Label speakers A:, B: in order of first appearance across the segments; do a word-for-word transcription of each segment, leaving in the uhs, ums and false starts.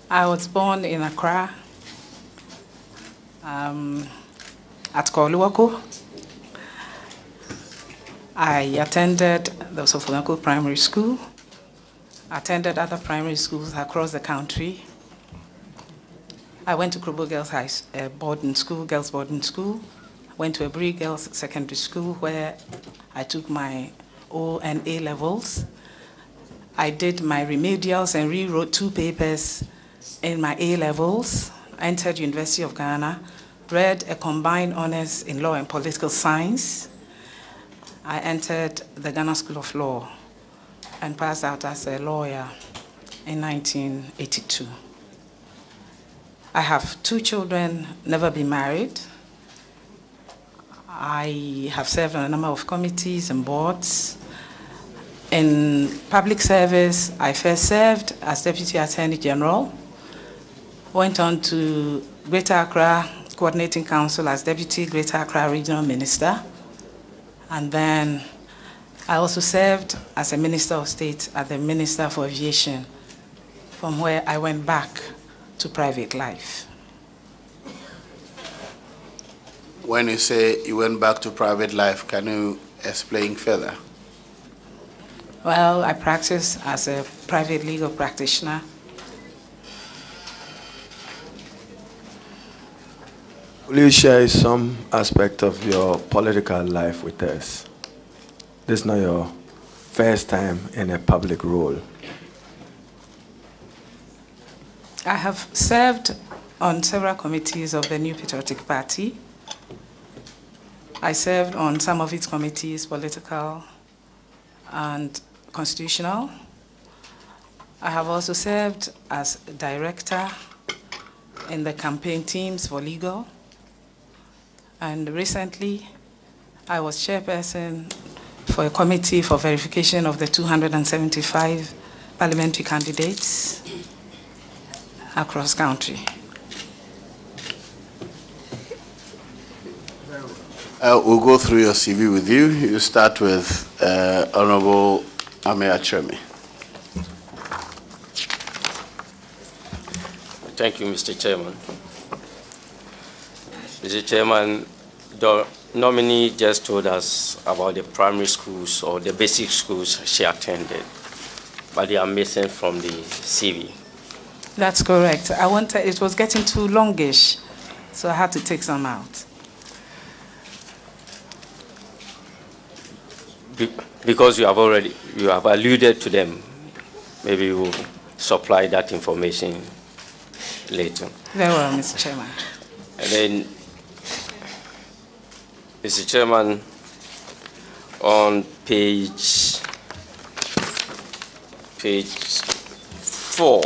A: I was born in Accra, um, at Koluwako. I attended the Sofonako Primary School, attended other primary schools across the country. I went to Krobo Girls High uh, boarding school, girls boarding school. Went to Abri Girls Secondary School where I took my O and A levels. I did my remedials and rewrote two papers in my A levels. I entered University of Ghana, read a combined honors in law and political science. I entered the Ghana School of Law and passed out as a lawyer in nineteen eighty-two. I have two children, never been married. I have served on a number of committees and boards. In public service, I first served as Deputy Attorney General, went on to Greater Accra Coordinating Council as Deputy Greater Accra Regional Minister, and then I also served as a Minister of State at the Minister for Aviation, from where I went back to private life.
B: When you say you went back to private life, can you explain further?
A: Well, I practice as a private legal practitioner.
C: Will you share some aspect of your political life with us? This is not your first time in a public role.
A: I have served on several committees of the New Patriotic Party. I served on some of its committees, political and constitutional. I have also served as director in the campaign teams for legal. And recently, I was chairperson for a committee for verification of the two hundred seventy-five parliamentary candidates across country.
B: Uh, we'll go through your C V with you. You start with uh, Honorable Amea Chemi.
D: Thank you, Mister Chairman. Mister Chairman, the nominee just told us about the primary schools or the basic schools she attended, but they are missing from the C V.
A: That's correct. I wanted, it was getting too longish, so I had to take some out.
D: Be because you have already, you have alluded to them, maybe you will supply that information later.
A: Very well, Mister Chairman.
D: And then, Mister Chairman, on page, page four,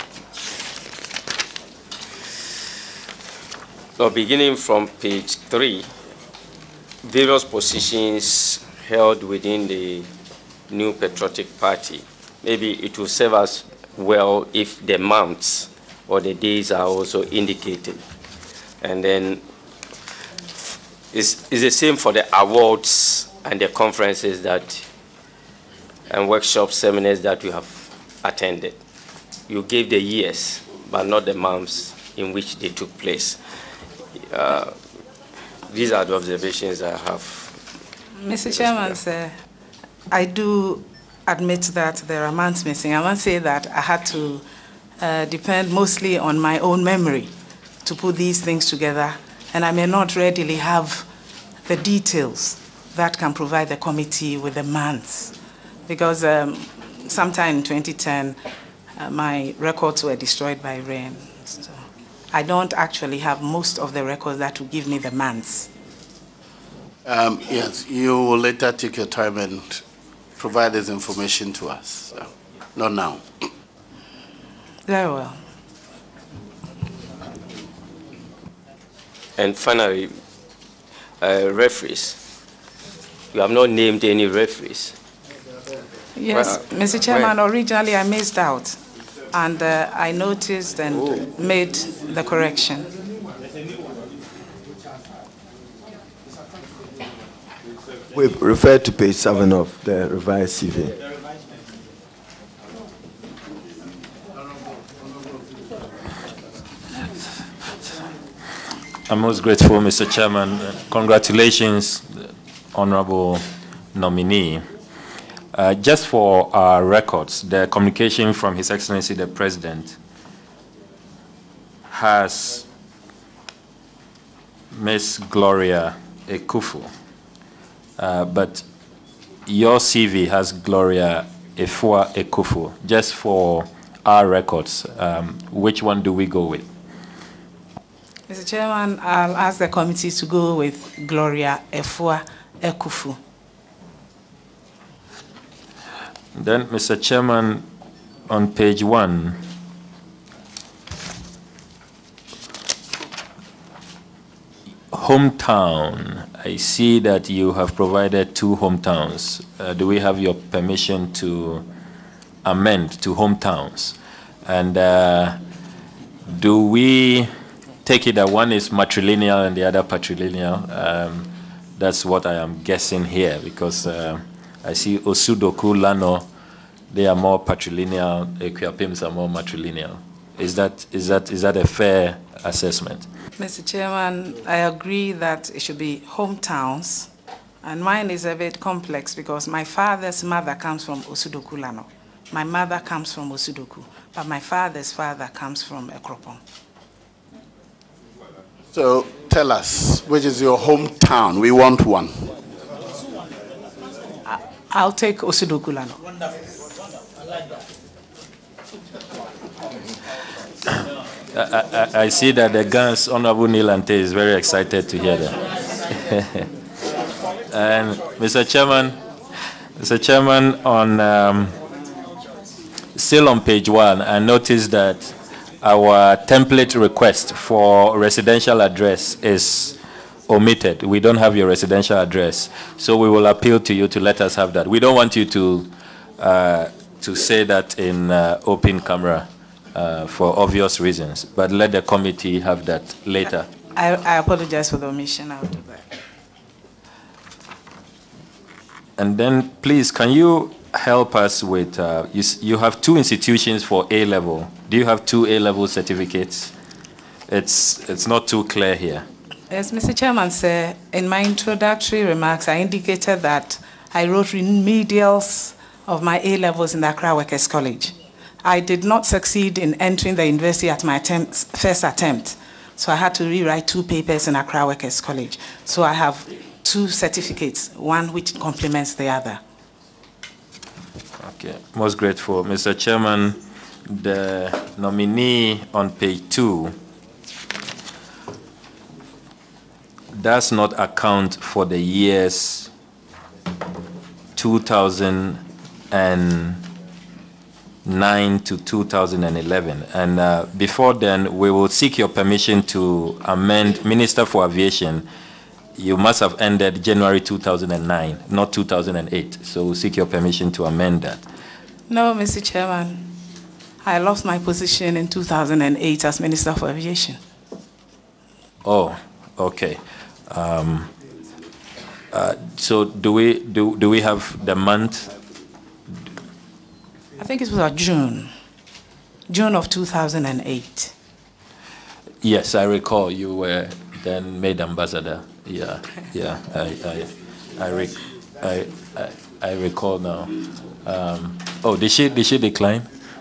D: no, beginning from page three, various positions held within the New Patriotic Party. Maybe it will serve us well if the months or the days are also indicated. And then it's, it's the same for the awards and the conferences that and workshop seminars that you have attended. You gave the years, but not the months in which they took place. Uh, these are the observations I have.
A: Mister Chairman, sir, I do admit that there are months missing. I must say that I had to uh, depend mostly on my own memory to put these things together, and I may not readily have the details that can provide the committee with the months, because um, sometime in twenty ten, uh, my records were destroyed by rain. So I don't actually have most of the records that will give me the months.
B: Um, yes, you will later take your time and provide this information to us. So, not now.
A: Very well.
D: And finally, uh, referees. You have not named any referees.
A: Yes, well, Mister Chairman, well, originally I missed out, and uh, I noticed and Ooh. made the correction.
C: We refer to page seven of the revised C V.
E: I'm most grateful, Mister Chairman. Uh, congratulations, Honorable Nominee. Uh, just for our records, the communication from His Excellency the President has Miss Gloria Akuffo, uh, but your C V has Gloria Akuffo. Just for our records, um, which one do we go with?
A: Mister Chairman, I'll ask the committee to go with Gloria Akuffo.
E: Then, Mister Chairman, on page one, hometown, I see that you have provided two hometowns. Uh, do we have your permission to amend to hometowns? And uh, do we take it that one is matrilineal and the other patrilineal? Um, that's what I am guessing here, because uh, I see Osudoku, Lano, they are more patrilineal, Equiapims are more matrilineal. Is that, is that, is that a fair assessment?
A: Mister Chairman, I agree that it should be hometowns, and mine is a bit complex because my father's mother comes from Osudoku, Lano. My mother comes from Osudoku, but my father's father comes from Ekropon.
B: So tell us, which is your hometown? We want one.
A: I'll take Osudoku, Lano.
E: I, I, I see that the Gans Honorable Nilante is very excited to hear that. And Mister Chairman, Mister Chairman, on um, still on page one, I noticed that our template request for residential address is omitted. We don't have your residential address, so we will appeal to you to let us have that. We don't want you to uh, to say that in uh, open camera uh, for obvious reasons, but let the committee have that later.
A: I, I apologize for the omission. I'll do that.
E: And then, please, can you help us with, uh, you, you have two institutions for A-level. Do you have two A-level certificates? It's, it's not too clear here.
A: Yes, Mister Chairman, sir, in my introductory remarks, I indicated that I wrote remedials of my A-levels in the Accra Workers' College. I did not succeed in entering the university at my attempt, first attempt, so I had to rewrite two papers in Accra Workers' College. So I have two certificates, one which complements the other.
E: Okay, most grateful. Mister Chairman, the nominee on page two does not account for the years two thousand nine to two thousand eleven. And uh, before then, we will seek your permission to amend Minister for Aviation. You must have ended January two thousand nine, not two thousand eight. So we'll seek your permission to amend that.
A: No, Mister Chairman. I lost my position in two thousand eight as Minister for Aviation.
E: Oh, okay. Um, uh, so do we do do we have the month?
A: I think it was June, June of two thousand eight.
E: Yes, I recall you were then made ambassador. Yeah, yeah, I I I, rec I, I, I recall now. Um, oh, did she did she decline?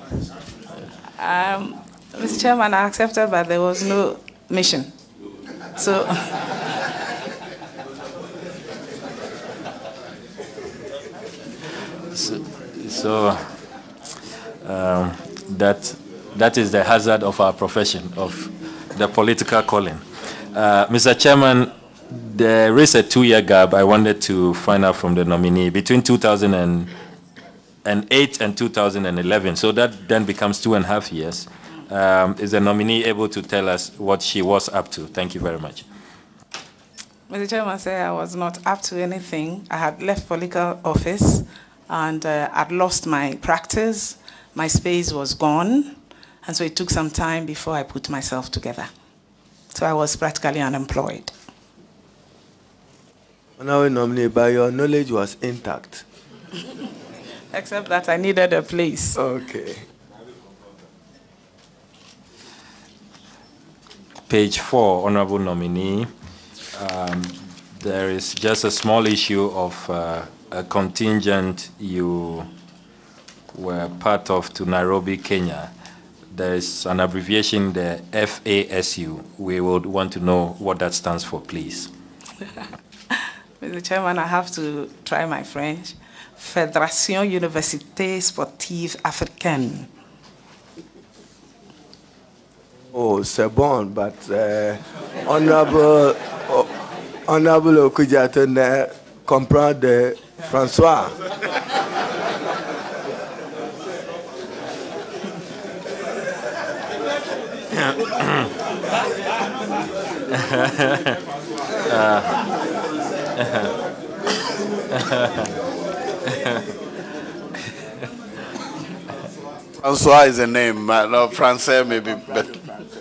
A: Um, Mister Chairman, I accepted, but there was no mission. So.
E: so, so um, that that is the hazard of our profession, of the political calling. Uh, Mister Chairman, there is a two-year gap I wanted to find out from the nominee between two thousand eight and two thousand eleven. So that then becomes two and a half years. Um, is the nominee able to tell us what she was up to? Thank you very much.
A: Mister Chairman said I was not up to anything. I had left political office and uh, I'd lost my practice. My space was gone. And so it took some time before I put myself together. So I was practically unemployed.
C: Now, nominee, but your knowledge was intact.
A: Except that I needed a place.
C: Okay.
E: page four, honorable nominee, um, there is just a small issue of uh, a contingent you were part of to Nairobi, Kenya. There is an abbreviation, the F A S U. We would want to know what that stands for, please.
A: Mister Chairman, I have to try my French. Fédération Université Sportive Africaine.
C: Oh, c'est bon, but uh, Honorable, uh, Honorable Okudjatone comprend de François.
B: François is a name, uh, no, Francais may be better.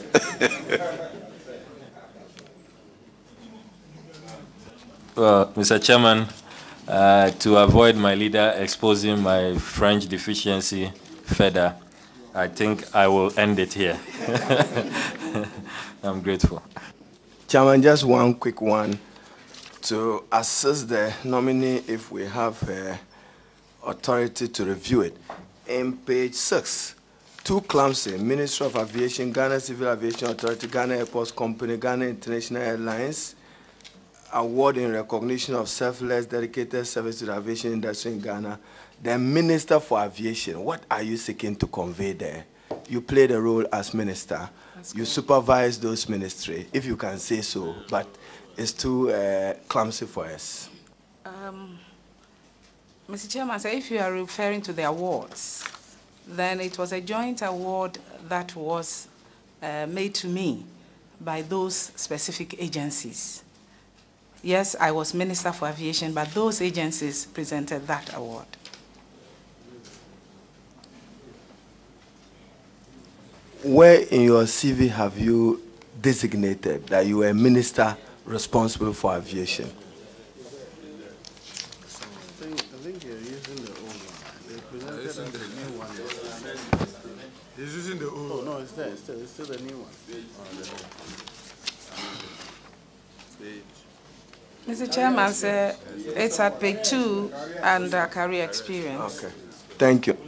E: Well, Mister Chairman, uh, to avoid my leader exposing my French deficiency further, I think I will end it here. I'm grateful.
C: Chairman, just one quick one. To assess the nominee if we have uh, authority to review it. In page six, two clumsy, Ministry of Aviation, Ghana Civil Aviation Authority, Ghana Airports Company, Ghana International Airlines, award in recognition of selfless, dedicated service to the aviation industry in Ghana. The Minister for Aviation, what are you seeking to convey there? You played a role as minister. That's you supervise those ministries, if you can say so, but it's too uh, clumsy for us.
A: Um, Mister Chairman, so if you are referring to the awards, then it was a joint award that was uh, made to me by those specific agencies. Yes, I was Minister for Aviation, but those agencies presented that award.
C: Where in your C V have you designated that you were a minister responsible for aviation?
B: I think, I think you're using the old one. They presented the new one.
F: He's using the old one.
B: Oh, no, it's there. It's still, it's still the new one.
A: Mister Chairman, sir, it's at page two and uh, career experience.
C: Okay. Thank you.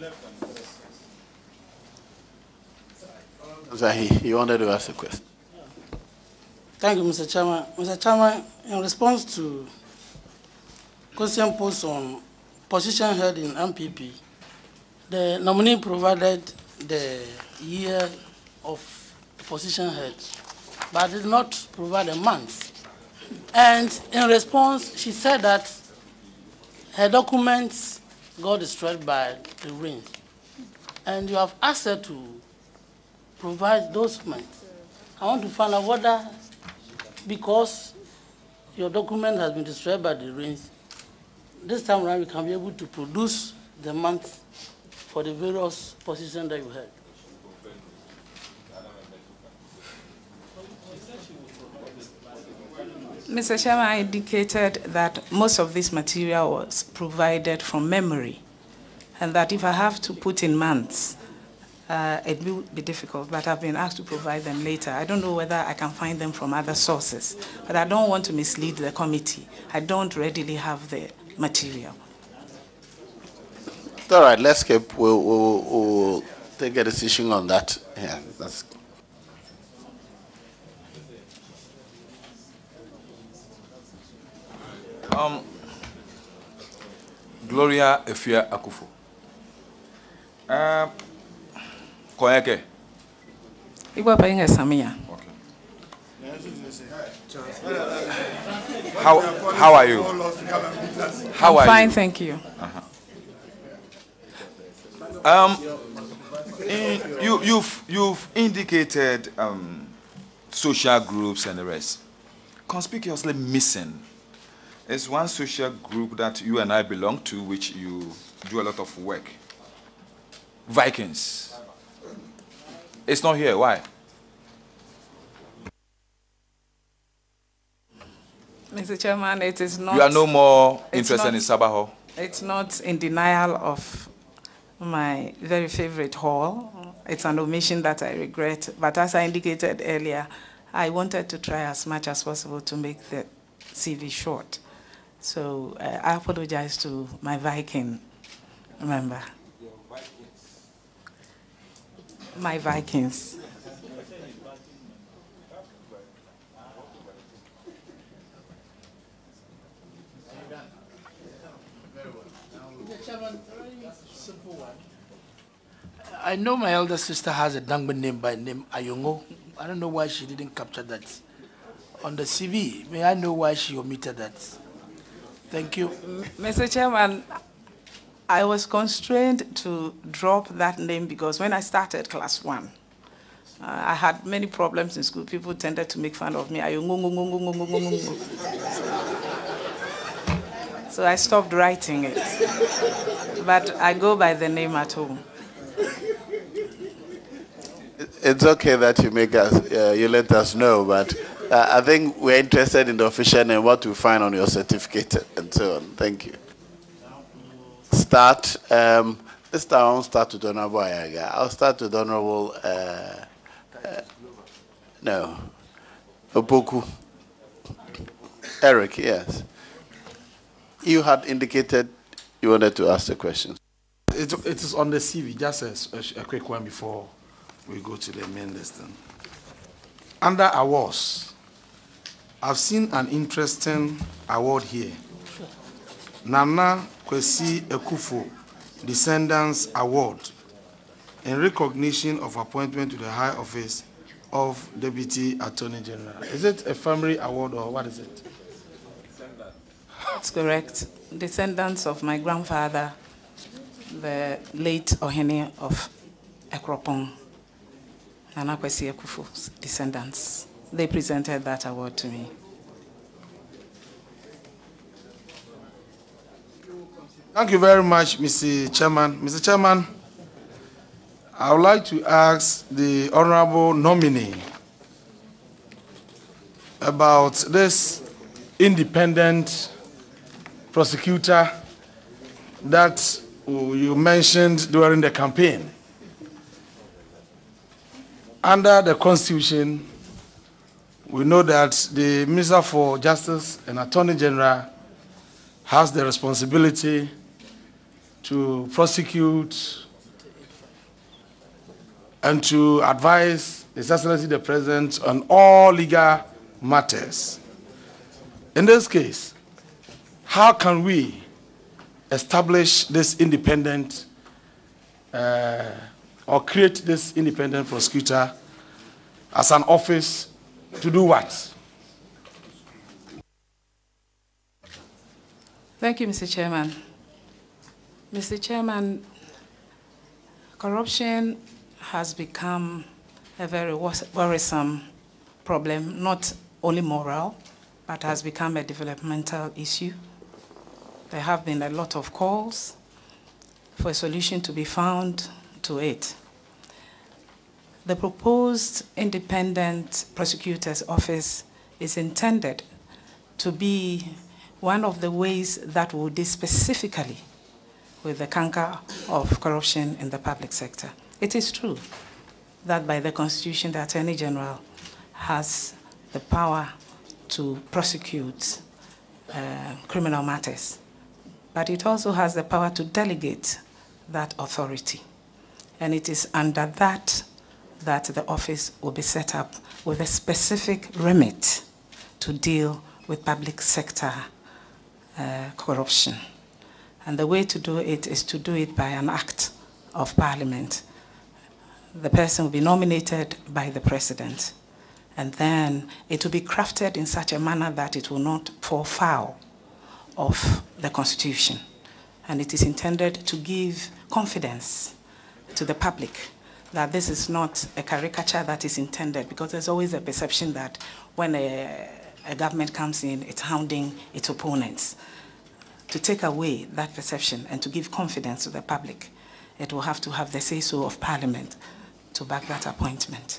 B: Zahi, you wanted to ask a question?
G: Thank you, Mister Chairman. Mister Chairman, in response to question posed on position held in M P P, the nominee provided the year of position held, but did not provide a month. And in response, she said that her documents got destroyed by the rain. And you have asked her to provide those documents. I want to find out whether, because your document has been destroyed by the rains, this time around we can be able to produce the month for the various positions that you had.
A: Mister Chairman, I indicated that most of this material was provided from memory, and that if I have to put in months, uh, it will be difficult, but I've been asked to provide them later. I don't know whether I can find them from other sources, but I don't want to mislead the committee. I don't readily have the material.
B: All right, let's keep, we'll, we'll, we'll take a decision on that. Yeah, that's
F: Um, Gloria Akuffo. Uh, Koyake.
A: Iwa painga Samia.
F: How how are you? How
A: I'm
F: are
A: fine,
F: you?
A: thank you.
F: Uh-huh. Um, in, you you've you've indicated um, social groups and the rest. Conspicuously missing is one social group that you and I belong to, which you do a lot of work. Vikings. It's not here. Why?
A: Mister Chairman, it is not...
F: You are no more interested
A: not,
F: in Sabaho?
A: It's not in denial of my very favorite hall. It's an omission that I regret. But as I indicated earlier, I wanted to try as much as possible to make the C V short. So uh, I apologize to my Viking member. My Vikings.
G: I know my elder sister has a Dangban name by name Ayongo. I don't know why she didn't capture that on the C V. May I know why she omitted that? Thank you.
A: Mister Chairman, I was constrained to drop that name because when I started class one, uh, I had many problems in school. People tended to make fun of me. So I stopped writing it. But I go by the name at home.
B: It's okay that you make us, uh, you let us know, but uh, I think we're interested in the official name, what we find on your certificate and so on. Thank you. Start. Um, this time I won't start with Honorable Ayaga. I'll start with Honorable. Uh, uh, no, Opoku. Eric. Yes. You had indicated you wanted to ask the question.
H: It, it is on the C V. Just a, a, a quick one before we go to the main listing. Under awards, I've seen an interesting award here. Nana Kwesi Akuffo Descendants Award in recognition of appointment to the high office of Deputy Attorney General. Is it a family award or what is it?
A: That's correct. Descendants of my grandfather, the late Ohene of Ekropong, Nana Kwesi Akuffo's descendants. They presented that award to me.
H: Thank you very much, Mister Chairman. Mister Chairman, I would like to ask the honorable nominee about this independent prosecutor that you mentioned during the campaign. Under the Constitution, we know that the Minister for Justice and Attorney General has the responsibility to prosecute and to advise His Excellency the President on all legal matters. In this case, how can we establish this independent uh, or create this independent prosecutor as an office to do what?
A: Thank you, Mister Chairman. Mister Chairman, corruption has become a very worrisome problem, not only moral, but has become a developmental issue. There have been a lot of calls for a solution to be found to it. The proposed independent prosecutor's office is intended to be one of the ways that will deal specifically with the canker of corruption in the public sector. It is true that by the Constitution, the Attorney General has the power to prosecute uh, criminal matters, but it also has the power to delegate that authority. And it is under that that the office will be set up with a specific remit to deal with public sector uh, corruption. And the way to do it is to do it by an act of Parliament. The person will be nominated by the President, and then it will be crafted in such a manner that it will not fall foul of the Constitution. And it is intended to give confidence to the public that this is not a caricature that is intended, because there's always a perception that when a, a government comes in, it's hounding its opponents. To take away that perception and to give confidence to the public, it will have to have the say-so of Parliament to back that appointment.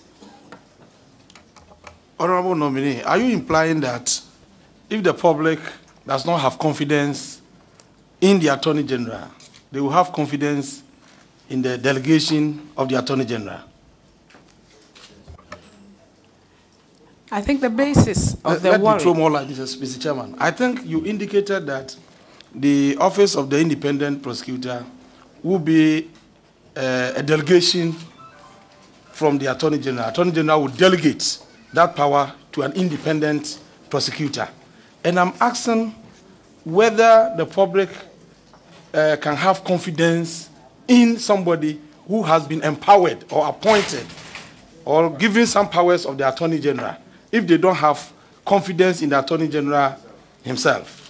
H: Honorable nominee, are you implying that if the public does not have confidence in the Attorney General, they will have confidence in the delegation of the Attorney General?
A: I think the basis of
H: let,
A: the
H: let
A: worry...
H: me throw more like this, Mister Chairman. I think you indicated that the Office of the Independent Prosecutor will be uh, a delegation from the Attorney General. Attorney General will delegate that power to an independent prosecutor. And I'm asking whether the public uh, can have confidence in somebody who has been empowered or appointed or given some powers of the Attorney General, if they don't have confidence in the Attorney General himself.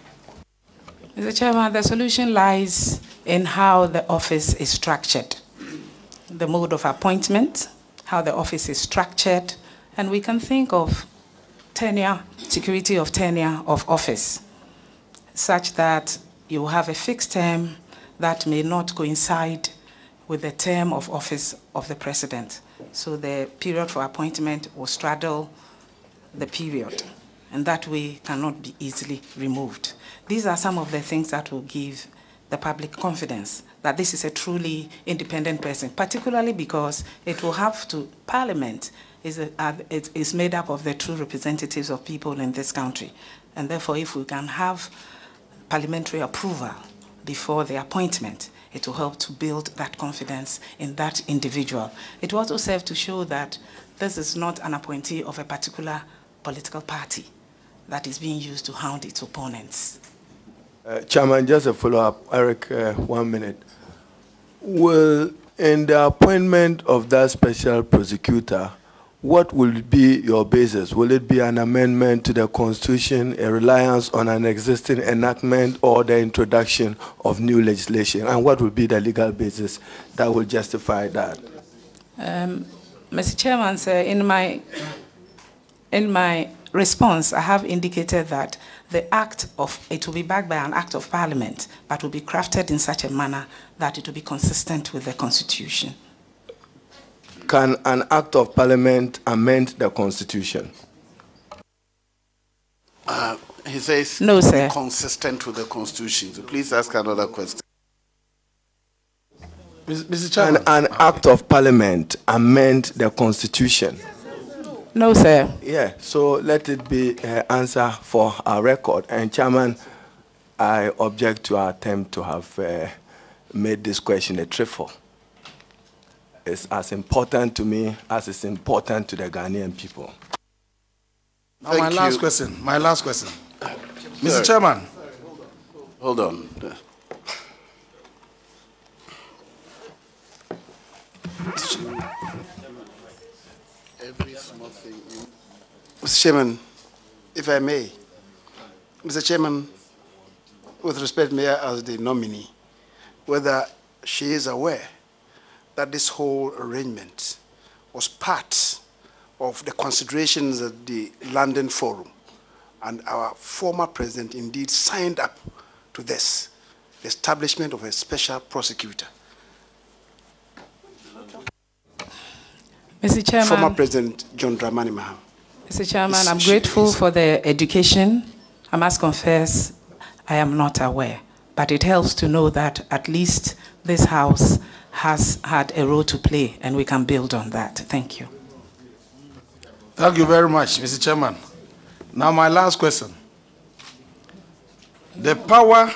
A: Mister Chairman, the solution lies in how the office is structured, the mode of appointment, how the office is structured, and we can think of tenure, security of tenure of office, such that you have a fixed term that may not coincide with the term of office of the president. So the period for appointment will straddle the period, and that way cannot be easily removed. These are some of the things that will give the public confidence that this is a truly independent person, particularly because it will have to, Parliament is, a, uh, it is made up of the true representatives of people in this country. And therefore, if we can have parliamentary approval before the appointment, it will help to build that confidence in that individual. It will also serve to show that this is not an appointee of a particular political party that is being used to hound its opponents.
C: Uh, Chairman, just a follow-up. Eric, uh, one minute. Will, in the appointment of that special prosecutor, what will be your basis? Will it be an amendment to the Constitution, a reliance on an existing enactment, or the introduction of new legislation? And what will be the legal basis that will justify that?
A: Um, Mister Chairman, sir, in my, in my response, I have indicated that the act of, it will be backed by an act of Parliament, but will be crafted in such a manner that it will be consistent with the Constitution.
C: Can an act of Parliament amend the Constitution?
B: Uh, he says
A: no, sir.
B: Consistent with the Constitution. So please ask another question.
H: Mister Chairman.
C: Can an act of Parliament amend the Constitution?
A: No, sir.
C: Yeah, so let it be an answer for our record. And Chairman, I object to our attempt to have uh, made this question a trifle. It's as important to me as it's important to the Ghanaian people.
H: Now my last question, my last question. Mister Chairman.
B: Hold on. Every small thing. Mister Chairman, if I may, Mister Chairman, with respect, may I ask the nominee whether she is aware that this whole arrangement was part of the considerations at the London Forum, and our former president indeed signed up to this, the establishment of a special prosecutor.
A: Mister Chairman,
B: former President John Dramani Mahama.
A: Mister Chairman, I'm grateful for the education. I must confess I am not aware, but it helps to know that at least this House has had a role to play, and we can build on that. Thank you.
H: Thank you very much, Mister Chairman. Now my last question. The power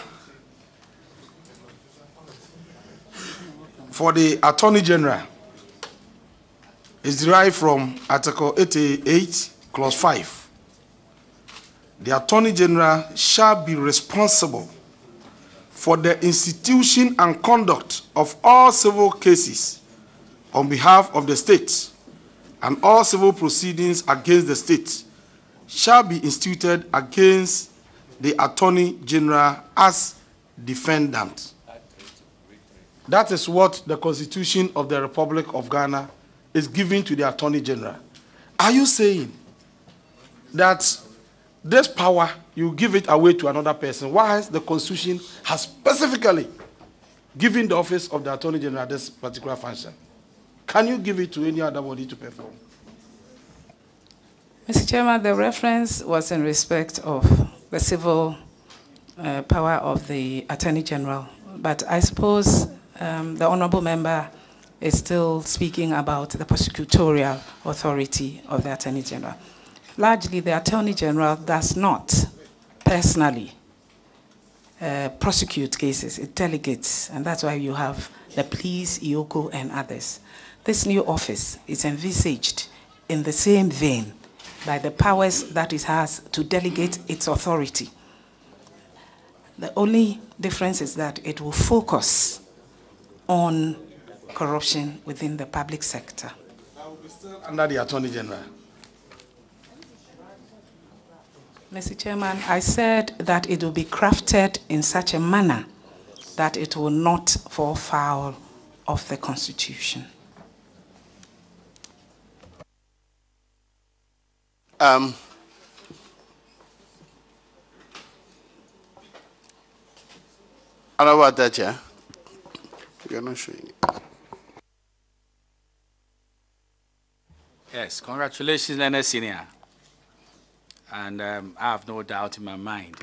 H: for the Attorney General is derived from Article eighty-eight, Clause five. The Attorney General shall be responsible for the institution and conduct of all civil cases on behalf of the state, and all civil proceedings against the state shall be instituted against the Attorney General as defendant. That is what the Constitution of the Republic of Ghana is giving to the Attorney General. Are you saying that this power, you give it away to another person, whilst the Constitution has specifically given the office of the Attorney General this particular function? Can you give it to any other body to perform?
A: Mister Chairman, the reference was in respect of the civil uh, power of the Attorney General, but I suppose um, the honourable member is still speaking about the prosecutorial authority of the Attorney General. largely the Attorney General does not personally uh, prosecute cases. It delegates, and that's why you have the police, I O C O, and others. This new office is envisaged in the same vein by the powers that it has to delegate its authority. The only difference is that it will focus on corruption within the public sector.
H: I will be still under the Attorney General.
A: Mister Chairman, I said that it will be crafted in such a manner that it will not fall foul of the Constitution.
B: Um, I don't know about that, yeah? You're not showing it.
I: Yes, congratulations, Leonard Senior. And um, I have no doubt in my mind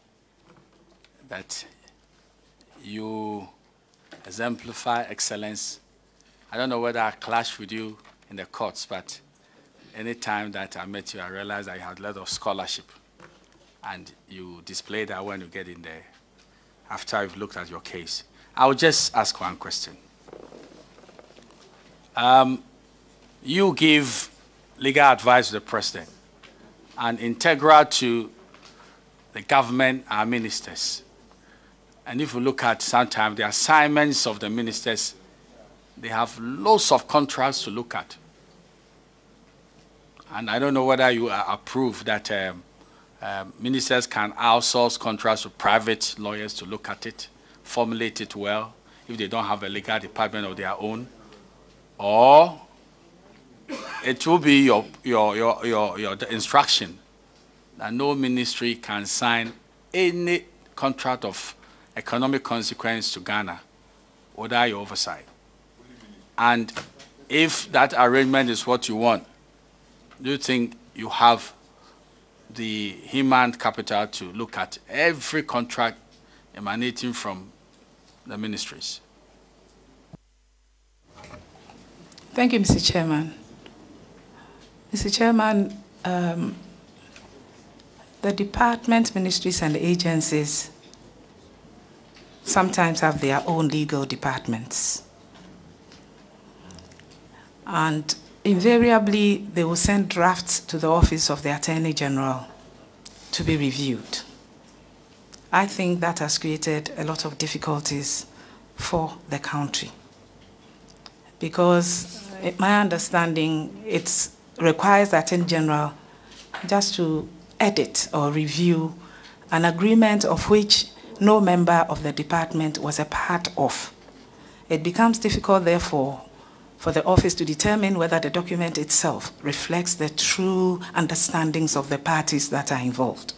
I: that you exemplify excellence. I don't know whether I clashed with you in the courts, but any time that I met you, I realized I had a lot of scholarship. And you display that when you get in there, after I've looked at your case. I will just ask one question. Um, you give legal advice to the president, and integral to the government are ministers. And if you look at sometimes the assignments of the ministers, they have lots of contracts to look at. And I don't know whether you approve that um, uh, ministers can outsource contracts to private lawyers to look at it, formulate it well, if they don't have a legal department of their own, or it will be your, your, your, your, your instruction that no ministry can sign any contract of economic consequence to Ghana without your oversight. And if that arrangement is what you want, do you think you have the human capital to look at every contract emanating from the ministries?
A: Thank you, Mister Chairman. Mister Chairman, um, the departments, ministries, and agencies sometimes have their own legal departments. And invariably, they will send drafts to the Office of the Attorney General to be reviewed. I think that has created a lot of difficulties for the country, because in my understanding, it requires the Attorney General just to edit or review an agreement of which no member of the department was a part of. It becomes difficult, therefore, for the office to determine whether the document itself reflects the true understandings of the parties that are involved.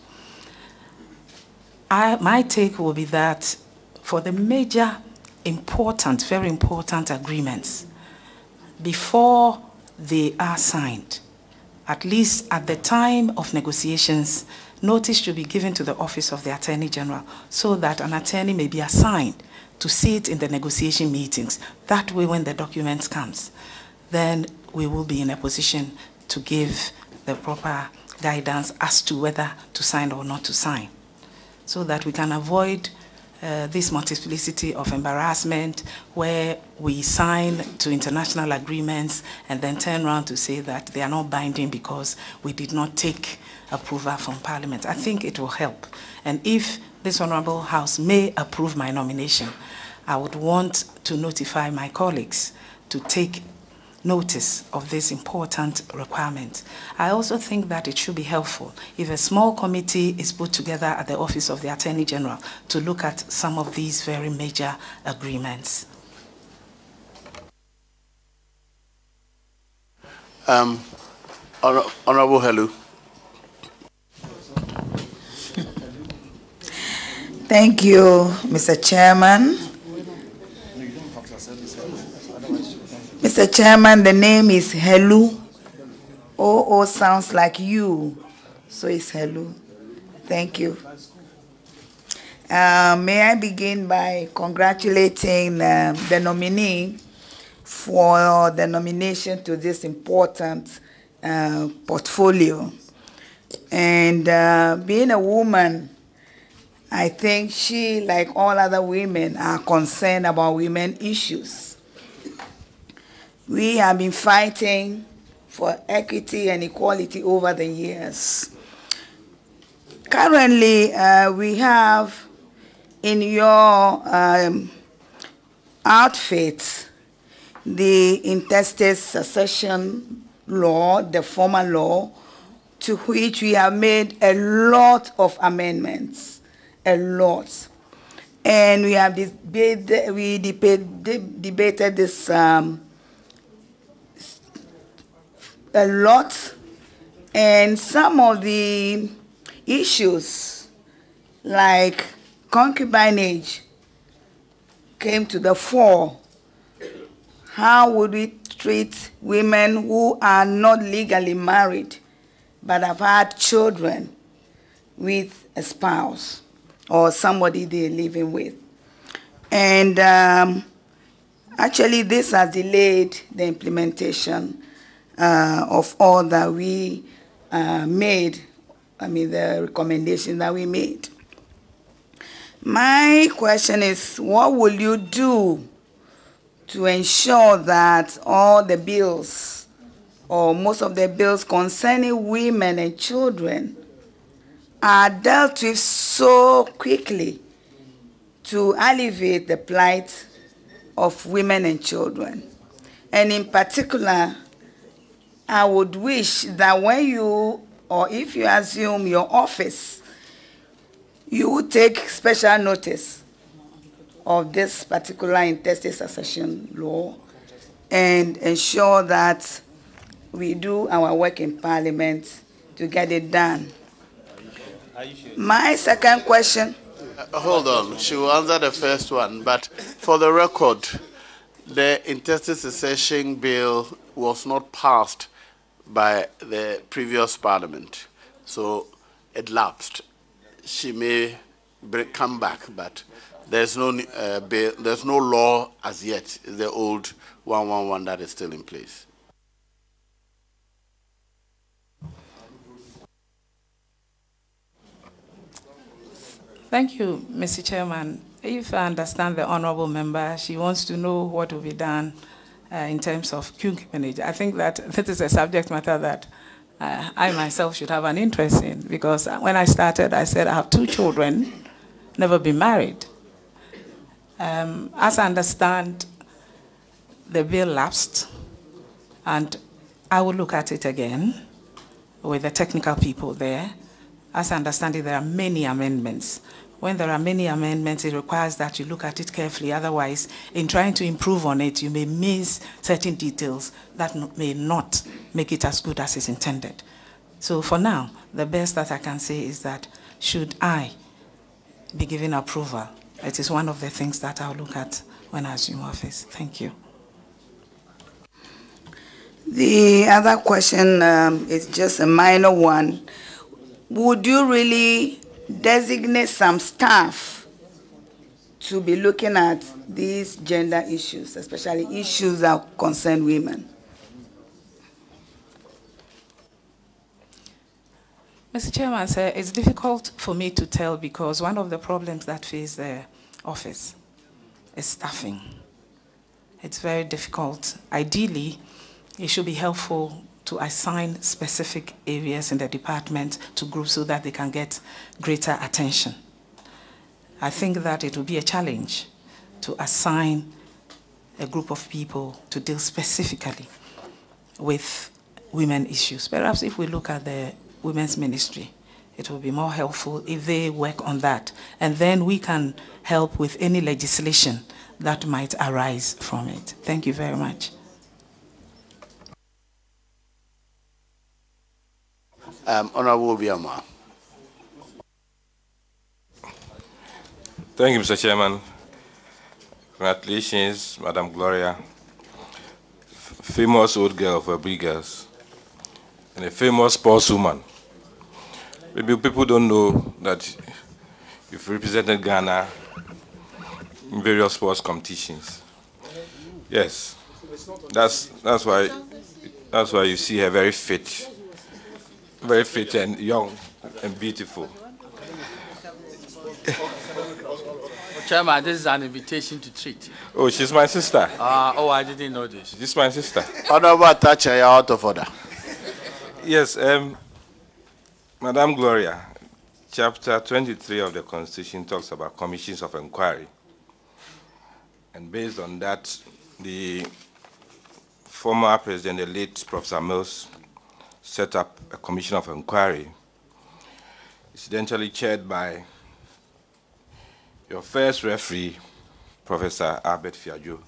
A: I, my take will be that for the major, important, very important agreements, before they are signed, at least at the time of negotiations, notice should be given to the Office of the Attorney General so that an attorney may be assigned to sit in the negotiation meetings. That way, when the document comes, then we will be in a position to give the proper guidance as to whether to sign or not to sign, so that we can avoid uh, this multiplicity of embarrassment where we sign to international agreements and then turn around to say that they are not binding because we did not take approval from Parliament. I think it will help. And if this Honourable House may approve my nomination, I would want to notify my colleagues to take notice of this important requirement. I also think that it should be helpful if a small committee is put together at the Office of the Attorney General to look at some of these very major agreements.
B: Um, Honor Honorable Helu.
J: Thank you, Mister Chairman. Mister Chairman, the name is Helu. O O sounds like you, so it's Helu. Thank you. Uh, may I begin by congratulating um, the nominee for the nomination to this important uh, portfolio. And uh, being a woman, I think she, like all other women, are concerned about women issues. We have been fighting for equity and equality over the years. Currently, uh, we have in your um, outfit the intestate succession law, the former law, to which we have made a lot of amendments, a lot. And we have debated, we debate, debated this um, a lot, and some of the issues like concubinage came to the fore. How would we treat women who are not legally married but have had children with a spouse or somebody they're living with? And um, actually this has delayed the implementation uh, of all that we uh, made, I mean the recommendations that we made. My question is, what will you do to ensure that all the bills, or most of the bills concerning women and children, are dealt with so quickly to alleviate the plight of women and children? And in particular, I would wish that when you, or if you assume your office, you would take special notice of this particular intestate succession law and ensure that we do our work in Parliament to get it done. My second question.
B: Uh, hold on, she will answer the first one, but for the record, the intestate succession bill was not passed by the previous Parliament, so it lapsed. She may break, come back, but there's no uh, bill, there's no law as yet. It's the old one one one that is still in place.
A: Thank you, Mister Chairman. If I understand the honorable member, she wants to know what will be done uh, in terms of concubinage. I think that this is a subject matter that uh, I myself should have an interest in, because when I started, I said I have two children, never been married. Um, as I understand, the bill lapsed, and I will look at it again with the technical people there. As I understand it, there are many amendments. When there are many amendments, it requires that you look at it carefully. Otherwise, in trying to improve on it, you may miss certain details that may not make it as good as it's intended. So for now, the best that I can say is that should I be given approval, it is one of the things that I'll look at when I assume office. Thank you.
J: The other question um, is just a minor one. Would you really designate some staff to be looking at these gender issues, especially issues that concern women?
A: Mister Chairman, sir, it's difficult for me to tell because one of the problems that face the office is staffing. It's very difficult. Ideally, it should be helpful to assign specific areas in the department to groups so that they can get greater attention. I think that it will be a challenge to assign a group of people to deal specifically with women issues. Perhaps if we look at the women's ministry, it will be more helpful if they work on that. And then we can help with any legislation that might arise from it. Thank you very much.
B: Um, Honorable Biama.
K: Thank you, Mister Chairman. Congratulations, Madam Gloria. Famous old girl for big girls, and a famous sportswoman. Maybe people don't know that you've represented Ghana in various sports competitions. Yes, that's that's why that's why you see her very fit very fit and young and beautiful.
I: Chairman, this is an invitation to treat.
K: Oh, she's my sister.
I: Uh, oh, I didn't know this.
K: This is my sister.
H: Honorable Thatcher, you're out of order.
K: Yes, um, Madam Gloria, chapter twenty-three of the Constitution talks about commissions of inquiry. And based on that, the former president, the late Professor Mills, set up a commission of inquiry, incidentally chaired by your first referee, Professor Albert Fiajo.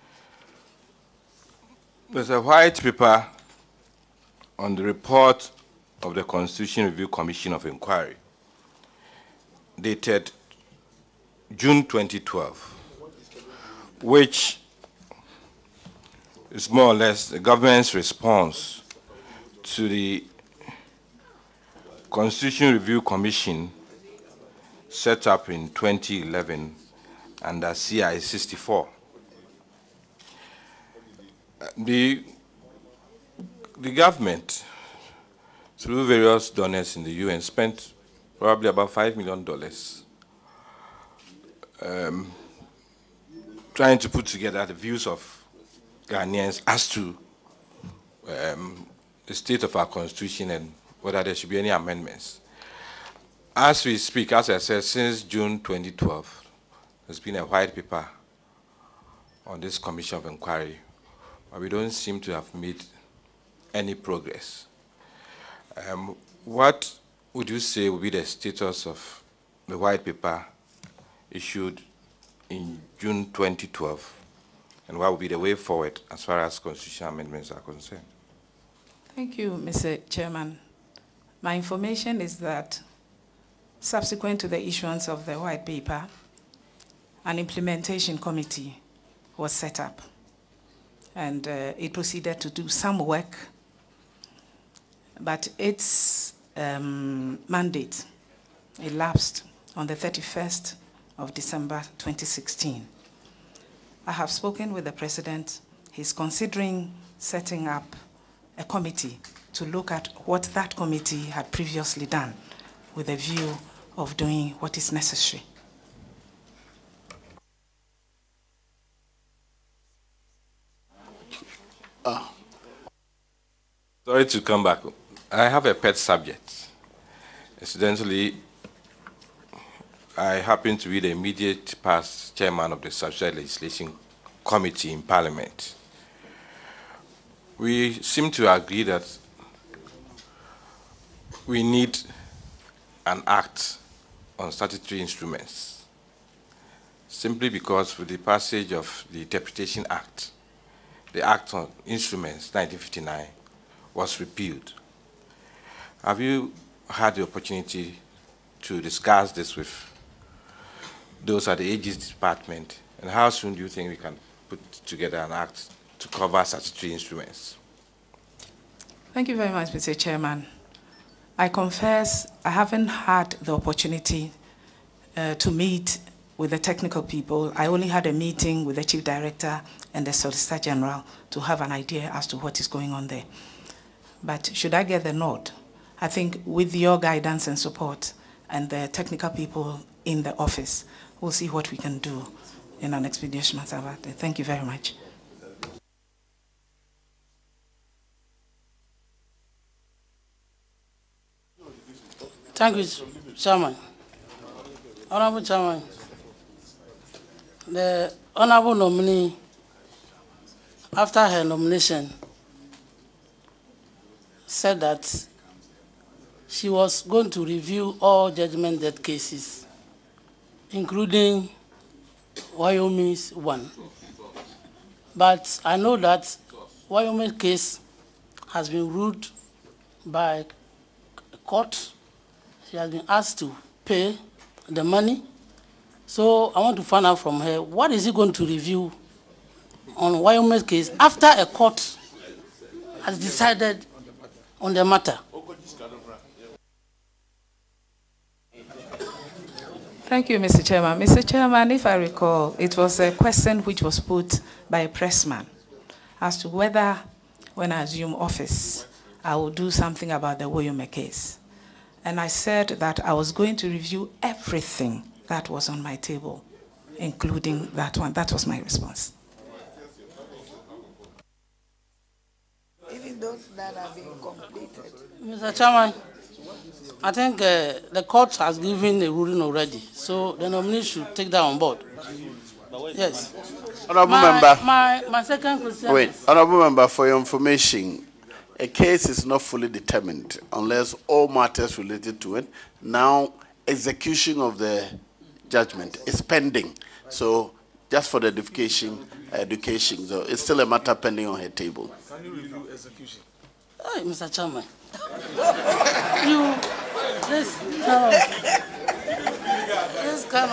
K: There's a white paper on the report of the Constitution Review Commission of Inquiry, dated June twenty twelve, which is more or less the government's response to the Constitution Review Commission set up in twenty eleven under C I sixty-four. The, the government, through various donors in the U N, spent probably about five million dollars um, trying to put together the views of Ghanaians as to um, the state of our constitution and whether there should be any amendments. As we speak, as I said, since June twenty twelve, there's been a white paper on this commission of inquiry, but we don't seem to have made any progress. Um, what would you say would be the status of the white paper issued in June twenty twelve, and what would be the way forward as far as constitutional amendments are concerned?
A: Thank you, Mister Chairman. My information is that subsequent to the issuance of the white paper, an implementation committee was set up, and uh, it proceeded to do some work, but its um, mandate elapsed on the thirty-first of December twenty sixteen. I have spoken with the President. He's considering setting up a committee to look at what that committee had previously done with a view of doing what is necessary.
K: Oh. Sorry to come back. I have a pet subject. Incidentally, I happen to be the immediate past chairman of the Subsidiary Legislation Committee in Parliament. We seem to agree that we need an act on statutory instruments, simply because with the passage of the Interpretation Act, the Act on Instruments nineteen fifty-nine was repealed. Have you had the opportunity to discuss this with those at the Aegis Department, and how soon do you think we can put together an act to cover statutory instruments?
A: Thank you very much, Mister Chairman. I confess I haven't had the opportunity uh, to meet with the technical people. I only had a meeting with the Chief Director and the Solicitor General to have an idea as to what is going on there. But should I get the nod, I think with your guidance and support and the technical people in the office, we'll see what we can do in an expeditious manner. Thank you very much.
G: Thank you, Chairman. Honorable Chairman, the honorable nominee, after her nomination, said that she was going to review all judgment death cases, including Wyoming's one. But I know that Wyoming's case has been ruled by a court. She has been asked to pay the money. So I want to find out from her, what is he going to review on Wyoming's case after a court has decided on the matter?
A: Thank you, Mister Chairman. Mister Chairman, if I recall, it was a question which was put by a pressman as to whether, when I assume office, I will do something about the Woyome case. And I said that I was going to review everything that was on my table, including that one. That was my response.
J: Even those that have been completed.
G: Mister Chairman, I think uh, the court has given a ruling already, so the nominee should take that on board. Yes.
B: Honorable
G: my,
B: member.
G: My, my second question.
B: Wait,
G: is,
B: honorable member, for your information, a case is not fully determined unless all matters related to it. Now, execution of the judgment is pending. So, just for the education, education, so it's still a matter pending on her table.
H: Can you review execution?
G: Hey, Mister Chairman, you this kind of this kind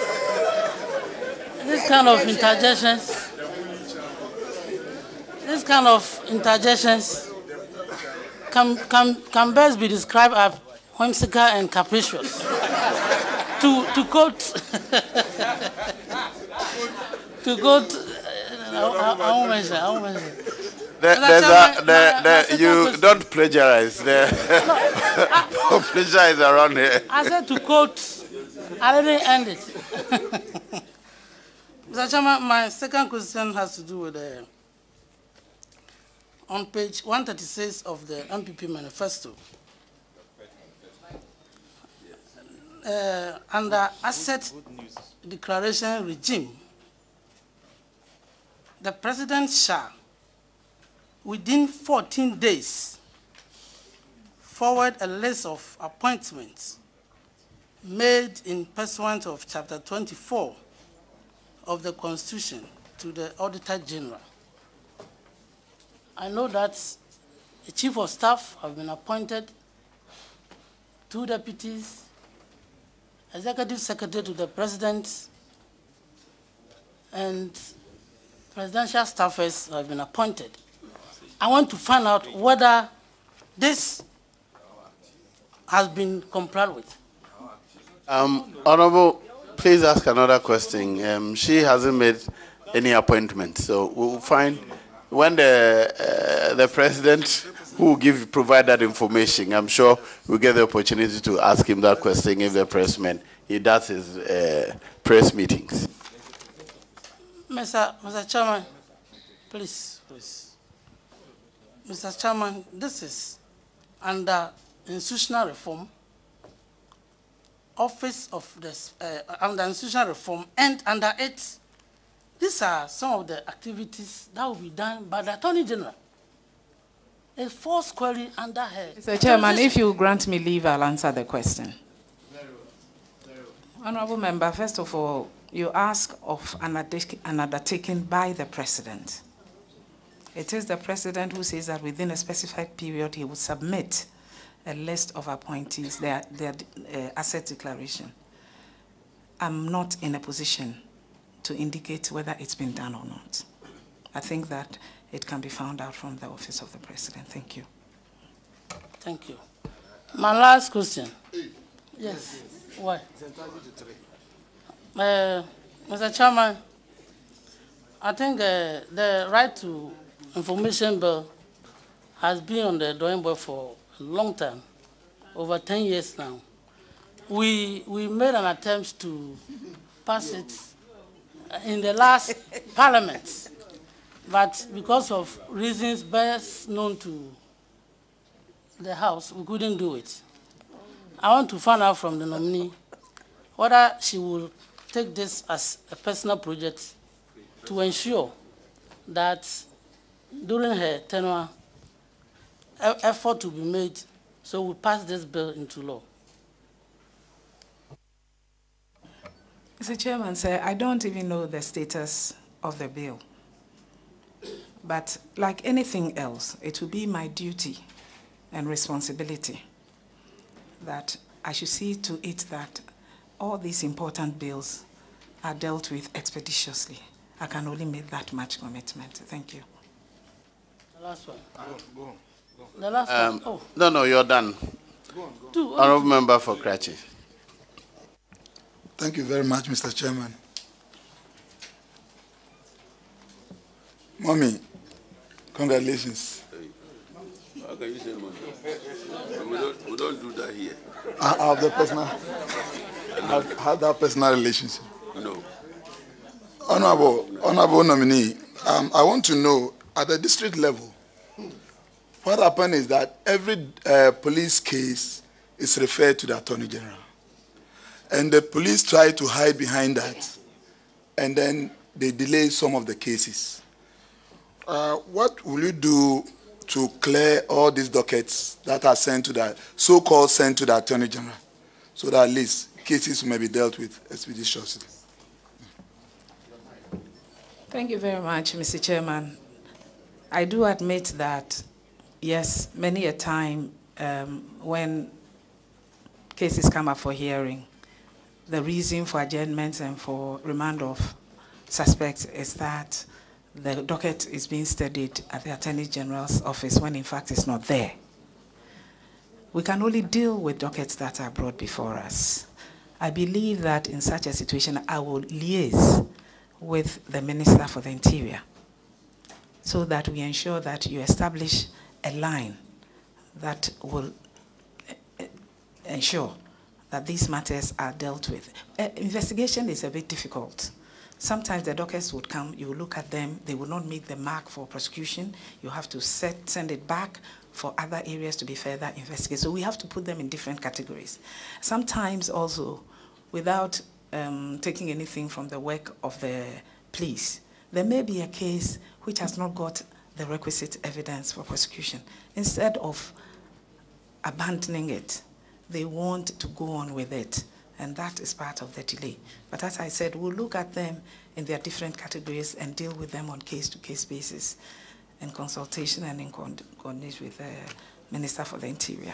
G: of this kind of interjections, this kind of interjections can can can best be described as whimsical and capricious. to to quote to quote, I, I, I won't mention. I won't mention.
B: The, there's a, the, the, you don't plagiarize. The no, plagiarize around here.
G: I said to quote, I didn't end it. Mister Chairman, my second question has to do with the, on page one thirty-six of the M P P manifesto, uh, under asset declaration regime, the president shall, within fourteen days, forward a list of appointments made in pursuant of Chapter twenty-four of the Constitution to the Auditor General. I know that the Chief of Staff have been appointed, two deputies, Executive Secretary to the President, and presidential staffers have been appointed. I want to find out whether this has been complied with.
B: Um, Honorable, please ask another question. Um, she hasn't made any appointment, so we'll find when the uh, the president who will give provide that information. I'm sure we'll get the opportunity to ask him that question if the pressman he does his uh, press meetings.
G: Mister Mister Chairman, please, please. Mister Chairman, this is under institutional reform, office of the, uh, under institutional reform, and under it, these are some of the activities that will be done by the Attorney General. A false query under her.
A: Mister Chairman, if you grant me leave, I'll answer the question. Honorable Member, first of all, you ask of an undertaking by the President. It is the President who says that within a specified period he would submit a list of appointees, their, their uh, asset declaration. I'm not in a position to indicate whether it's been done or not. I think that it can be found out from the office of the President. Thank you.
G: Thank you. My last question. Yes. Why? Uh, Mister Chairman, I think uh, the right to information bill has been on the drawing board for a long time, over ten years now. We, we made an attempt to pass it in the last parliament, but because of reasons best known to the House, we couldn't do it. I want to find out from the nominee whether she will take this as a personal project to ensure that during her tenure, effort will be made so we pass this bill into law.
A: Mister Chairman, sir, I don't even know the status of the bill. But like anything else, it will be my duty and responsibility that I should see to it that all these important bills are dealt with expeditiously. I can only make that much commitment. Thank you.
G: The last one.
H: Go on, go on. Go on.
G: The last
B: Um,
G: one. Oh.
B: No, no, you're done.
H: Go on, go on.
G: Two,
B: Honorable Member for Kratchi.
L: Thank you very much, Mister Chairman. Mommy, congratulations. can you send money? We don't, we don't do that here.
H: I have the personal, have, have that personal relationship.
L: No.
H: Honorable, honorable nominee, um, I want to know at the district level, what happened is that every uh, police case is referred to the Attorney General. And the police try to hide behind that, and then they delay some of the cases. Uh, what will you do to clear all these dockets that are sent to the, so-called sent to the Attorney General, so that at least cases may be dealt with expeditiously?
A: Thank you very much, Mister Chairman. I do admit that, yes, many a time um, when cases come up for hearing, the reason for adjournment and for remand of suspects is that the docket is being studied at the Attorney General's office when in fact it's not there. We can only deal with dockets that are brought before us. I believe that in such a situation, I will liaise with the Minister for the Interior so that we ensure that you establish a line that will ensure that these matters are dealt with. Uh, investigation is a bit difficult. Sometimes the dockets would come, you will look at them, they will not meet the mark for prosecution. You have to set, send it back for other areas to be further investigated. So we have to put them in different categories. Sometimes also, without um, taking anything from the work of the police, there may be a case which has not got the requisite evidence for prosecution. Instead of abandoning it, they want to go on with it, and that is part of the delay. But as I said, we'll look at them in their different categories and deal with them on case-to-case basis in consultation and in coordination with the Minister for the Interior.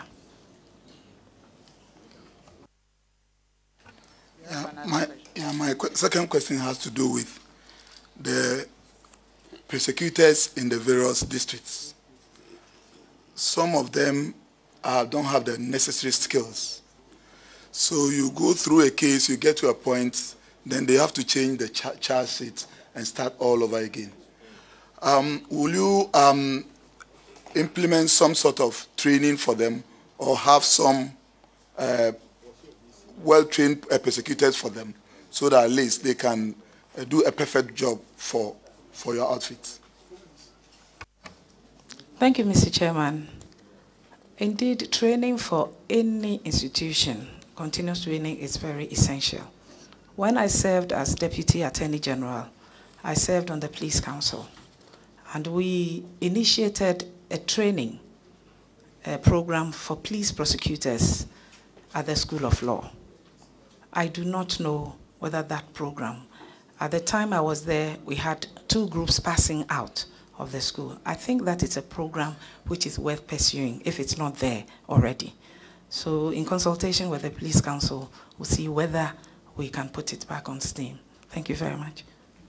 H: Yeah, my, yeah, my qu second question has to do with the prosecutors in the various districts. Some of them uh, don't have the necessary skills. So you go through a case, you get to a point, then they have to change the char charge sheet and start all over again. Um, will you um, implement some sort of training for them or have some uh, well-trained uh, prosecutors for them so that at least they can uh, do a perfect job for, for your outfit?
A: Thank you, Mister Chairman. Indeed, training for any institution, continuous training is very essential. When I served as Deputy Attorney General, I served on the Police Council, and we initiated a training a program for police prosecutors at the School of Law. I do not know whether that program, at the time I was there, we had two groups passing out of the school. I think that it's a program which is worth pursuing if it's not there already. So in consultation with the Police Council, we'll see whether we can put it back on steam. Thank you very much.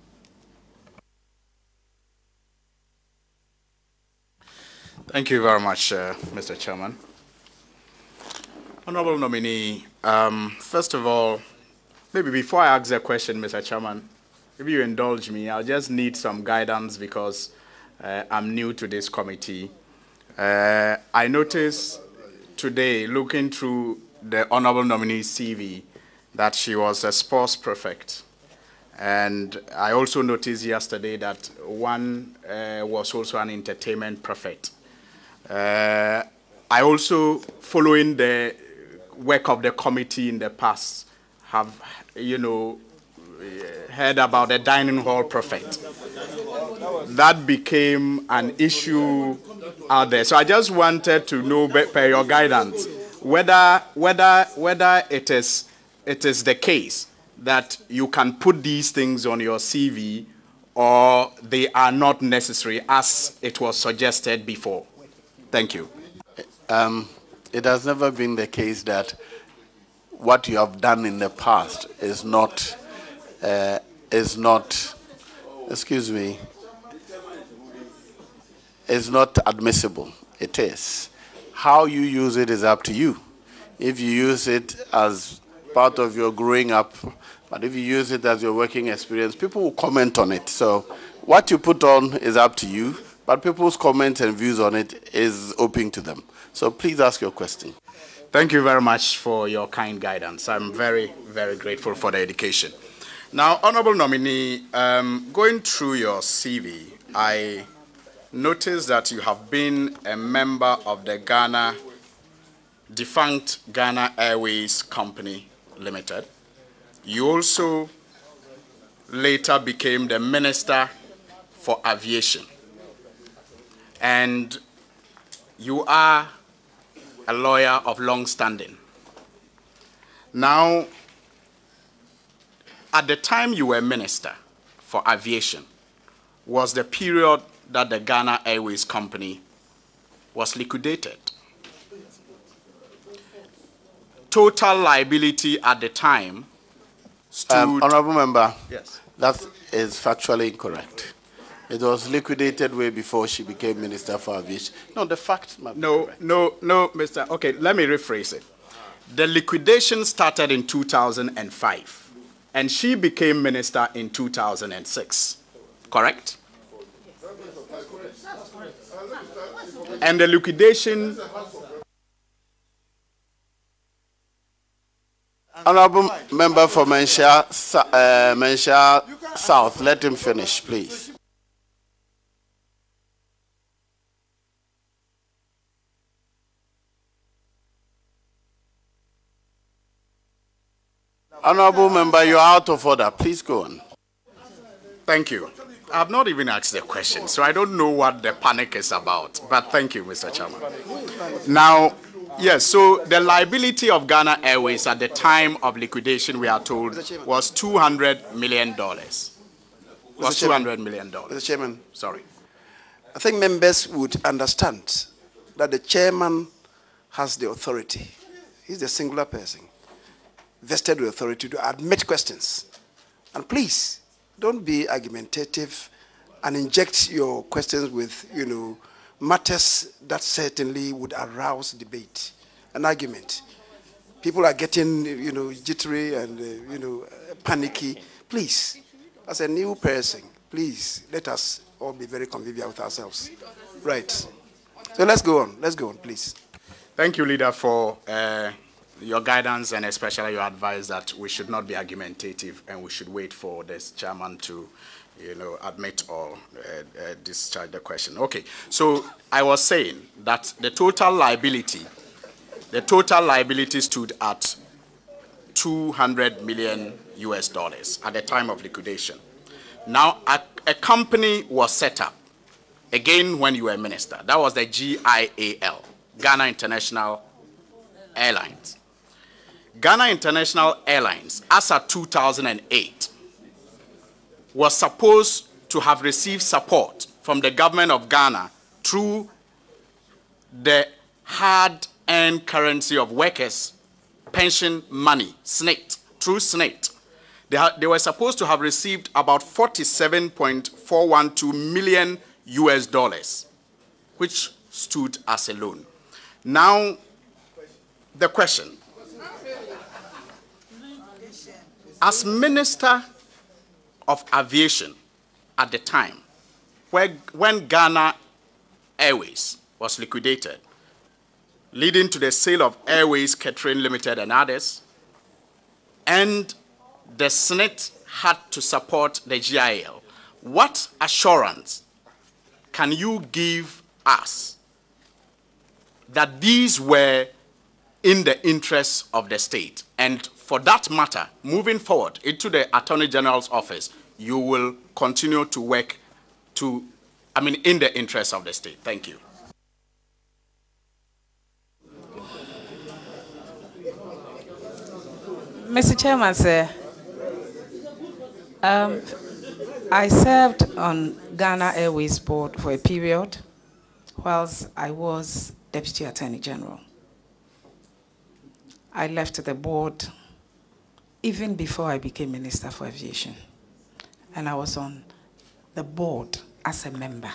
I: Thank you very much, uh, Mister Chairman. Honorable nominee, um, first of all, maybe before I ask the question, Mister Chairman, if you indulge me, I'll just need some guidance because uh, I'm new to this committee. Uh, I noticed today, looking through the honorable nominee's C V, that she was a sports prefect. And I also noticed yesterday that one uh, was also an entertainment prefect. Uh, I also, following the work of the committee in the past, have, you know, heard about the dining hall prefect. That became an issue out there. So I just wanted to know, per your guidance, whether whether whether it is it is the case that you can put these things on your C V, or they are not necessary as it was suggested before. Thank you.
L: Um, it has never been the case that what you have done in the past is not uh, is not, excuse me, is not admissible. It is. How you use it is up to you. If you use it as part of your growing up, but if you use it as your working experience, people will comment on it. So what you put on is up to you. but people's comments and views on it is open to them. So please ask your question.
M: Thank you very much for your kind guidance. I'm very, very grateful for the education. Now, Honorable Nominee, um, going through your C V, I noticed that you have been a member of the Ghana, defunct Ghana Airways Company Limited. You also later became the Minister for Aviation. And you are a lawyer of long standing. Now, at the time you were Minister for Aviation, was the period that the Ghana Airways Company was liquidated. Total liability at the time stood...
L: Um, Honorable Member,
M: yes.
L: That is factually incorrect. It was liquidated way before she became Minister for Aviation. No, the fact...
M: No, no, no, Mister Okay, let me rephrase it. The liquidation started in two thousand five, and she became Minister in two thousand six, correct? And the liquidation...
L: Honorable Member for Mensha, uh, Mensha South, let him finish, please. Honorable Member, you're out of order. Please go on.
M: Thank you. I have not even asked the question, so I don't know what the panic is about. But thank you, Mister Chairman. Now, yes, so the liability of Ghana Airways at the time of liquidation, we are told, was two hundred million dollars. Was two hundred million dollars.
B: Mister Chairman.
M: Sorry.
B: I think members would understand that the chairman has the authority. He's the singular person vested with authority to admit questions. And please, don't be argumentative and inject your questions with, you know, matters that certainly would arouse debate, an argument. People are getting, you know, jittery and, uh, you know, uh, panicky. Please, as a new person, please, let us all be very convivial with ourselves. Right. So let's go on. Let's go on, please.
M: Thank you, Leader, for uh, your guidance and especially your advice that we should not be argumentative and we should wait for this chairman to, you know, admit or uh, uh, discharge the question. Okay, so I was saying that the total liability, the total liability stood at two hundred million U S dollars at the time of liquidation. Now, a, a company was set up, again when you were minister. That was the G I A L, Ghana International Airlines. Ghana International Airlines, as of two thousand eight, was supposed to have received support from the government of Ghana through the hard-earned currency of workers' pension money, S N I T, through S N I T. They, they were supposed to have received about forty-seven point four one two million U S dollars, which stood as a loan. Now, the question. As Minister of Aviation at the time, where, when Ghana Airways was liquidated, leading to the sale of Airways Catering Limited and others, and the S N I T had to support the G I L, what assurance can you give us that these were in the interests of the state? And for that matter, moving forward into the Attorney General's office, you will continue to work to, I mean, in the interests of the state. Thank you.
A: Mister Chairman, sir, um, I served on Ghana Airways Board for a period whilst I was Deputy Attorney General. I left the board even before I became Minister for Aviation, and I was on the board as a member.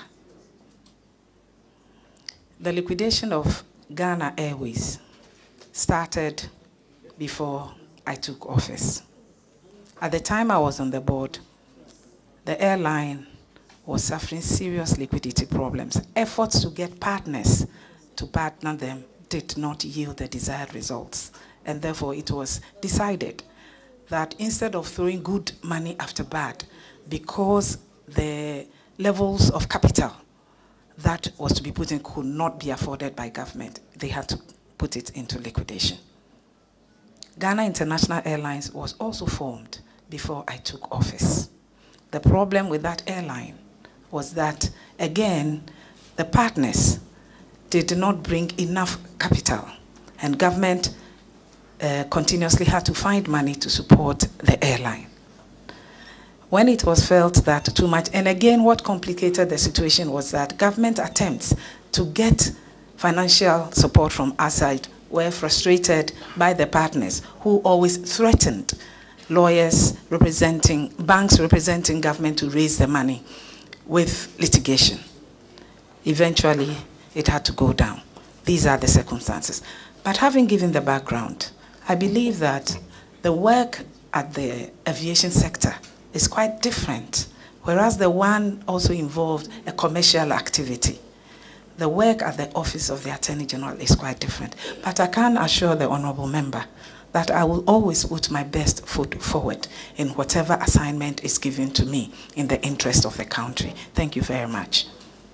A: The liquidation of Ghana Airways started before I took office. At the time I was on the board, the airline was suffering serious liquidity problems. Efforts to get partners to partner them did not yield the desired results. And therefore, it was decided that instead of throwing good money after bad, because the levels of capital that was to be put in could not be afforded by government, they had to put it into liquidation. Ghana International Airlines was also formed before I took office. The problem with that airline was that, again, the partners did not bring enough capital, and government uh, continuously had to find money to support the airline. When it was felt that too much, and again, what complicated the situation was that government attempts to get financial support from outside were frustrated by the partners, who always threatened lawyers representing, banks representing government to raise the money with litigation. Eventually, it had to go down. These are the circumstances. But having given the background, I believe that the work at the aviation sector is quite different, whereas the one also involved a commercial activity. The work at the Office of the Attorney General is quite different. But I can assure the Honorable Member that I will always put my best foot forward in whatever assignment is given to me in the interest of the country. Thank you very much.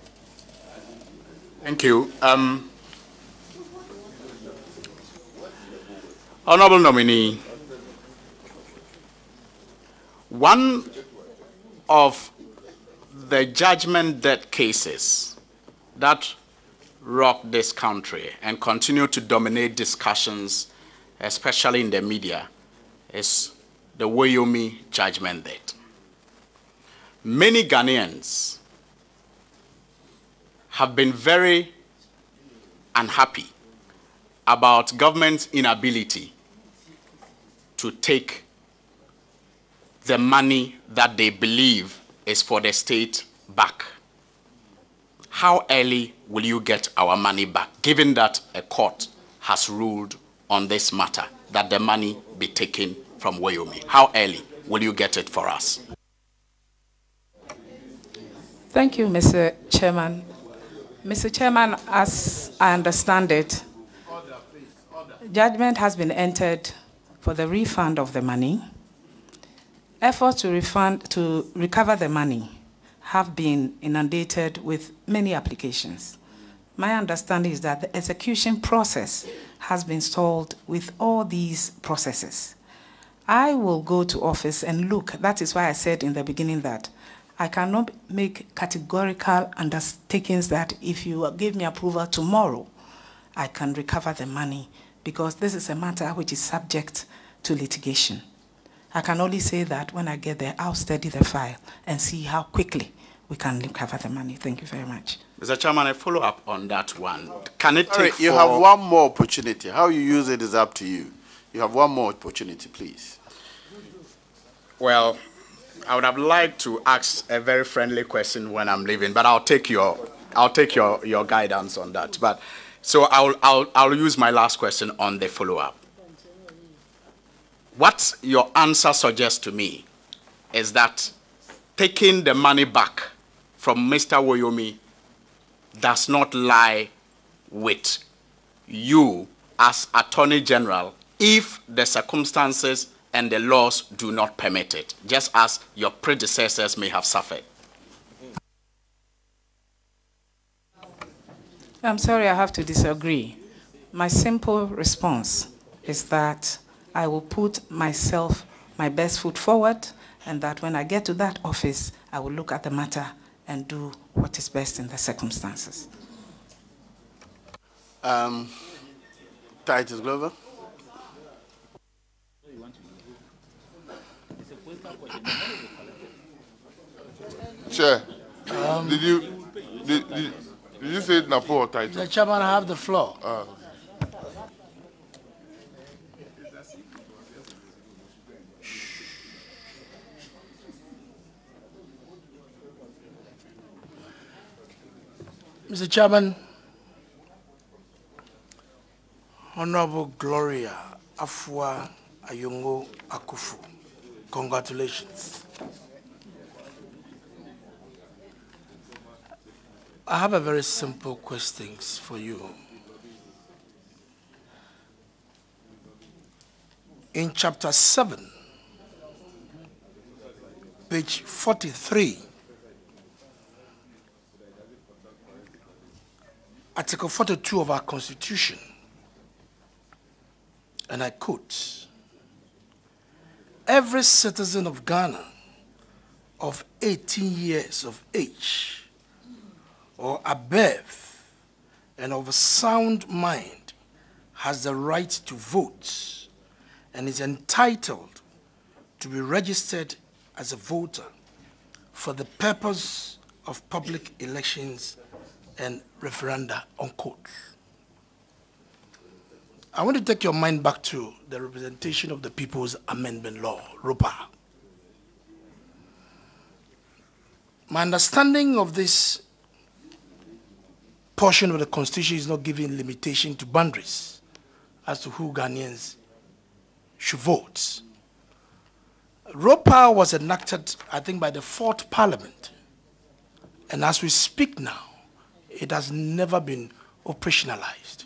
M: Thank you. Um, Honorable nominee, one of the judgment death cases that rock this country and continue to dominate discussions, especially in the media, is the Wayomi judgment death. Many Ghanaians have been very unhappy about government's inability to take the money that they believe is for the state back. How early will you get our money back, given that a court has ruled on this matter, that the money be taken from Wayomi? How early will you get it for us?
A: Thank you, Mister Chairman. Mister Chairman, as I understand it, judgment has been entered for the refund of the money. Efforts to refund, to recover the money have been inundated with many applications. My understanding is that the execution process has been stalled with all these processes. I will go to office and look. That is why I said in the beginning that I cannot make categorical undertakings that if you give me approval tomorrow, I can recover the money, because this is a matter which is subject to litigation. I can only say that when I get there, I'll study the file and see how quickly we can recover the money. Thank you very much.
M: Mister Chairman, I follow up on that one. Can it
L: Sorry,
M: take
L: you
M: for...
L: have one more opportunity. How you use it is up to you. You have one more opportunity, please.
M: Well, I would have liked to ask a very friendly question when I'm leaving, but I'll take your, I'll take your, your guidance on that. But so I'll, I'll, I'll use my last question on the follow-up. What your answer suggests to me is that taking the money back from Mister Wayomi does not lie with you as Attorney General if the circumstances and the laws do not permit it, just as your predecessors may have suffered.
A: I'm sorry, I have to disagree. My simple response is that I will put myself, my best foot forward, and that when I get to that office, I will look at the matter and do what is best in the circumstances.
L: Um, Titus Glover.
N: Chair, um, did you did, did, did you say Napo or Titus?
G: The chairman, I have the floor.
N: Uh,
G: Mister Chairman, Honorable Gloria Akuffo, congratulations.
H: I have a very simple question for you. In chapter seven, page forty-three, Article forty-two of our Constitution, and I quote, every citizen of Ghana of eighteen years of age or above and of a sound mind has the right to vote and is entitled to be registered as a voter for the purpose of public elections and referenda, unquote. I want to take your mind back to the Representation of the People's Amendment Law, R O P A. My understanding of this portion of the Constitution is not giving limitation to boundaries as to who Ghanaians should vote. R O P A was enacted, I think, by the fourth Parliament. And as we speak now, it has never been operationalized.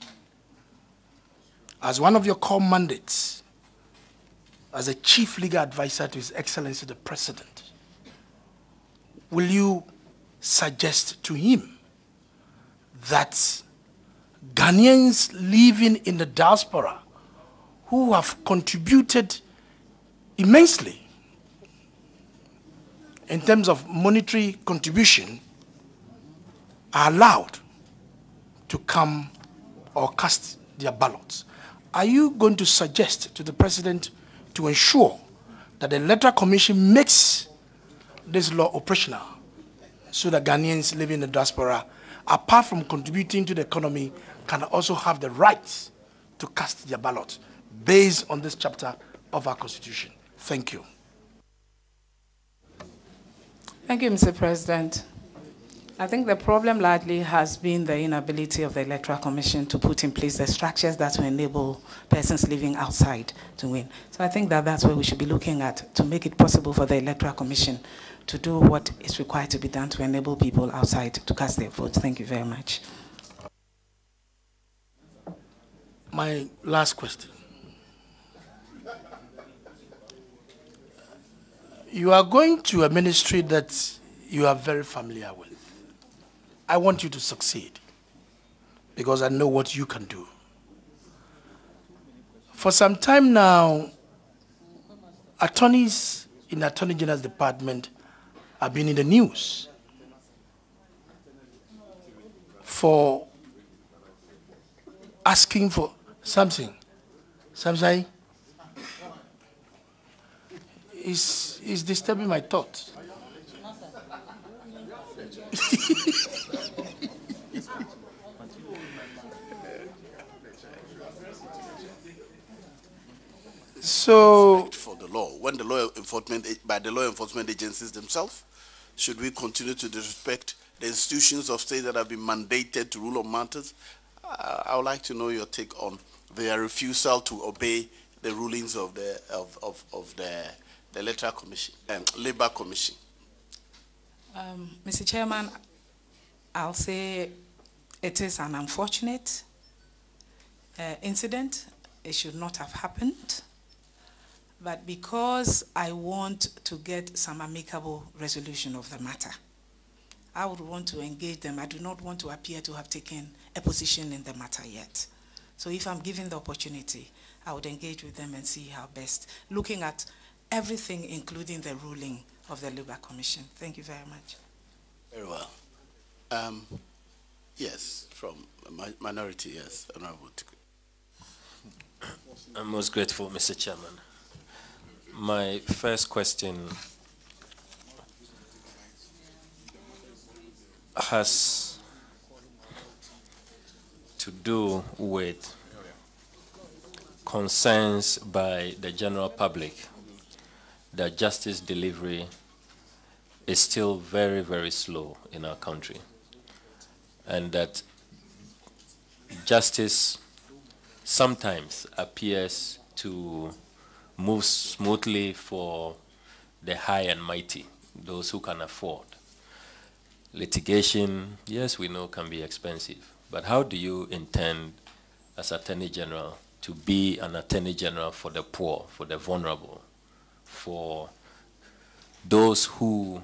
H: As one of your core mandates, as a chief legal advisor to His Excellency the President, will you suggest to him that Ghanaians living in the diaspora who have contributed immensely in terms of monetary contribution are allowed to come or cast their ballots? Are you going to suggest to the President to ensure that the Electoral Commission makes this law operational so that Ghanaians living in the diaspora, apart from contributing to the economy, can also have the right to cast their ballot based on this chapter of our Constitution? Thank you.
A: Thank you, Mister President. I think the problem largely has been the inability of the Electoral Commission to put in place the structures that will enable persons living outside to win. So I think that that's where we should be looking at, to make it possible for the Electoral Commission to do what is required to be done to enable people outside to cast their votes. Thank you very much.
H: My last question. You are going to a ministry that you are very familiar with. I want you to succeed because I know what you can do. For some time now, attorneys in the Attorney General's Department have been in the news for asking for something. Something is is disturbing my thoughts. So,
L: for the law, when the law enforcement by the law enforcement agencies themselves, should we continue to disrespect the institutions of state that have been mandated to rule on matters? Uh, I would like to know your take on their refusal to obey the rulings of the of of, of the the Electoral Commission and um, Labor Commission.
A: Um, Mister Chairman, I'll say it is an unfortunate uh, incident. It should not have happened. But because I want to get some amicable resolution of the matter, I would want to engage them. I do not want to appear to have taken a position in the matter yet. So if I'm given the opportunity, I would engage with them and see how best, looking at everything, including the ruling of the Labor Commission. Thank you very much.
L: Very well. Um, yes, from mi minority, yes, Honorable.
E: I'm most grateful, Mister Chairman. My first question has to do with concerns by the general public that justice delivery is still very, very slow in our country, and that justice sometimes appears to move smoothly for the high and mighty, those who can afford. litigation, yes, we know can be expensive, but how do you intend as Attorney General to be an Attorney General for the poor, for the vulnerable, for those who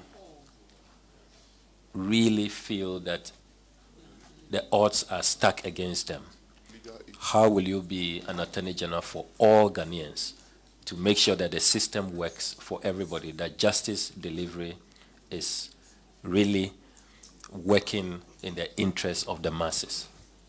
E: really feel that the odds are stacked against them? How will you be an Attorney General for all Ghanaians to make sure that the system works for everybody, that justice delivery is really working in the interest of the masses?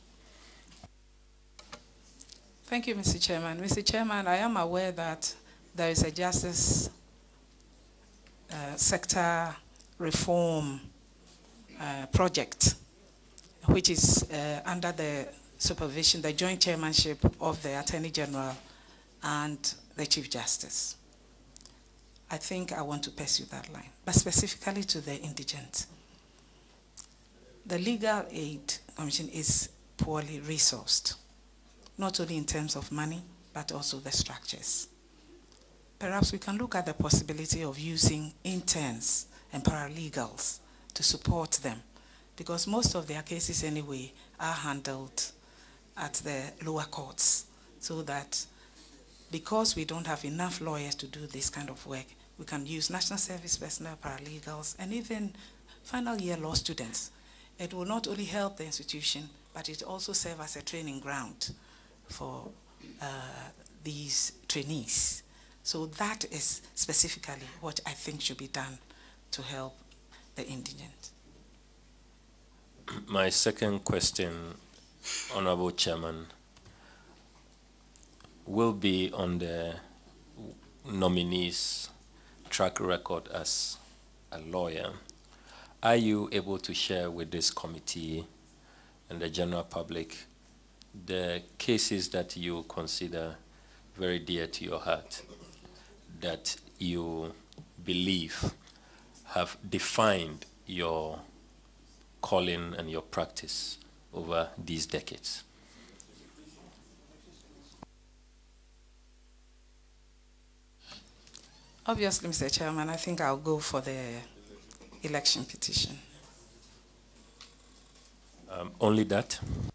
A: Thank you, Mister Chairman. Mister Chairman, I am aware that there is a justice uh, sector reform uh, project, which is uh, under the supervision, the joint chairmanship of the Attorney General and the Chief Justice. I think I want to pursue that line, but specifically to the indigent. The Legal Aid Commission is poorly resourced, not only in terms of money, but also the structures. Perhaps we can look at the possibility of using interns and paralegals to support them, because most of their cases anyway are handled at the lower courts, so that because we don't have enough lawyers to do this kind of work, we can use national service personnel, paralegals, and even final year law students. It will not only help the institution, but it also serves as a training ground for uh, these trainees. So that is specifically what I think should be done to help the indigent.
E: My second question, Honorable Chairman, will be on the nominee's track record as a lawyer. Are you able to share with this committee and the general public the cases that you consider very dear to your heart, that you believe have defined your calling and your practice over these decades?
A: Obviously, Mister Chairman, I think I'll go for the election petition.
E: Um, only that?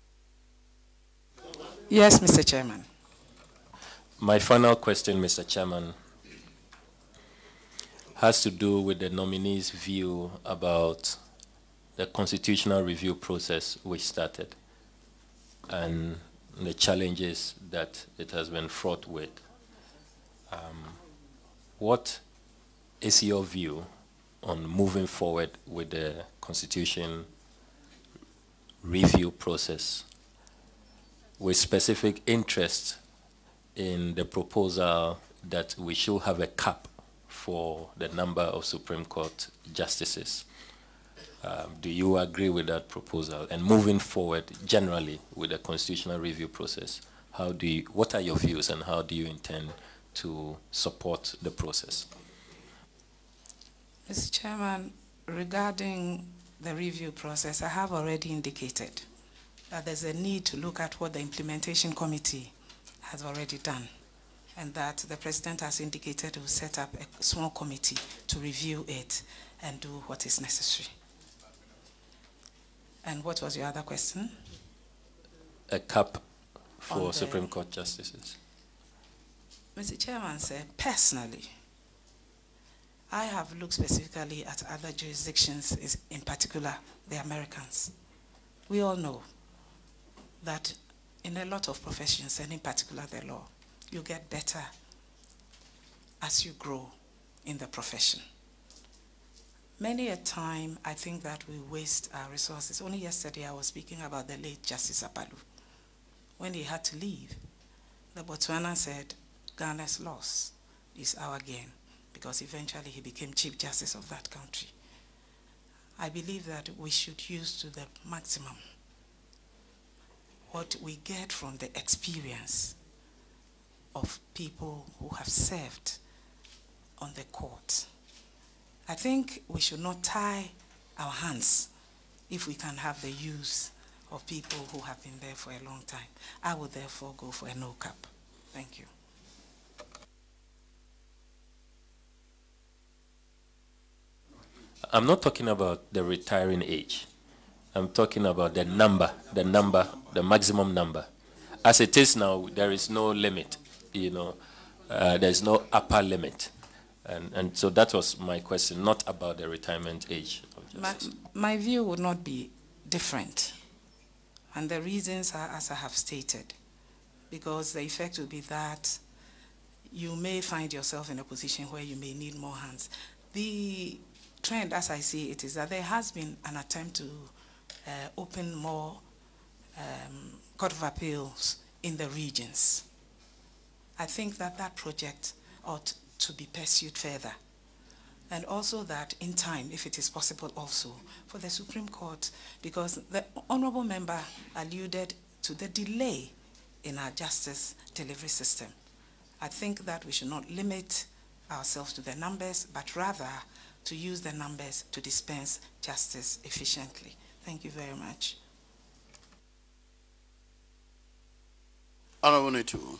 A: Yes, Mister Chairman.
E: My final question, Mister Chairman, has to do with the nominee's view about the constitutional review process which started and the challenges that it has been fraught with. Um, what is your view on moving forward with the constitution review process, with specific interest in the proposal that we should have a cap for the number of Supreme Court justices? Um, do you agree with that proposal? And moving forward generally with the constitutional review process, how do you, what are your views and how do you intend to support the process?
A: Mister Chairman, regarding the review process, I have already indicated that there's a need to look at what the implementation committee has already done, and that the President has indicated he will set up a small committee to review it and do what is necessary. And what was your other question?
E: A cap for Supreme Court justices.
A: Mister Chairman, sir, personally, I have looked specifically at other jurisdictions, in particular the Americans. We all know that in a lot of professions, and in particular the law, you get better as you grow in the profession. Many a time, I think that we waste our resources. Only yesterday I was speaking about the late Justice Apalu. When he had to leave, the Botswana said, Ghana's loss is our gain, because eventually he became Chief Justice of that country. I believe that we should use to the maximum what we get from the experience of people who have served on the court. I think we should not tie our hands if we can have the use of people who have been there for a long time. I would therefore go for a no cap. Thank you.
E: I'm not talking about the retiring age. I'm talking about the number, the number, the maximum number. As it is now, there is no limit, you know. Uh, there's no upper limit. And, and so that was my question, not about the retirement age.
A: My, my view would not be different. And the reasons are as I have stated. Because the effect will be that you may find yourself in a position where you may need more hands. The trend, as I see it, is that there has been an attempt to uh, open more um, Court of Appeals in the regions. I think that that project ought to be pursued further. And also that in time, if it is possible also, for the Supreme Court, because the honorable member alluded to the delay in our justice delivery system. I think that we should not limit ourselves to the numbers, but rather to use the numbers to dispense justice efficiently. Thank you very much.
L: Honorable Netu.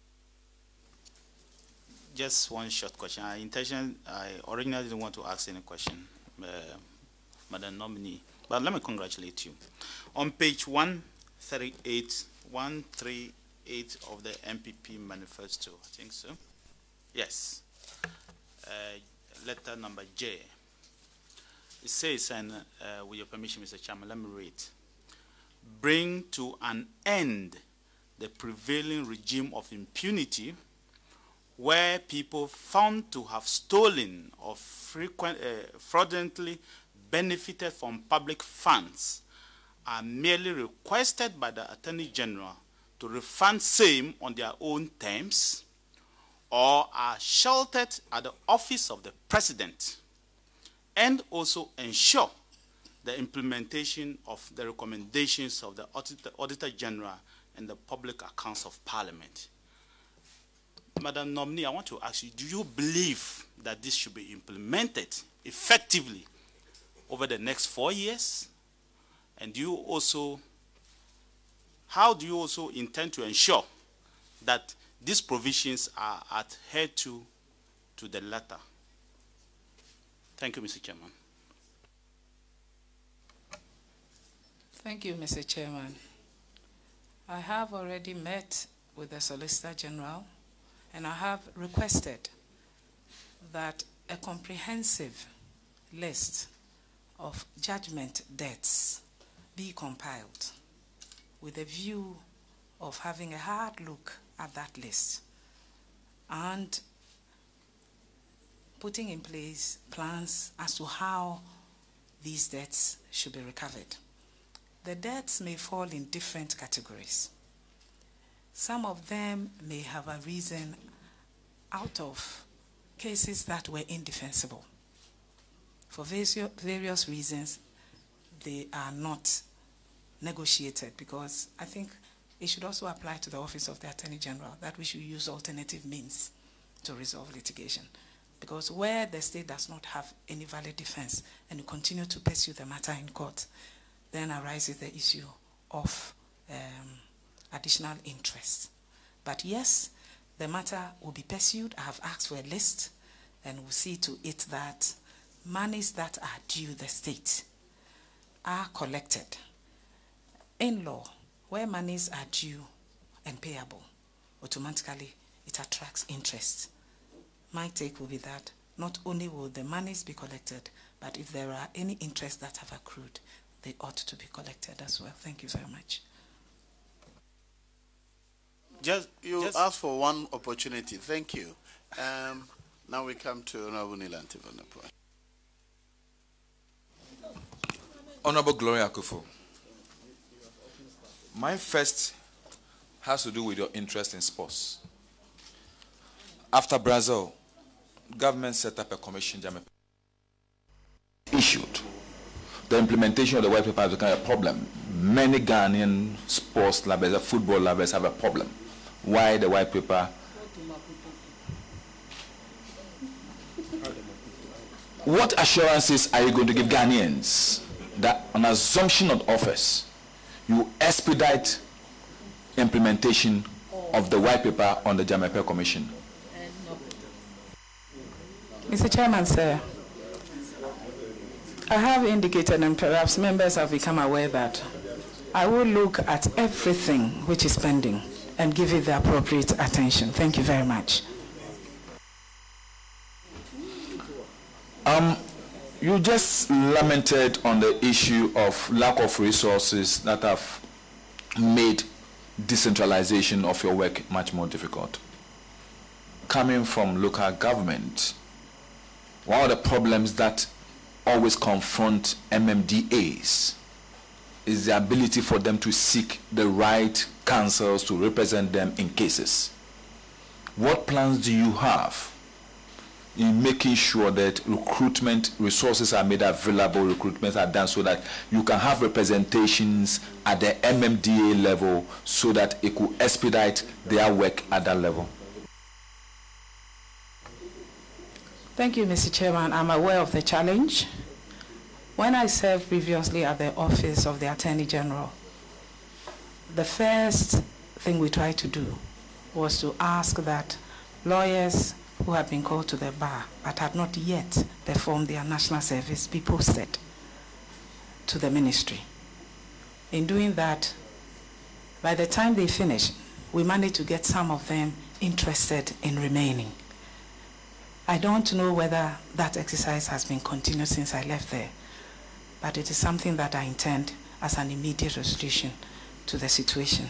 O: Just one short question. I intention, I originally didn't want to ask any question, uh, Madam Nominee, but let me congratulate you. On page one thirty-eight, one thirty-eight of the M P P manifesto, I think so. Yes. Uh, letter number J. It says, and uh, with your permission, Mister Chairman, let me read. Bring to an end the prevailing regime of impunity where people found to have stolen or frequent, uh, fraudulently benefited from public funds are merely requested by the Attorney General to refund same on their own terms, or are sheltered at the office of the President, and also ensure the implementation of the recommendations of the Auditor, Auditor General and the Public Accounts of Parliament. Madam Nominee, I want to ask you, do you believe that this should be implemented effectively over the next four years? And do you also, how do you also intend to ensure that these provisions are adhered to to the letter? Thank you, Mister Chairman.
A: Thank you, Mister Chairman. I have already met with the Solicitor General, and I have requested that a comprehensive list of judgment debts be compiled with a view of having a hard look at that list and putting in place plans as to how these debts should be recovered. The debts may fall in different categories. Some of them may have arisen out of cases that were indefensible. For various reasons, they are not negotiated, because I think it should also apply to the Office of the Attorney General that we should use alternative means to resolve litigation. Because where the state does not have any valid defense and you continue to pursue the matter in court, then arises the issue of um, additional interest. But yes, the matter will be pursued. I have asked for a list, and we'll see to it that monies that are due the state are collected. In law, where monies are due and payable, automatically it attracts interest. My take will be that not only will the monies be collected, but if there are any interests that have accrued, they ought to be collected as well. Thank you very much.
L: Just, you
O: Just
L: asked for one opportunity. Thank you. Um, now we come to Honorable Nilanti on the point.
F: Honorable Gloria Akuffo, my first has to do with your interest in sports. After Brazil, government set up a commission issued. The implementation of the white paper has become a problem. Many Ghanaian sports lovers, football lovers have a problem. Why the white paper? What assurances are you going to give Ghanaians that on assumption of office, you expedite implementation of the white paper on the Jamape Commission?
A: Mister Chairman, sir, I have indicated, and perhaps members have become aware, that I will look at everything which is pending and give it the appropriate attention. Thank you very much.
F: Um, you just lamented on the issue of lack of resources that have made decentralization of your work much more difficult. Coming from local government, one of the problems that always confront M M D As is the ability for them to seek the right counsels to represent them in cases. What plans do you have in making sure that recruitment resources are made available, recruitments are done so that you can have representations at the M M D A level so that it could expedite their work at that level?
A: Thank you, Mister Chairman. I'm aware of the challenge. When I served previously at the office of the Attorney General, the first thing we tried to do was to ask that lawyers who had been called to the bar but had not yet performed their national service be posted to the ministry. In doing that, by the time they finished, we managed to get some of them interested in remaining. I don't know whether that exercise has been continued since I left there, but it is something that I intend as an immediate resolution to the situation.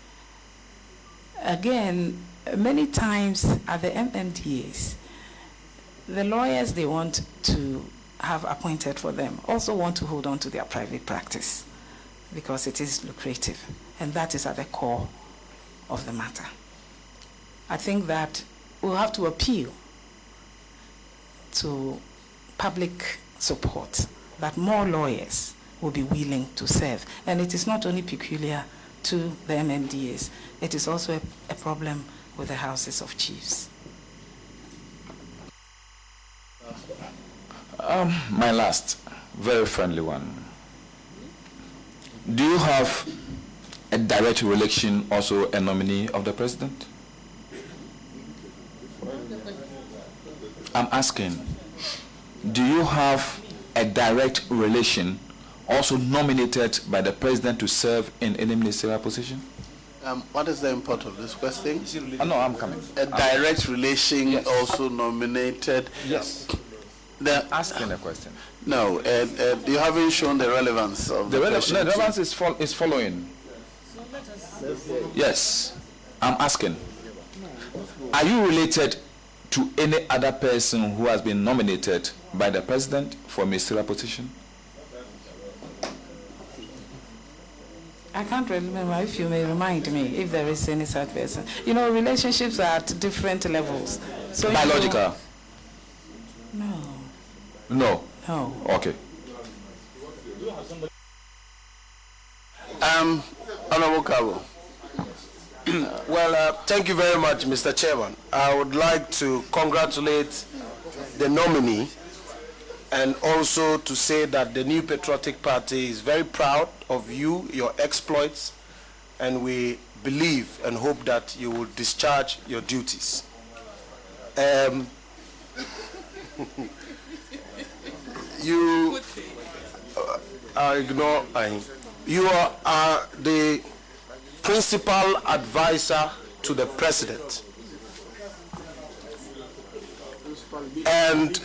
A: Again, many times at the M M D As, the lawyers they want to have appointed for them also want to hold on to their private practice because it is lucrative, and that is at the core of the matter. I think that we'll have to appeal to public support that more lawyers will be willing to serve. And it is not only peculiar to the M M D As, it is also a, a problem with the houses of chiefs.
F: Um, my last, very friendly one. Do you have a direct relation, also a nominee of the president? I'm asking, do you have a direct relation also nominated by the president to serve in any ministerial position?
L: Um, what is the import of this question?
F: Oh, no, I'm coming.
L: A direct
F: I'm,
L: relation
F: yes.
L: also nominated?
F: Yes.
L: The,
F: I'm asking a question.
L: No, uh, uh, you haven't shown the relevance of the,
F: the
L: question.
F: rele- no, the relevance is, fol is following. Yes, I'm asking. Are you related to any other person who has been nominated by the president for a ministerial position?
A: I can't remember, if you may remind me, if there is any such person. You know, relationships are at different levels. So
F: Biological?
A: You know, no.
F: No?
A: No.
F: Okay.
P: Um, Honorable Cabo. Well, uh, thank you very much, Mister Chairman. I would like to congratulate the nominee and also to say that the New Patriotic Party is very proud of you, your exploits, and we believe and hope that you will discharge your duties. Um, you uh, I ignore I, you are, are the principal advisor to the president and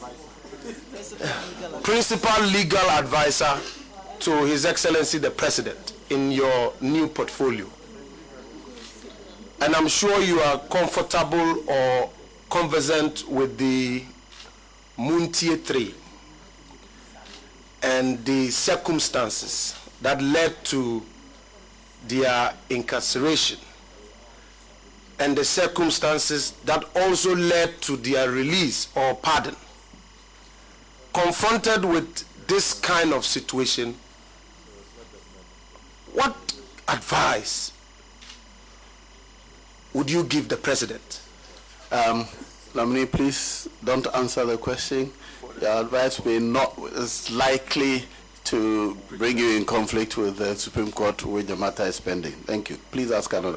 P: principal legal advisor to His Excellency the President in your new portfolio. And I'm sure you are comfortable or conversant with the Muntie Three and the circumstances that led to their incarceration and the circumstances that also led to their release or pardon. Confronted with this kind of situation, what advice would you give the president?
L: Um, nominee, please don't answer the question. Your advice may not is likely to bring you in conflict with the Supreme Court where the matter is pending. Thank you. Please ask another.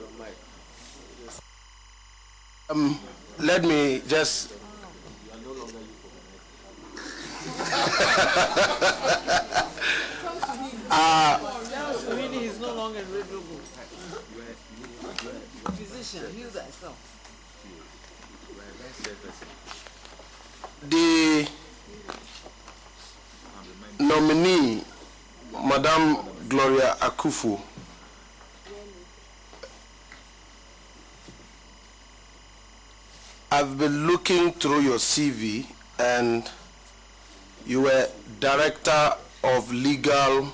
P: Um, let me just
J: uh,
G: He's no longer available. Physician, heal thyself.
P: The nominee, Madame Gloria Akuffo, I've been looking through your C V, and you were Director of Legal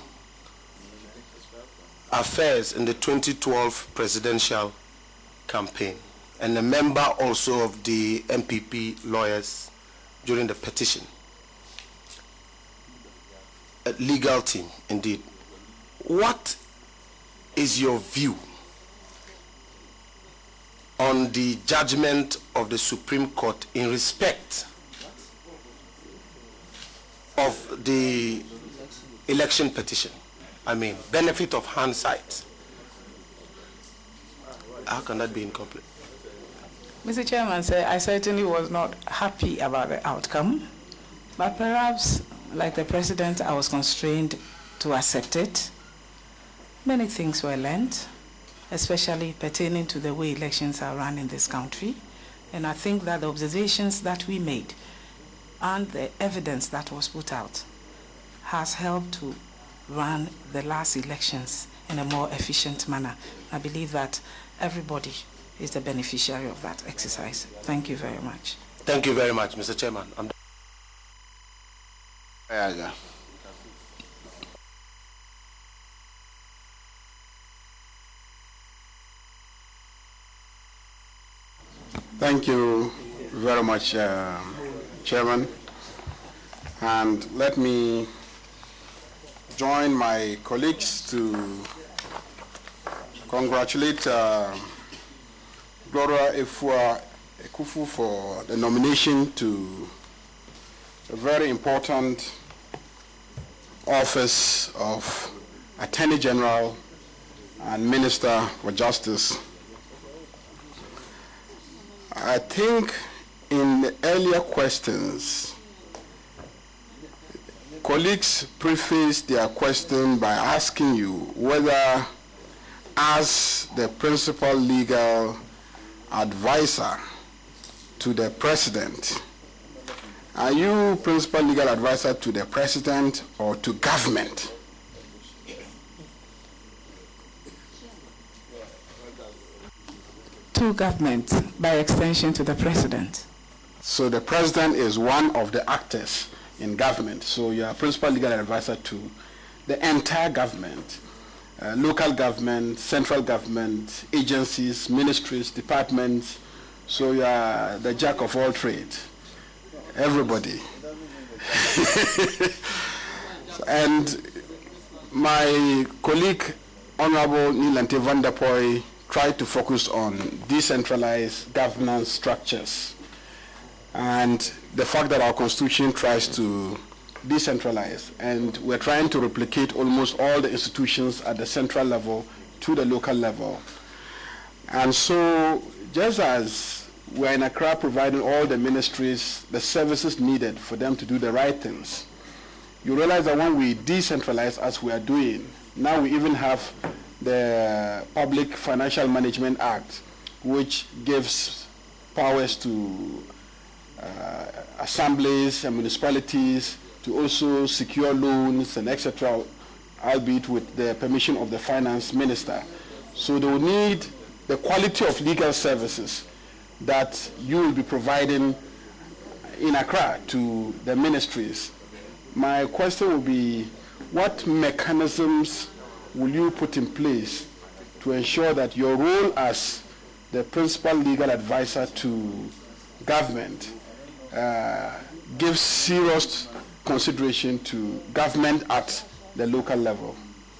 P: Affairs in the twenty twelve presidential campaign, and a member also of the M P P lawyers during the petition. A legal team, indeed. What is your view on the judgment of the Supreme Court in respect of the election petition? I mean, benefit of hindsight. How can that be incomplete?
A: Mister Chairman, sir, I certainly was not happy about the outcome, but perhaps, like the President, I was constrained to accept it. Many things were learned, especially pertaining to the way elections are run in this country, and I think that the observations that we made and the evidence that was put out has helped to run the last elections in a more efficient manner. I believe that everybody is the beneficiary of that exercise. Thank you very much.
P: Thank you very much, Mister Chairman. I'm
B: Thank you very much, uh, Chairman. And let me join my colleagues to congratulate uh, Gloria Akuffo for the nomination to a very important office of Attorney General and Minister for Justice. I think in the earlier questions, colleagues prefaced their question by asking you whether, as the principal legal advisor to the President, are you principal legal advisor to the President or to government?
A: To government, by extension to the President.
B: So the President is one of the actors in government. So you are principal legal advisor to the entire government, uh, local government, central government, agencies, ministries, departments. So you are the jack of all trades, everybody. And my colleague, Honorable Nilante van der Poy, tried to focus on decentralized governance structures and the fact that our constitution tries to decentralize, and we're trying to replicate almost all the institutions at the central level to the local level. And so just as we're in Accra providing all the ministries the services needed for them to do the right things, you realize that when we decentralize as we are doing, now we even have the Public Financial Management Act, which gives powers to uh, assemblies and municipalities to also secure loans and et cetera, albeit with the permission of the finance minister. So they will need the quality of legal services that you will be providing in Accra to the ministries. My question will be, what mechanisms will you put in place to ensure that your role as the principal legal advisor to government uh, gives serious consideration to government at the local level?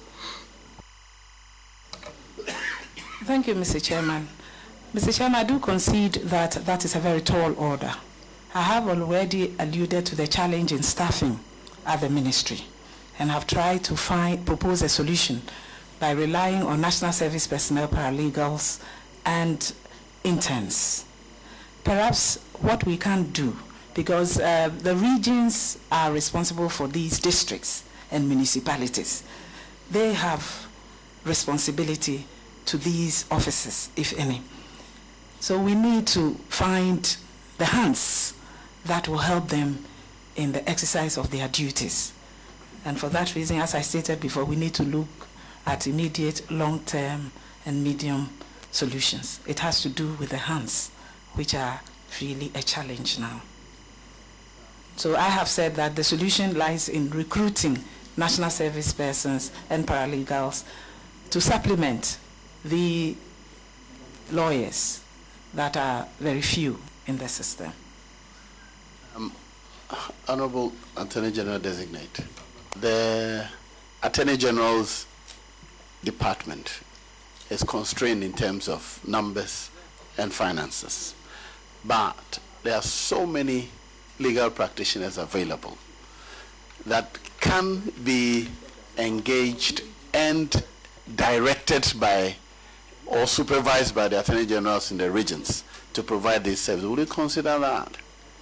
A: Thank you, Mister Chairman. Mister Chairman, I do concede that that is a very tall order. I have already alluded to the challenge in staffing at the ministry, and have tried to find, propose a solution by relying on national service personnel, paralegals, and interns. Perhaps what we can do because uh, the regions are responsible for these districts and municipalities. They have responsibility to these offices, if any. So we need to find the hands that will help them in the exercise of their duties. And for that reason, as I stated before, we need to look at immediate, long-term, and medium solutions. It has to do with the hands, which are really a challenge now. So I have said that the solution lies in recruiting national service persons and paralegals to supplement the lawyers that are very few in the system.
L: Um, Honorable Attorney General Designate, the Attorney General's department is constrained in terms of numbers and finances, but there are so many legal practitioners available that can be engaged and directed by or supervised by the Attorney Generals in the regions to provide this service. Would you consider that?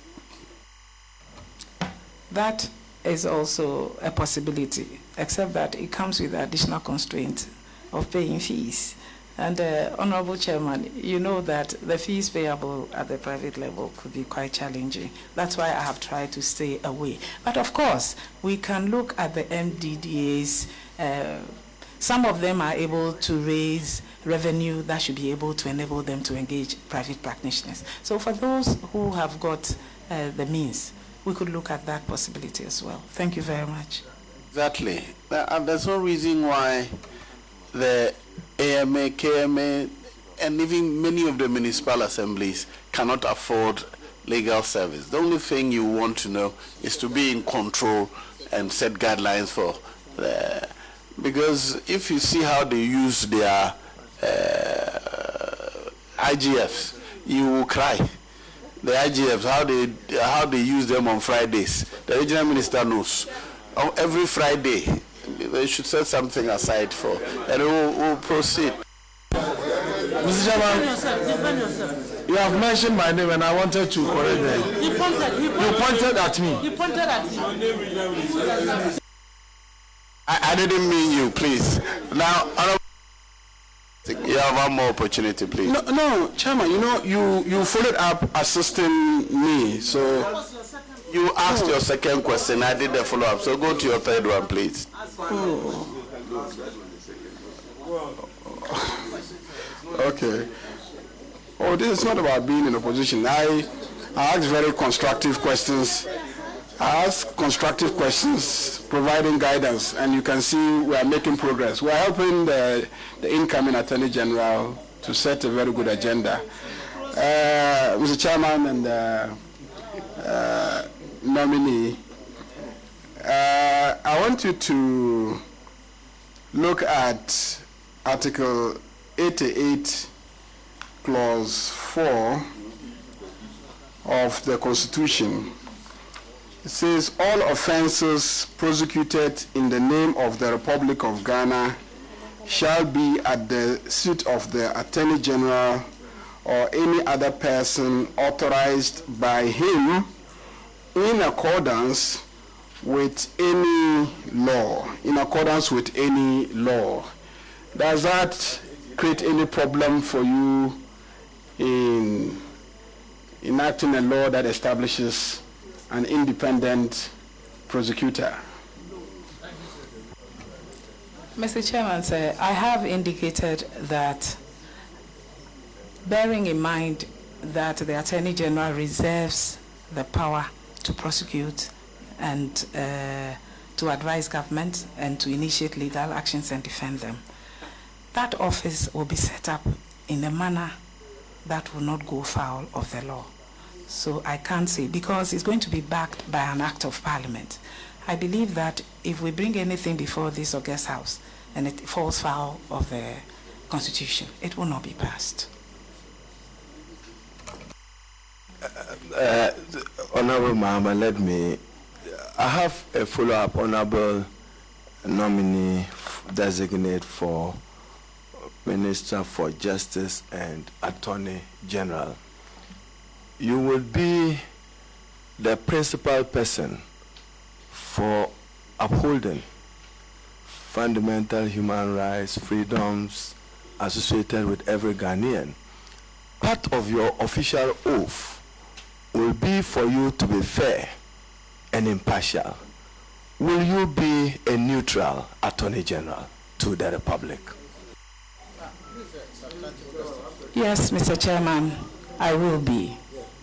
A: That is also a possibility, except that it comes with the additional constraint of paying fees. And uh, Honorable Chairman, you know that the fees payable at the private level could be quite challenging. That's why I have tried to stay away. But of course, we can look at the M D D As. Uh, some of them are able to raise revenue that should be able to enable them to engage private practitioners. So for those who have got uh, the means, we could look at that possibility as well. Thank you very much.
L: Exactly. And there's no reason why the A M A, K M A, and even many of the municipal assemblies cannot afford legal service. The only thing you want to know is to be in control and set guidelines for the, because if you see how they use their uh, I G Fs, you will cry. The I G Fs, how they how they use them on Fridays. The regional minister knows. On every Friday, they should set something aside for, and we'll, we'll proceed.
H: Mister Chairman, you have mentioned my name, and I wanted to correct them.
G: He pointed, he pointed,
H: you pointed at me.
G: He pointed at me.
L: I, I didn't mean you, please. Now, you have one more opportunity, please.
B: No, no, Chairman, you know, you, you followed up assisting me, so...
L: You asked your second question, I did the follow-up, so go to your third one, please.
B: Oh. Okay. Oh, this is not about being in opposition. I, I ask very constructive questions. I ask constructive questions, providing guidance, and you can see we are making progress. We are helping the, the incoming Attorney General to set a very good agenda. Uh, Mister Chairman and uh, uh, nominee, uh, I want you to look at Article eighty-eight, Clause four of the Constitution. It says, all offenses prosecuted in the name of the Republic of Ghana shall be at the suit of the Attorney General or any other person authorized by him in accordance with any law, in accordance with any law. Does that create any problem for you in enacting a law that establishes an independent prosecutor?
A: Mister Chairman, sir, I have indicated that, bearing in mind that the Attorney General reserves the power to prosecute and uh, to advise government and to initiate legal actions and defend them, that office will be set up in a manner that will not go foul of the law. So I can't say, because it's going to be backed by an act of parliament. I believe that if we bring anything before this august house and it falls foul of the Constitution, it will not be passed.
C: Uh, uh, Honorable Mahama, let me, I have a follow-up, Honorable nominee designate for Minister for Justice and Attorney General. You will be the principal person for upholding fundamental human rights, freedoms associated with every Ghanaian, part of your official oath will be for you to be fair and impartial. Will you be a neutral Attorney General to the Republic?
A: Yes, Mister Chairman, I will be.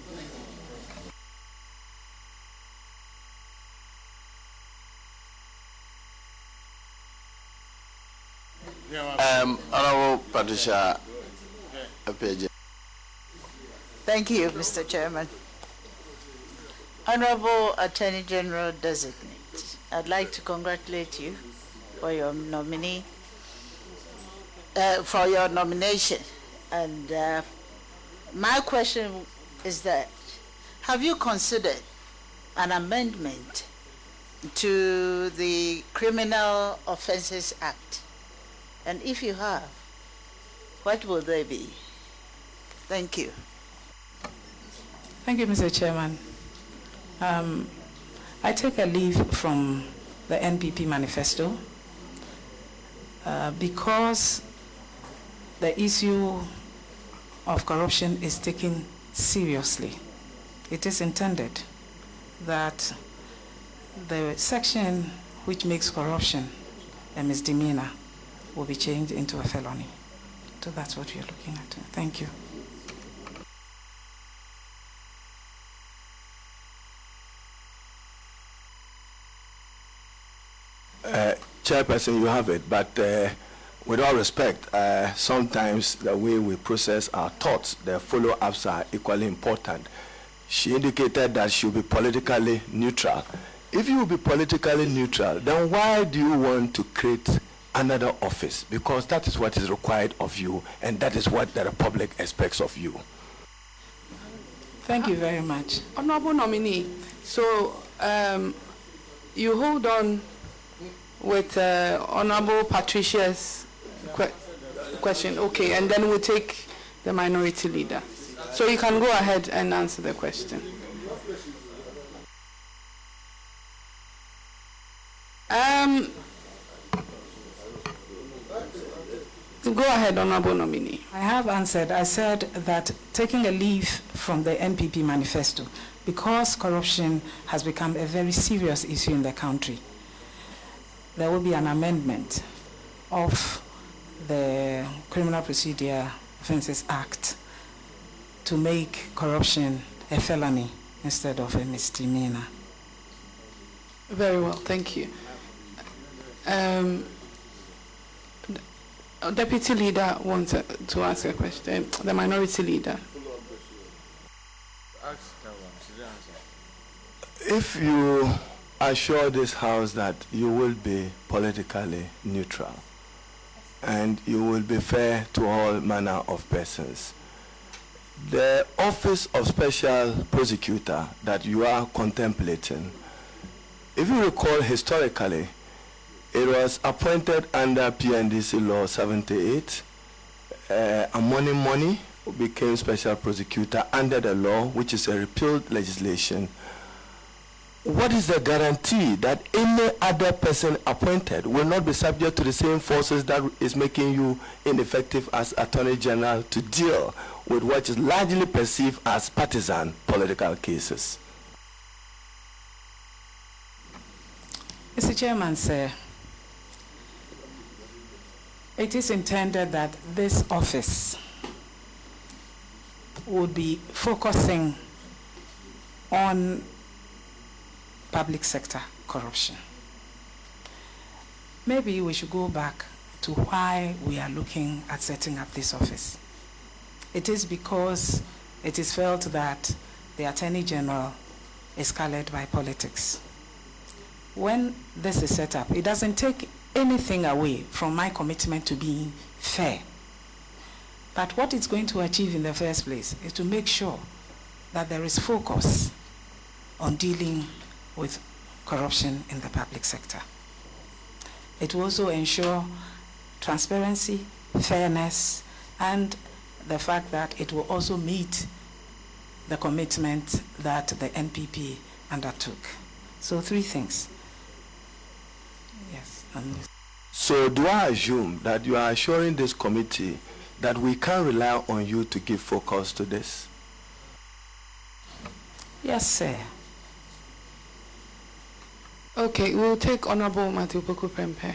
P: Um, Honorable Patricia Apeje.
Q: Thank you, Mister Chairman. Honorable Attorney General Designate, I'd like to congratulate you for your nominee, uh, for your nomination. And uh, my question is that, have you considered an amendment to the Criminal Offences Act? And if you have, what will they be? Thank you.
A: Thank you, Mister Chairman. Um, I take a leave from the N P P manifesto uh, because the issue of corruption is taken seriously. It is intended that the section which makes corruption a misdemeanor will be changed into a felony. So that's what we are looking at. Thank you.
C: Uh, Chairperson, you have it, but uh, with all respect, uh, sometimes the way we process our thoughts, the follow-ups are equally important. She indicated that she will be politically neutral. If you will be politically neutral, then why do you want to create another office? Because that is what is required of you, and that is what the Republic expects of you.
A: Thank you very much.
R: Honorable nominee, so um, you hold on with uh, Honorable Patricia's que question. Okay, and then we'll take the minority leader. So you can go ahead and answer the question. Um, go ahead, Honorable nominee.
A: I have answered. I said that taking a leave from the N P P manifesto, because corruption has become a very serious issue in the country, there will be an amendment of the Criminal Procedure Offences Act to make corruption a felony instead of a misdemeanor.
R: Very well, thank you. Um, Deputy Leader wants uh, to ask a question. The minority leader.
C: If you assure this House that you will be politically neutral and you will be fair to all manner of persons, the Office of Special Prosecutor that you are contemplating, if you recall historically, it was appointed under P N D C Law seventy-eight. Uh, Amoni Money became Special Prosecutor under the law, which is a repealed legislation. What is the guarantee that any other person appointed will not be subject to the same forces that is making you ineffective as Attorney General to deal with what is largely perceived as partisan political cases?
A: Mister Chairman, sir, it is intended that this office would be focusing on public sector corruption. Maybe we should go back to why we are looking at setting up this office. It is because it is felt that the Attorney General is colored by politics. When this is set up, it doesn't take anything away from my commitment to being fair. But what it's going to achieve in the first place is to make sure that there is focus on dealing with corruption in the public sector. It will also ensure transparency, fairness, and the fact that it will also meet the commitment that the N P P undertook. So three things. Yes. Um,
C: So do I assume that you are assuring this committee that we can rely on you to give focus to this?
A: Yes, sir.
R: Okay, we'll take Honorable Matthew Poku Prempeh.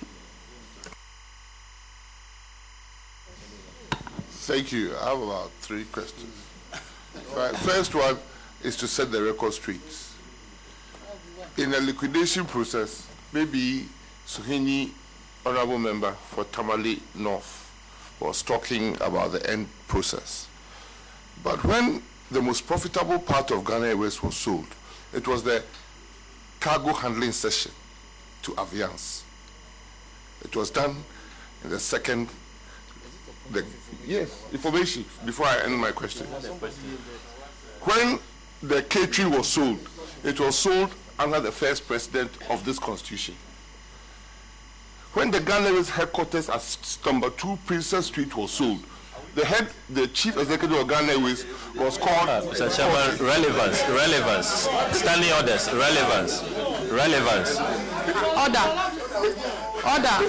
N: Thank you. I have about three questions. Right. First one is to set the record straight. In a liquidation process, maybe Suhini, honorable member for Tamale North, was talking about the end process. But when the most profitable part of Ghana Airways was sold, it was the cargo handling session to Aviance. It was done in the second, the, yes, information, before I end my question. When the catering was sold, it was sold under the first president of this constitution. When the Ghana Airways headquarters at number two Princess Street was sold, the head, the chief executive of Ghana Airways was called...
E: Uh, Mister Chairman, relevance, relevance, standing orders, relevance, relevance.
R: Order. Order.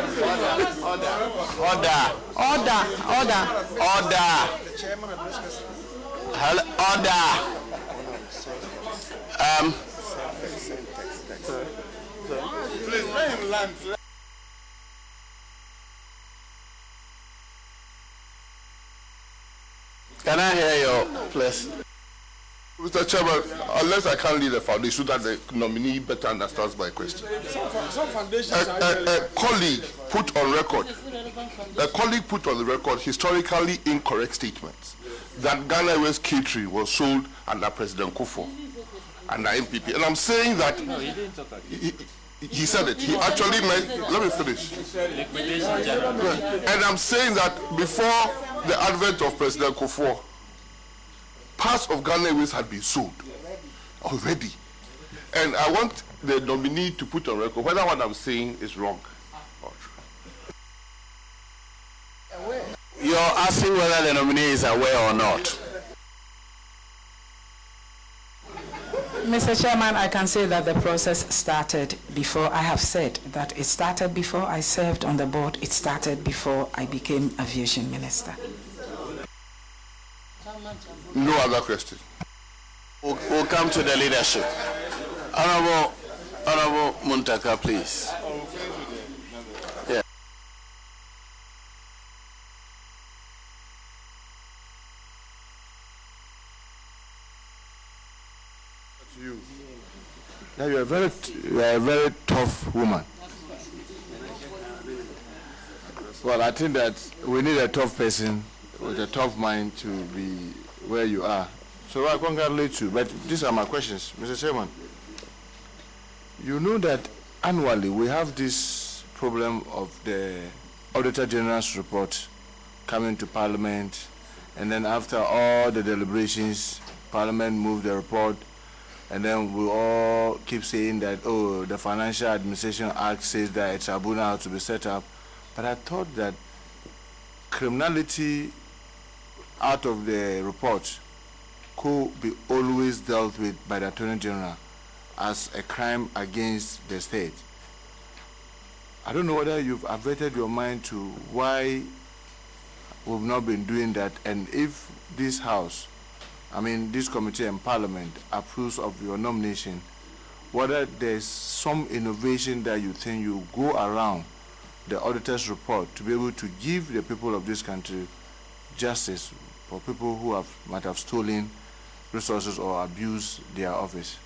P: Order.
R: Order. Order.
P: Order. Hello, order. Um.
N: Please let him land.
P: Can I hear you, please?
N: Mister Chairman, unless I can't lead the foundation, that the nominee better understands my question.
H: Some foundations
N: A, a, a colleague put on record, a colleague put on the record historically incorrect statements that Ghana Airways catering was sold under President Akuffo, under N P P. And I'm saying that
E: No, he didn't talk like
N: he, he said it. He actually meant, let me finish. And I'm saying that before the advent of President Akuffo, parts of Ghana Airways had been sold already. And I want the nominee to put on record whether what I'm saying is wrong or true.
P: You're asking whether the nominee is aware or not.
A: Mister Chairman, I can say that the process started before. I have said that it started before I served on the board. It started before I became aviation minister.
N: No other question.
P: We'll, we'll come to the leadership. Honorable, Honorable Muntaka, please. Yeah.
C: You. Now you are very, you are a very tough woman. Well, I think that we need a tough person with a tough mind to be where you are. So I congratulate you. But these are my questions, Mister Chairman. You know that annually we have this problem of the Auditor General's report coming to Parliament, and then after all the deliberations, Parliament moved the report. And then we all keep saying that, oh, the Financial Administration Act says that a tribunal has to be set up. But I thought that criminality out of the report could be always dealt with by the Attorney General as a crime against the state. I don't know whether you've averted your mind to why we've not been doing that, and if this House, I mean, this committee and Parliament approves of your nomination, whether there's some innovation that you think you go around the auditor's report to be able to give the people of this country justice for people who have, might have stolen resources or abused their office.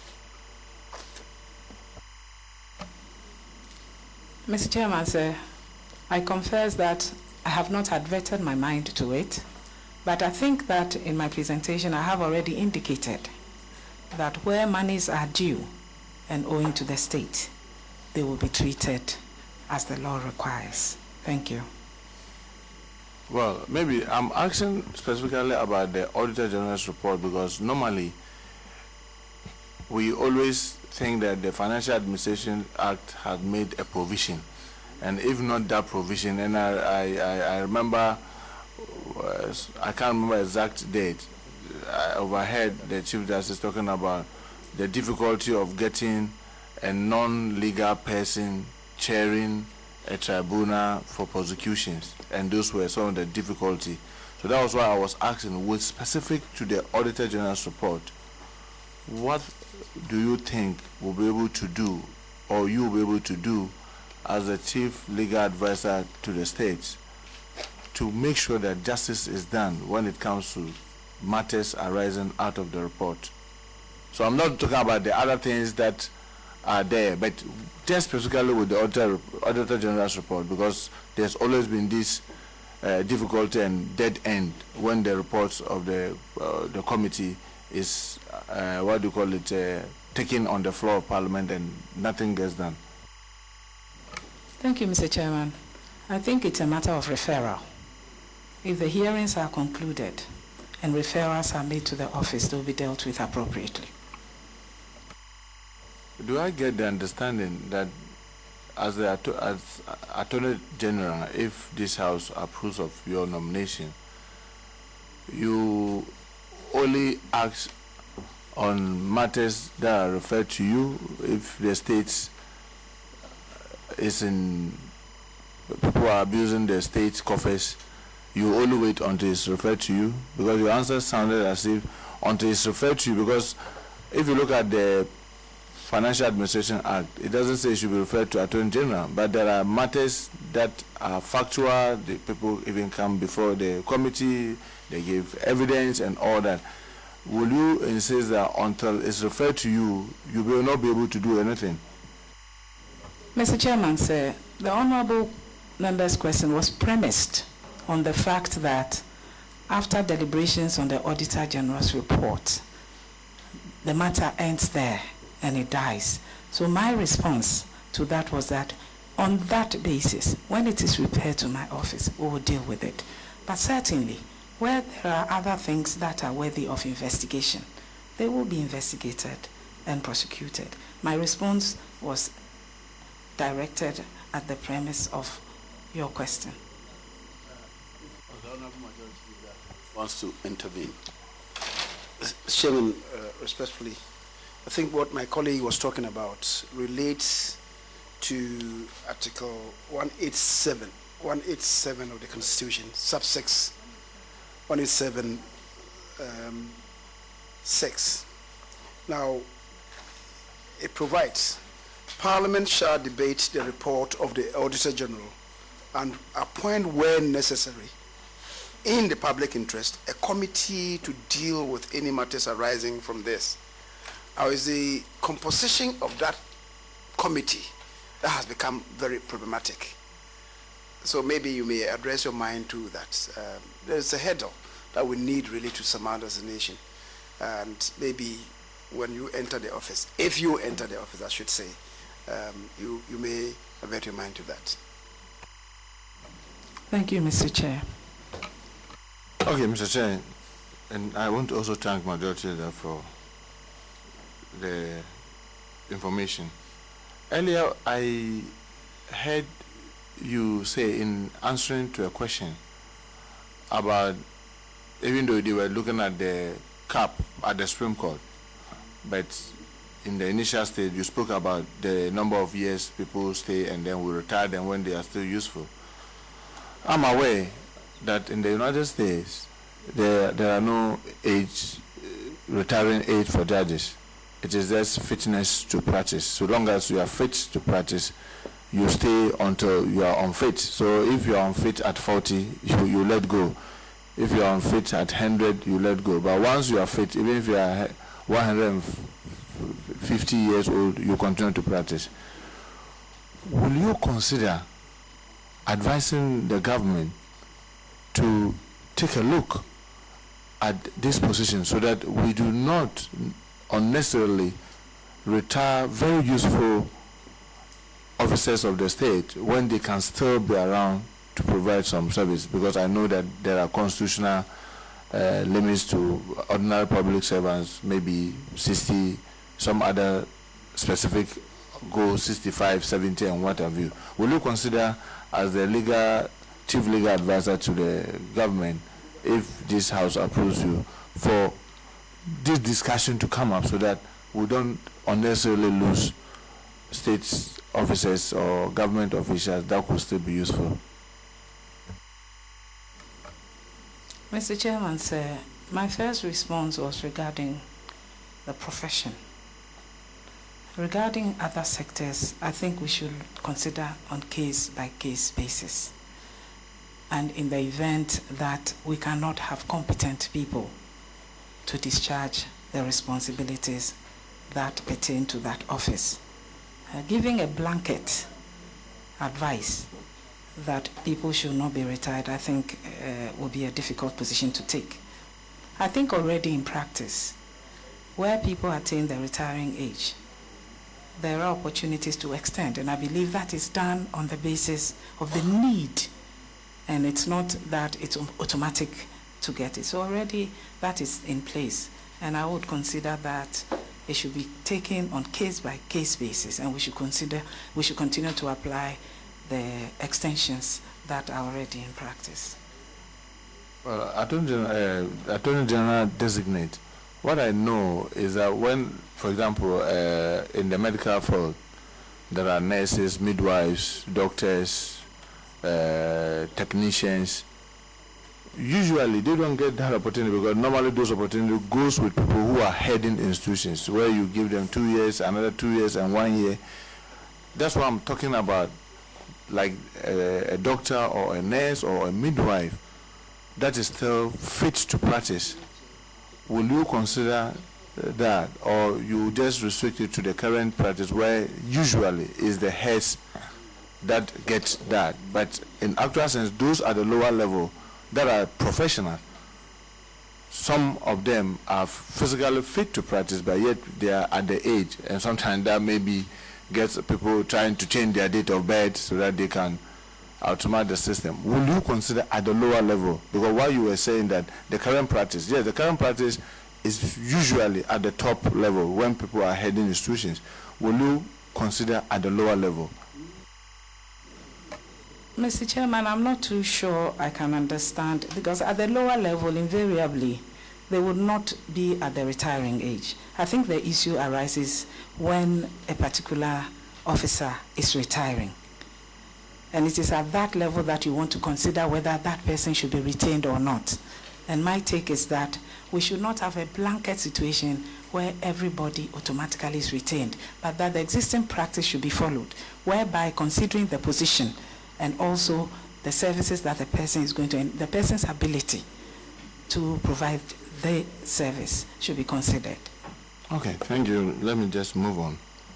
A: Mister Chairman, sir, I confess that I have not adverted my mind to it. But I think that in my presentation, I have already indicated that where monies are due and owing to the state, they will be treated as the law requires. Thank you.
C: Well, maybe I'm asking specifically about the Auditor General's report because normally we always think that the Financial Administration Act has made a provision. And if not that provision, and I, I, I remember, I can't remember exact date, I overheard the Chief Justice talking about the difficulty of getting a non-legal person chairing a tribunal for prosecutions, and those were some of the difficulty. So that was why I was asking, with specific to the Auditor General's report, what do you think we'll be able to do, or you will be able to do as the Chief Legal Advisor to the states, to make sure that justice is done when it comes to matters arising out of the report? So I'm not talking about the other things that are there, but just specifically with the Auditor, Auditor General's report, because there's always been this uh, difficulty and dead end when the reports of the uh, the committee is, uh, what do you call it, uh, taken on the floor of Parliament and nothing gets done.
A: Thank you, Mister Chairman. I think it's a matter of referral. If the hearings are concluded and referrals are made to the office, they will be dealt with appropriately.
C: Do I get the understanding that as the as Attorney General, if this House approves of your nomination, you only act on matters that are referred to you? If the states is in, people are abusing the state coffers, you only wait until it's referred to you? Because your answer sounded as if until it's referred to you, because if you look at the Financial Administration Act, it doesn't say it should be referred to Attorney General, but there are matters that are factual. The people even come before the committee, they give evidence and all that. Will you insist that until it's referred to you, you will not be able to do anything?
A: Mister Chairman, sir, the honourable member's question was premised on the fact that after deliberations on the Auditor General's report, the matter ends there and it dies. So my response to that was that on that basis, when it is referred to my office, we will deal with it. But certainly, where there are other things that are worthy of investigation, they will be investigated and prosecuted. My response was directed at the premise of your question.
B: The Honourable Majority Leader wants to intervene. Mister Chairman, uh, respectfully, I think what my colleague was talking about relates to Article one eighty-seven, one eighty-seven of the Constitution, subsection one eighty-seven, um, six. Now, it provides, Parliament shall debate the report of the Auditor General and appoint where necessary, in the public interest, a committee to deal with any matters arising from this. Now, is the composition of that committee that has become very problematic. So maybe you may address your mind to that. Um, there's a hurdle that we need really to surmount as a nation. And maybe when you enter the office, if you enter the office, I should say, um, you, you may avert your mind to that.
A: Thank you, Mister Chair.
C: Okay, Mister Chair, and I want to also thank Majority Leader for the information. Earlier, I heard you say in answering to a question about, even though they were looking at the cap at the Supreme Court, but in the initial stage, you spoke about the number of years people stay and then we retire them when they are still useful. I'm aware that in the United States, there, there are no age, retiring age for judges. It is just fitness to practice. So long as you are fit to practice, you stay until you are unfit. So if you are unfit at forty, you, you let go. If you are unfit at one hundred, you let go. But once you are fit, even if you are one hundred fifty years old, you continue to practice. Will you consider advising the government to take a look at this position so that we do not unnecessarily retire very useful officers of the state when they can still be around to provide some service? Because I know that there are constitutional uh, limits to ordinary public servants, maybe sixty, some other specific go sixty-five, seventy and what have you. Will you consider, as the legal chief legal advisor to the government, if this House approves you, for
S: this discussion to come up so that we don't unnecessarily lose state officers or government officials that could still be useful.
A: Mister Chairman, sir, my first response was regarding the profession. Regarding other sectors, I think we should consider on case-by-case basis. And in the event that we cannot have competent people to discharge the responsibilities that pertain to that office, uh, giving a blanket advice that people should not be retired, I think uh, will be a difficult position to take. I think already in practice, where people attain the retiring age, there are opportunities to extend, and I believe that is done on the basis of the need, and it's not that it's automatic to get it. So already that is in place, and I would consider that it should be taken on case-by-case basis, and we should consider, we should continue to apply the extensions that are already in practice.
S: Well, Attorney General, uh, Attorney General designate. What I know is that when, for example, uh, in the medical field, there are nurses, midwives, doctors, uh, technicians. Usually, they don't get that opportunity because normally those opportunities goes with people who are heading institutions, where you give them two years, another two years, and one year. That's what I'm talking about. Like a, a doctor or a nurse or a midwife that is still fit to practice. Will you consider that, or you just restrict it to the current practice where usually is the heads that get that, but in actual sense those at the lower level that are professional, some of them are physically fit to practice, but yet they are at the age, and sometimes that maybe gets people trying to change their date of birth so that they can automate the system. Will you consider at the lower level? Because while you were saying that the current practice, yes, the current practice is usually at the top level when people are heading institutions. Will you consider at the lower level?
A: Mister Chairman, I'm not too sure I can understand, because at the lower level, invariably, they would not be at the retiring age. I think the issue arises when a particular officer is retiring. And it is at that level that you want to consider whether that person should be retained or not. And my take is that we should not have a blanket situation where everybody automatically is retained, but that the existing practice should be followed, whereby considering the position and also the services that the person is going to, the person's ability to provide the service should be considered.
S: Okay, thank you. Let me just move on.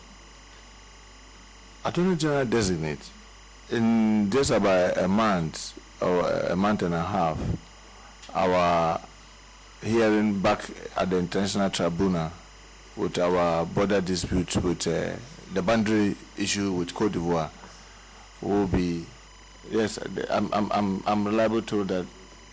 S: Attorney General designate, in just about a month or a month and a half, our hearing back at the International Tribunal with our border dispute with uh, the boundary issue with Cote d'Ivoire will be, yes, I'm, I'm, I'm, I'm reliable to that.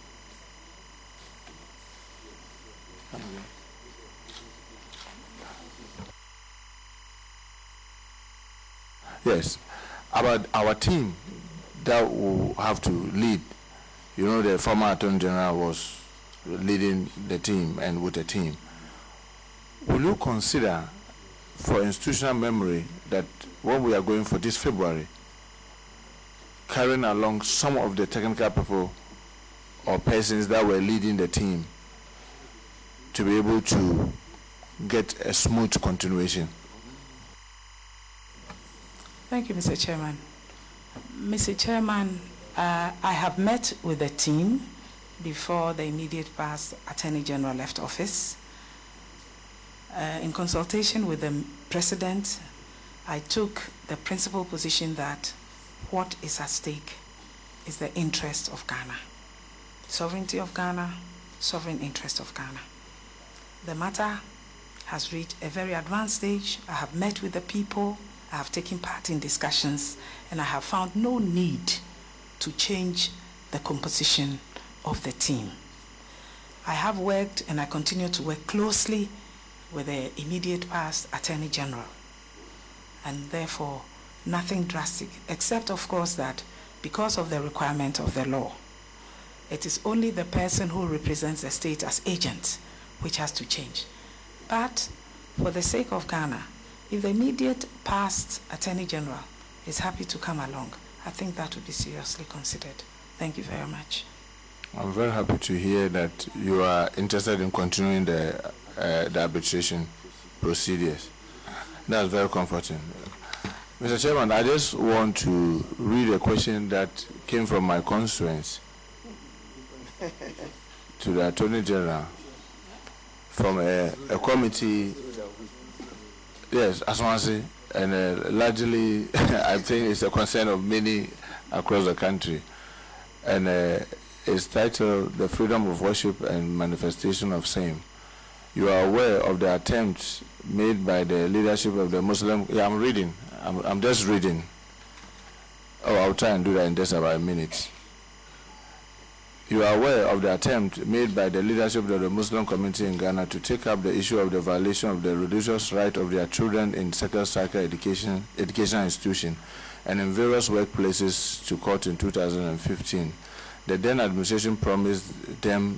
S: Yes, about our team that will have to lead. You know, the former Attorney General was leading the team and with the team. Will you consider, for institutional memory, that when we are going for this February, carrying along some of the technical people or persons that were leading the team to be able to get a smooth continuation?
A: Thank you, Mister Chairman. Mister Chairman, uh, I have met with the team before the immediate past Attorney General left office. Uh, in consultation with the President, I took the principal position that what is at stake is the interest of Ghana. Sovereignty of Ghana, sovereign interest of Ghana. The matter has reached a very advanced stage. I have met with the people, I have taken part in discussions, and I have found no need to change the composition of the team. I have worked and I continue to work closely with the immediate past Attorney General, and therefore nothing drastic, except of course that because of the requirement of the law, it is only the person who represents the state as agent which has to change. But for the sake of Ghana, if the immediate past Attorney General is happy to come along, I think that would be seriously considered. Thank you very much.
S: I'm very happy to hear that you are interested in continuing the, uh, the arbitration procedures. That's very comforting. Mister Chairman, I just want to read a question that came from my constituents to the Attorney General from a, a committee, yes, Aswansi, and uh, largely I think it's a concern of many across the country. And uh, it's titled The Freedom of Worship and Manifestation of Same. You are aware of the attempts made by the leadership of the Muslim, yeah, I'm reading, I'm, I'm just reading. Oh, I'll try and do that in just about a minute. You are aware of the attempt made by the leadership of the Muslim community in Ghana to take up the issue of the violation of the religious right of their children in second cycle education, educational institution and in various workplaces to court in two thousand fifteen. The then administration promised them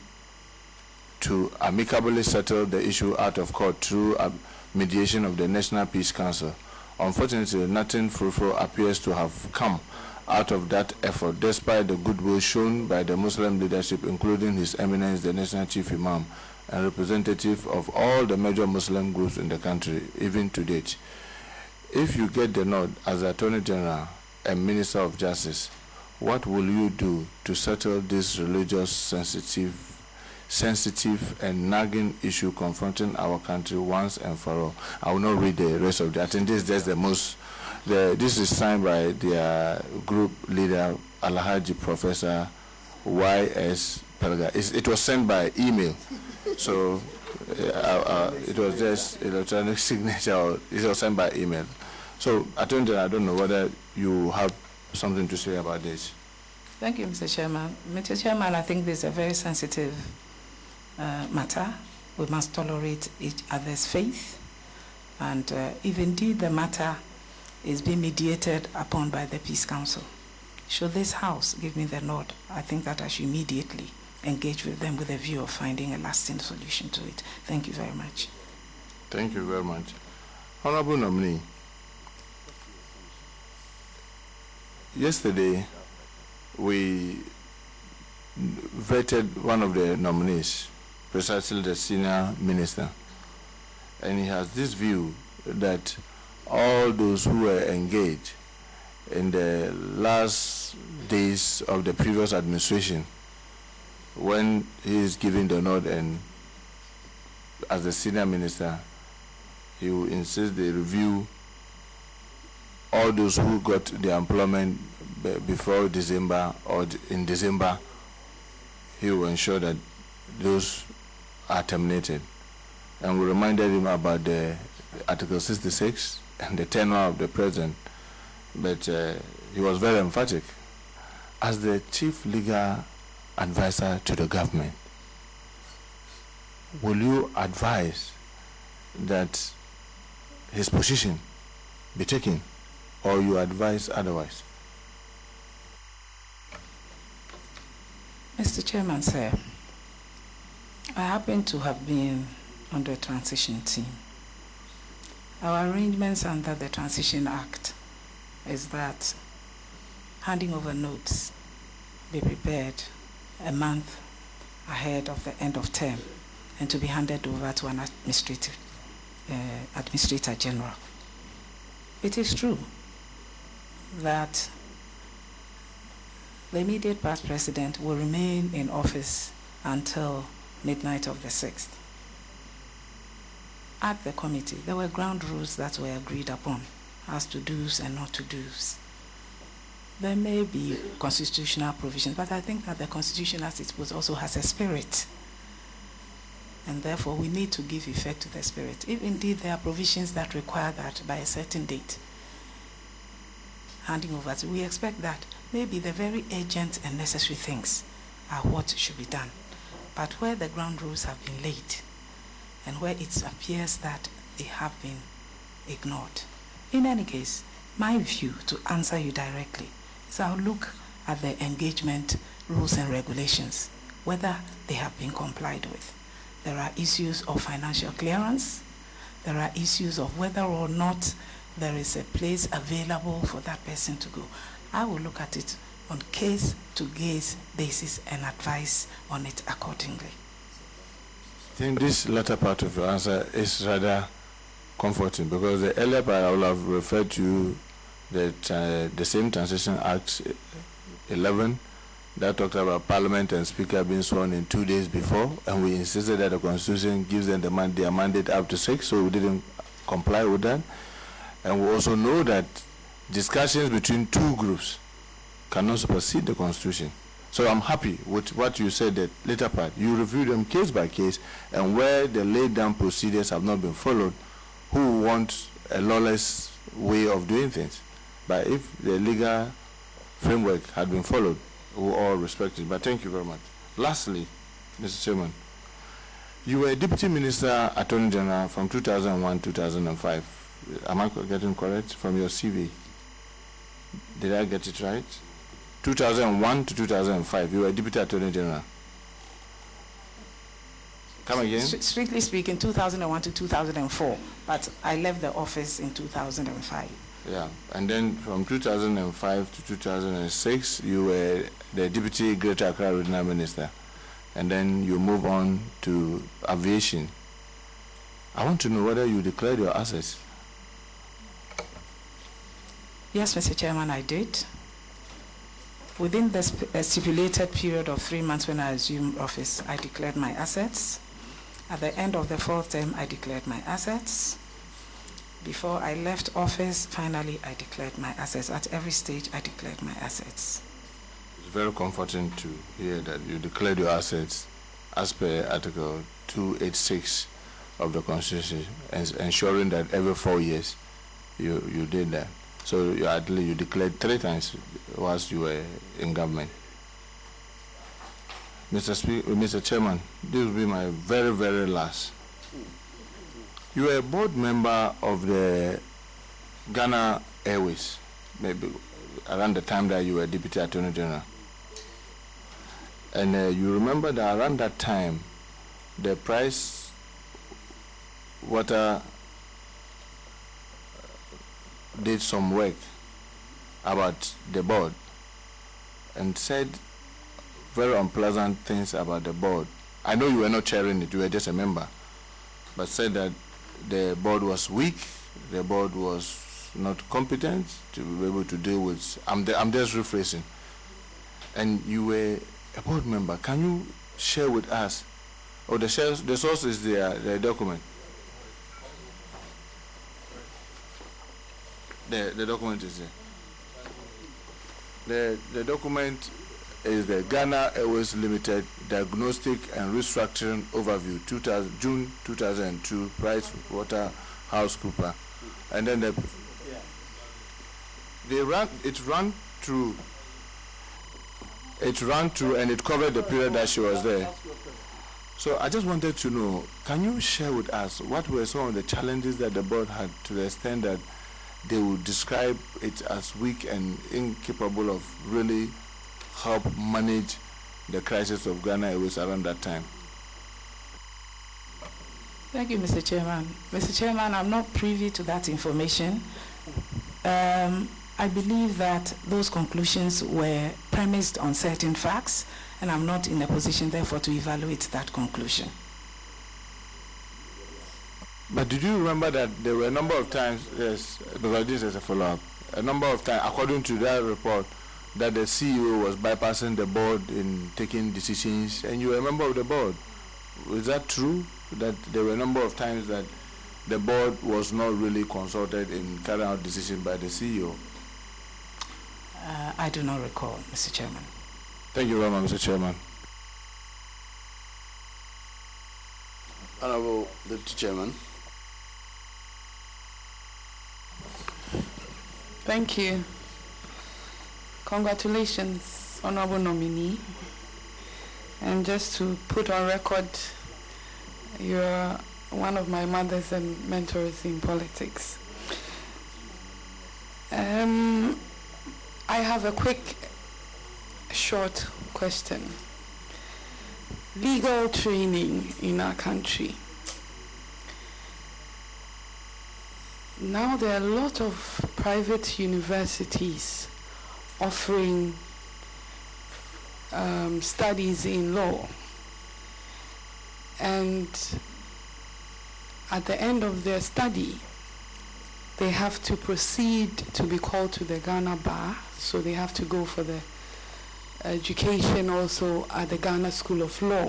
S: to amicably settle the issue out of court through a mediation of the National Peace Council. Unfortunately, nothing fruitful appears to have come out of that effort, despite the goodwill shown by the Muslim leadership, including His Eminence, the National Chief Imam, and representative of all the major Muslim groups in the country, even to date. If you get the nod as Attorney General and Minister of Justice, what will you do to settle this religious sensitive, sensitive and nagging issue confronting our country once and for all? I will not read the rest of that. I think this is just the most. The, this is signed by their group leader, Alhaji Professor Y S Pelga. It's, it was sent by email, so uh, uh, it was just electronic signature. Or it was sent by email. So, Attorney General, I don't know whether you have something to say about this.
A: Thank you, Mister Chairman. Mister Chairman, I think this is a very sensitive uh, matter. We must tolerate each other's faith, and uh, if indeed the matter is being mediated upon by the Peace Council, should this House give me the nod, I think that I should immediately engage with them with a view of finding a lasting solution to it. Thank you very much.
S: Thank you very much. Honorable nominee, yesterday we vetted one of the nominees, precisely the senior minister, and he has this view that all those who were engaged in the last days of the previous administration, when he is giving the nod and as the senior minister, he will insist they review all those who got their employment before December or in December. He will ensure that those are terminated. And we reminded him about the Article sixty-six and the tenure of the president, but uh, he was very emphatic. As the chief legal advisor to the government, will you advise that his position be taken, or you advise otherwise?
A: Mister Chairman, sir, I happen to have been on the transition team. Our arrangements under the Transition Act is that handing over notes be prepared a month ahead of the end of term and to be handed over to an administrative uh, Administrator General. It is true that the immediate past president will remain in office until midnight of the sixth. At the committee, there were ground rules that were agreed upon as to do's and not to do's. There may be constitutional provisions, but I think that the Constitution as it was also has a spirit. And therefore, we need to give effect to the spirit. If indeed there are provisions that require that by a certain date, handing over, we expect that maybe the very urgent and necessary things are what should be done. But where the ground rules have been laid, and where it appears that they have been ignored. In any case, my view, to answer you directly, is I'll look at the engagement rules and regulations, whether they have been complied with. There are issues of financial clearance. There are issues of whether or not there is a place available for that person to go. I will look at it on case-to-case basis and advise on it accordingly.
S: I think this latter part of your answer is rather comforting, because the earlier part I will have referred to that uh, the same Transition Act eleven that talked about Parliament and Speaker being sworn in two days before, and we insisted that the Constitution gives them the man their mandate up to six, so we didn't comply with that. And we also know that discussions between two groups cannot supersede the Constitution. So I'm happy with what you said, that later part. You review them case by case, and where the laid down procedures have not been followed, who want a lawless way of doing things. But if the legal framework had been followed, we all respect it. But thank you very much. Lastly, Mister Chairman, you were Deputy Minister, Attorney General from two thousand one to two thousand five. Am I getting correct from your C V? Did I get it right? two thousand one to two thousand five, you were Deputy Attorney General. Come again?
A: Strictly speaking, two thousand one to two thousand four, but I left the office in two thousand five.
S: Yeah, and then from two thousand five to two thousand six, you were the Deputy Greater Accra Regional Minister, and then you move on to aviation. I want to know whether you declared your assets.
A: Yes, Mister Chairman, I did. Within the sp uh, stipulated period of three months when I assumed office, I declared my assets. At the end of the fourth term, I declared my assets. Before I left office, finally, I declared my assets. At every stage, I declared my assets.
S: It's very comforting to hear that you declared your assets as per Article two eighty-six of the Constitution, and ensuring that every four years you, you did that. So you, at least you declared three times whilst you were in government. Mister Speaker, Mister Chairman, this will be my very, very last. You were a board member of the Ghana Airways, maybe around the time that you were Deputy Attorney General. And uh, you remember that around that time, the price water did some work about the board and said very unpleasant things about the board. I know you were not chairing it, you were just a member, but said that the board was weak, the board was not competent to be able to deal with, I'm, the, I'm just rephrasing. And you were a board member. Can you share with us, or the, shares, the source is the, the document? The, the document is there. The, the document is the Ghana Airways Limited Diagnostic and Restructuring Overview, two thousand, June two thousand two, Price Waterhouse Cooper. And then the, they ran, it ran through, it ran through and it covered the period that she was there. So I just wanted to know, can you share with us what were some of the challenges that the board had, to the extent that they would describe it as weak and incapable of really help manage the crisis of Ghana Airways around that time?
A: Thank you, Mister Chairman. Mister Chairman, I'm not privy to that information. Um, I believe that those conclusions were premised on certain facts, and I'm not in a position, therefore, to evaluate that conclusion.
S: But did you remember that there were a number of times, yes, because this is a follow-up, a number of times, according to that report, that the C E O was bypassing the board in taking decisions, and you were a member of the board. Is that true, that there were a number of times that the board was not really consulted in carrying out decisions by the C E O?
A: Uh, I do not recall, Mister Chairman.
S: Thank you very much, Mister Chairman.
L: Honorable Deputy Chairman.
R: Thank you. Congratulations, Honorable Nominee. And just to put on record, you're one of my mothers and mentors in politics. Um, I have a quick, short question. legal training in our country. Now there are a lot of private universities offering um, studies in law, and at the end of their study they have to proceed to be called to the Ghana Bar, so they have to go for the education also at the Ghana School of Law.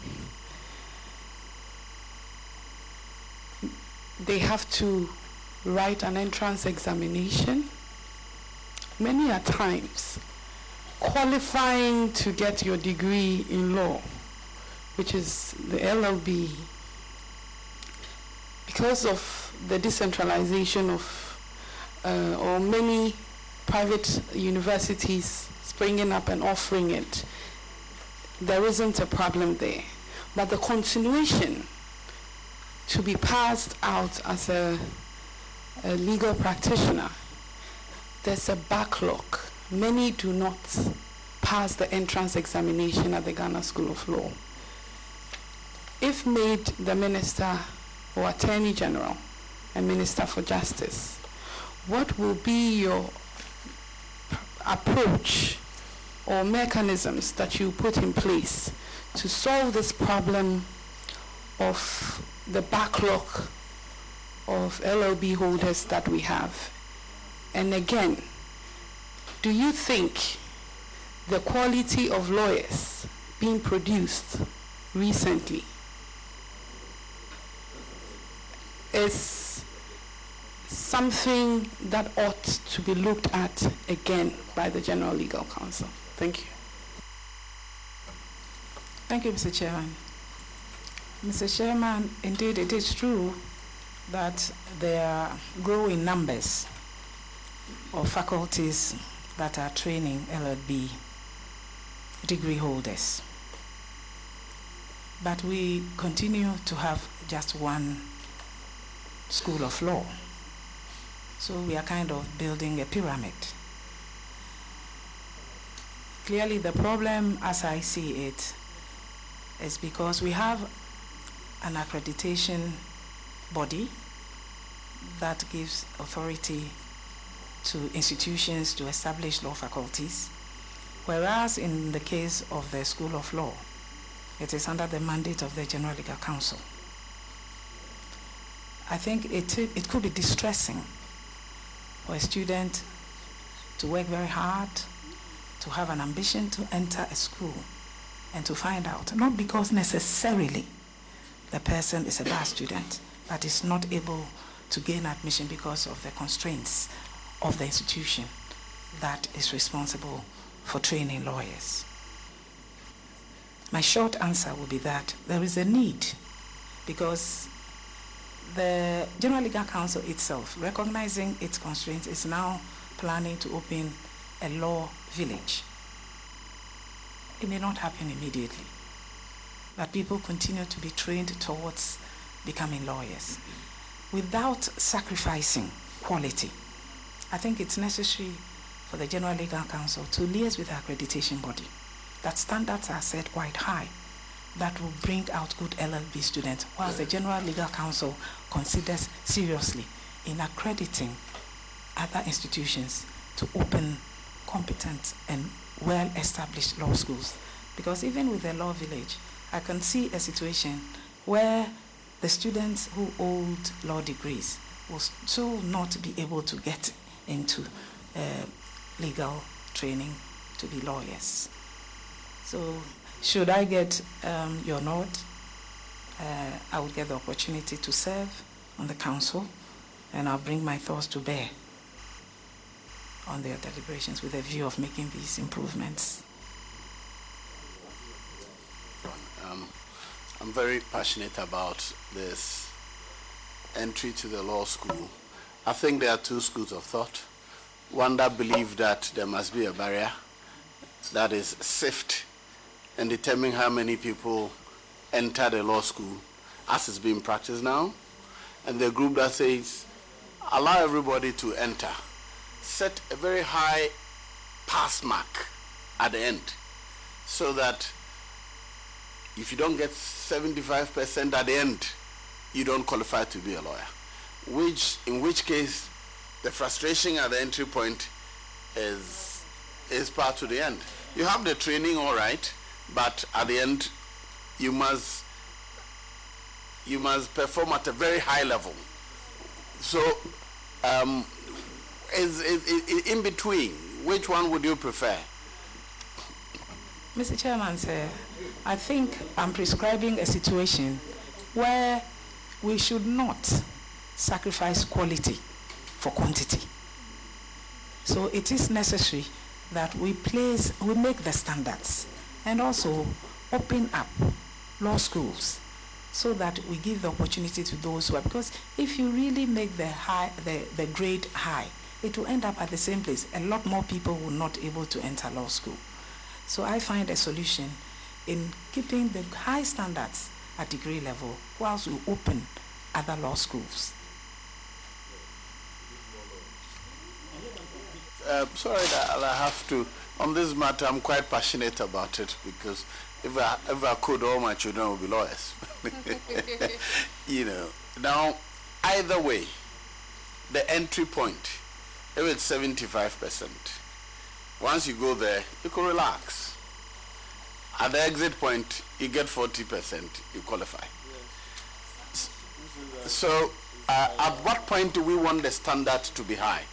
R: They have to write an entrance examination, many a times qualifying to get your degree in law, which is the L L B. Because of the decentralization of uh, or many private universities springing up and offering it, there isn't a problem there. But the continuation to be passed out as a, a legal practitioner, there's a backlog. Many do not pass the entrance examination at the Ghana School of Law. If made the Minister or Attorney General and Minister for Justice, what will be your approach or mechanisms that you put in place to solve this problem of the backlog of L L B holders that we have? And again, do you think the quality of lawyers being produced recently is something that ought to be looked at again by the General Legal Counsel? Thank you.
A: Thank you, Mister Chairman. Mister Chairman, indeed it is true that there are growing numbers of faculties that are training L L B degree holders. But we continue to have just one school of law. So we are kind of building a pyramid. Clearly the problem, as I see it, is because we have an accreditation body that gives authority to institutions to establish law faculties, whereas in the case of the School of Law, it is under the mandate of the General Legal Counsel. I think it, it could be distressing for a student to work very hard, to have an ambition to enter a school, and to find out, not because necessarily the person is a bad student, but is not able to gain admission because of the constraints of the institution that is responsible for training lawyers. My short answer would be that there is a need, because the General Legal Counsel itself, recognizing its constraints, is now planning to open a law village. It may not happen immediately, but people continue to be trained towards becoming lawyers without sacrificing quality. I think it's necessary for the General Legal Counsel to liaise with the accreditation body, that standards are set quite high that will bring out good L L B students, whilst the General Legal Counsel considers seriously in accrediting other institutions to open competent and well-established law schools. Because even with the law village, I can see a situation where the students who hold law degrees will still not be able to get into uh, legal training to be lawyers. So should I get um, your nod, uh, I would get the opportunity to serve on the council, and I'll bring my thoughts to bear on their deliberations with a view of making these improvements.
L: Um, I'm very passionate about this entry to the law school. I think there are two schools of thought. One that believes that there must be a barrier, that is sift and determine how many people enter the law school as it's being practiced now. And the group that says, allow everybody to enter. Set a very high pass mark at the end so that if you don't get seventy-five percent at the end, you don't qualify to be a lawyer. Which, in which case, the frustration at the entry point is, is part to the end. You have the training, all right, but at the end, you must, you must perform at a very high level. So, um, is, is, is in between, which one would you prefer?
A: Mister Chairman, sir, I think I'm prescribing a situation where we should not sacrifice quality for quantity. So it is necessary that we place, we make the standards and also open up law schools so that we give the opportunity to those who are, because if you really make the high, the, the grade high, it will end up at the same place. A lot more people will not be able to enter law school. So I find a solution in keeping the high standards at degree level whilst we open other law schools.
L: Uh, sorry that I have to, on this matter, I'm quite passionate about it because if I, if I could, all my children would be lawyers. You know, now, either way, the entry point, if it's seventy-five percent, once you go there, you can relax. At the exit point, you get forty percent, you qualify. Yes. So, uh, at what point do we want the standard to be high?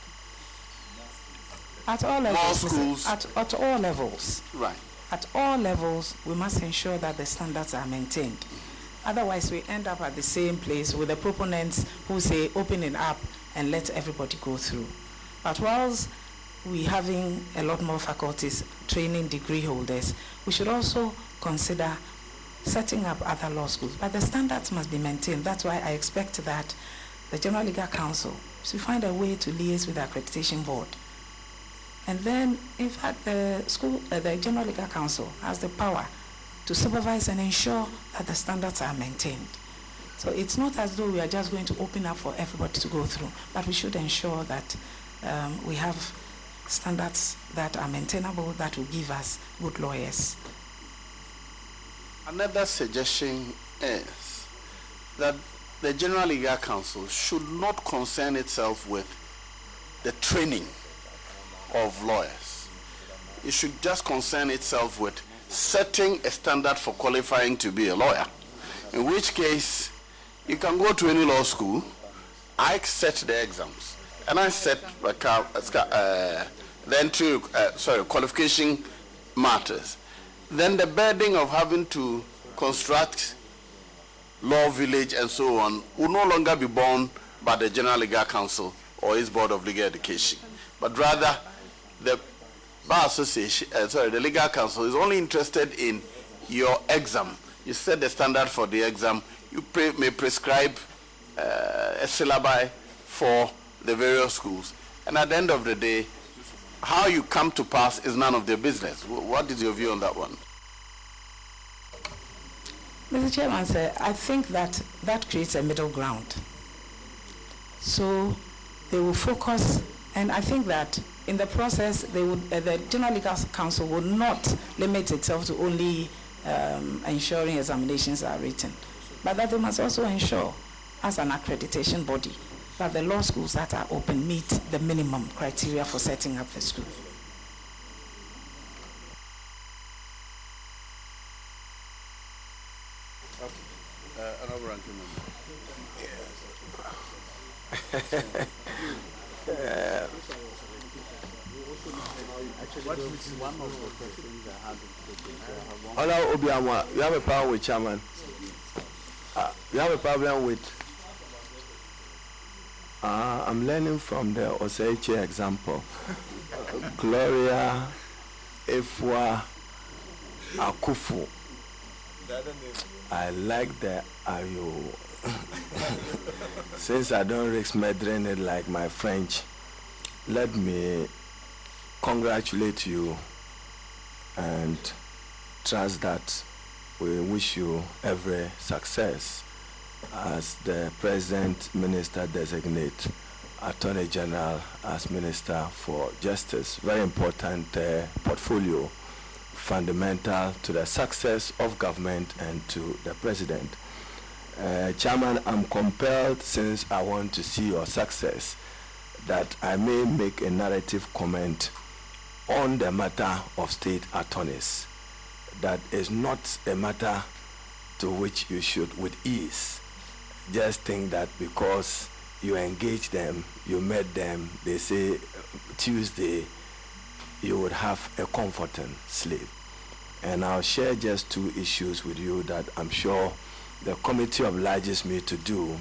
A: At all levels,
L: More schools.
A: At, at all levels.
L: Right.
A: At all levels, we must ensure that the standards are maintained. Otherwise, we end up at the same place with the proponents who say, open it up and let everybody go through. But whilst we having a lot more faculties training degree holders, we should also consider setting up other law schools. But the standards must be maintained. That's why I expect that the General Legal Council should find a way to liaise with the Accreditation Board. And then, in fact, the school, uh, the General Legal Council has the power to supervise and ensure that the standards are maintained. So it's not as though we are just going to open up for everybody to go through, but we should ensure that um, we have standards that are maintainable, that will give us good lawyers.
L: Another suggestion is that the General Legal Council should not concern itself with the training of lawyers. It should just concern itself with setting a standard for qualifying to be a lawyer, in which case you can go to any law school. I set the exams and I set like, uh, uh, the entry, uh, sorry, qualification matters. Then the burden of having to construct law village and so on will no longer be borne by the General Legal Council or its Board of Legal Education, but rather the Bar Association, uh, sorry, the Legal Council is only interested in your exam. You set the standard for the exam. You pre may prescribe uh, a syllabi for the various schools. And at the end of the day, how you come to pass is none of their business. What is your view on that one?
A: Mister Chairman, sir, I think that that creates a middle ground. So they will focus, and I think that in the process, they would, uh, the General Legal Council would not limit itself to only um, ensuring examinations are written, but that they must also ensure, as an accreditation body, that the law schools that are open meet the minimum criteria for setting up the school.
L: Okay. Uh, another ranking member.
C: uh, Honorable Obiama, you have a problem with chairman. Uh, you have a problem with. Uh, I'm learning from the Oseiche example. Uh, Gloria Akuffo. I like the Ayo. Since I don't risk murdering it like my French, let me congratulate you and trust that we wish you every success as the President Minister Designate, Attorney General as Minister for Justice. Very important uh, portfolio fundamental to the success of government and to the president. Uh, Chairman, I'm compelled, since I want to see your success, that I may make a narrative comment on the matter of state attorneys. That is not a matter to which you should with ease just think that because you engage them, you met them, they say Tuesday, you would have a comforting sleep. And I'll share just two issues with you that I'm sure the committee obliges me to do.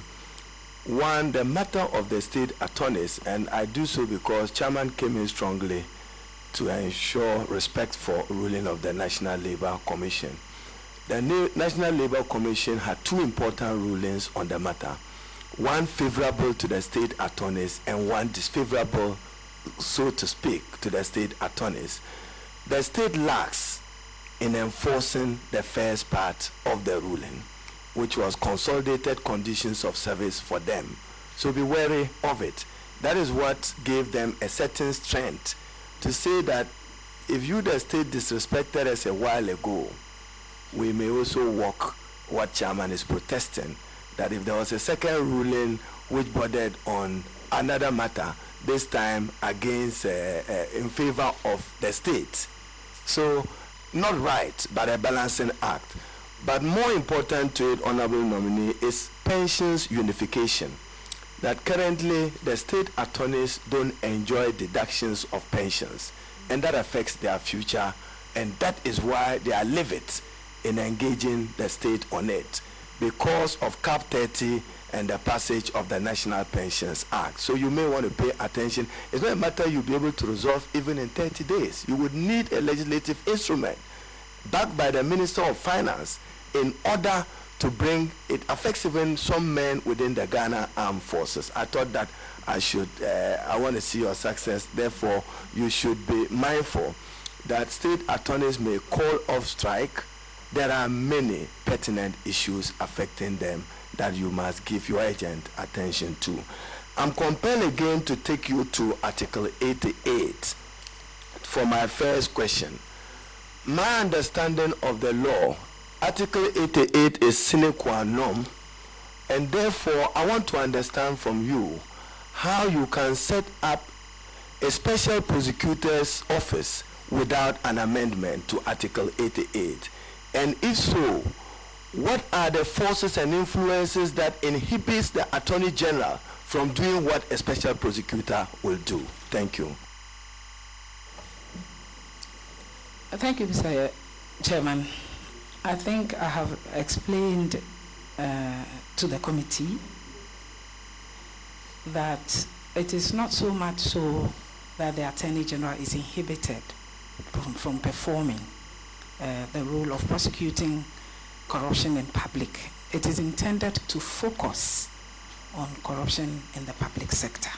C: One, the matter of the state attorneys, and I do so because Chairman came in strongly to ensure respect for ruling of the National Labour Commission. The Na- National Labour Commission had two important rulings on the matter, one favorable to the state attorneys and one disfavorable, so to speak, to the state attorneys. The state lacks in enforcing the first part of the ruling, which was consolidated conditions of service for them. So be wary of it. That is what gave them a certain strength to say that if you, the state, disrespected us a while ago, we may also walk what Chairman is protesting, that if there was a second ruling which bordered on another matter, this time against, uh, uh, in favor of the state. So, not right, but a balancing act. But more important to it, Honorable Nominee, is pensions unification. That currently the state attorneys don't enjoy deductions of pensions, and that affects their future, and that is why they are livid in engaging the state on it, because of Cap thirty and the passage of the National Pensions Act. So you may want to pay attention. It's not a matter you'll be able to resolve even in thirty days. You would need a legislative instrument backed by the Minister of Finance in order to bring, it affects even some men within the Ghana Armed Forces. I thought that I should, uh, I want to see your success, therefore you should be mindful that state attorneys may call off strike. There are many pertinent issues affecting them that you must give your urgent attention to. I'm compelled again to take you to Article eighty-eight for my first question. My understanding of the law, Article eighty-eight is sine qua non, and therefore I want to understand from you how you can set up a special prosecutor's office without an amendment to Article eighty-eight. And if so, what are the forces and influences that inhibits the Attorney General from doing what a special prosecutor will do? Thank you.
A: Thank you, Mister Chairman. I think I have explained uh, to the committee that it is not so much so that the Attorney General is inhibited from, from performing uh, the role of prosecuting corruption in public. It is intended to focus on corruption in the public sector.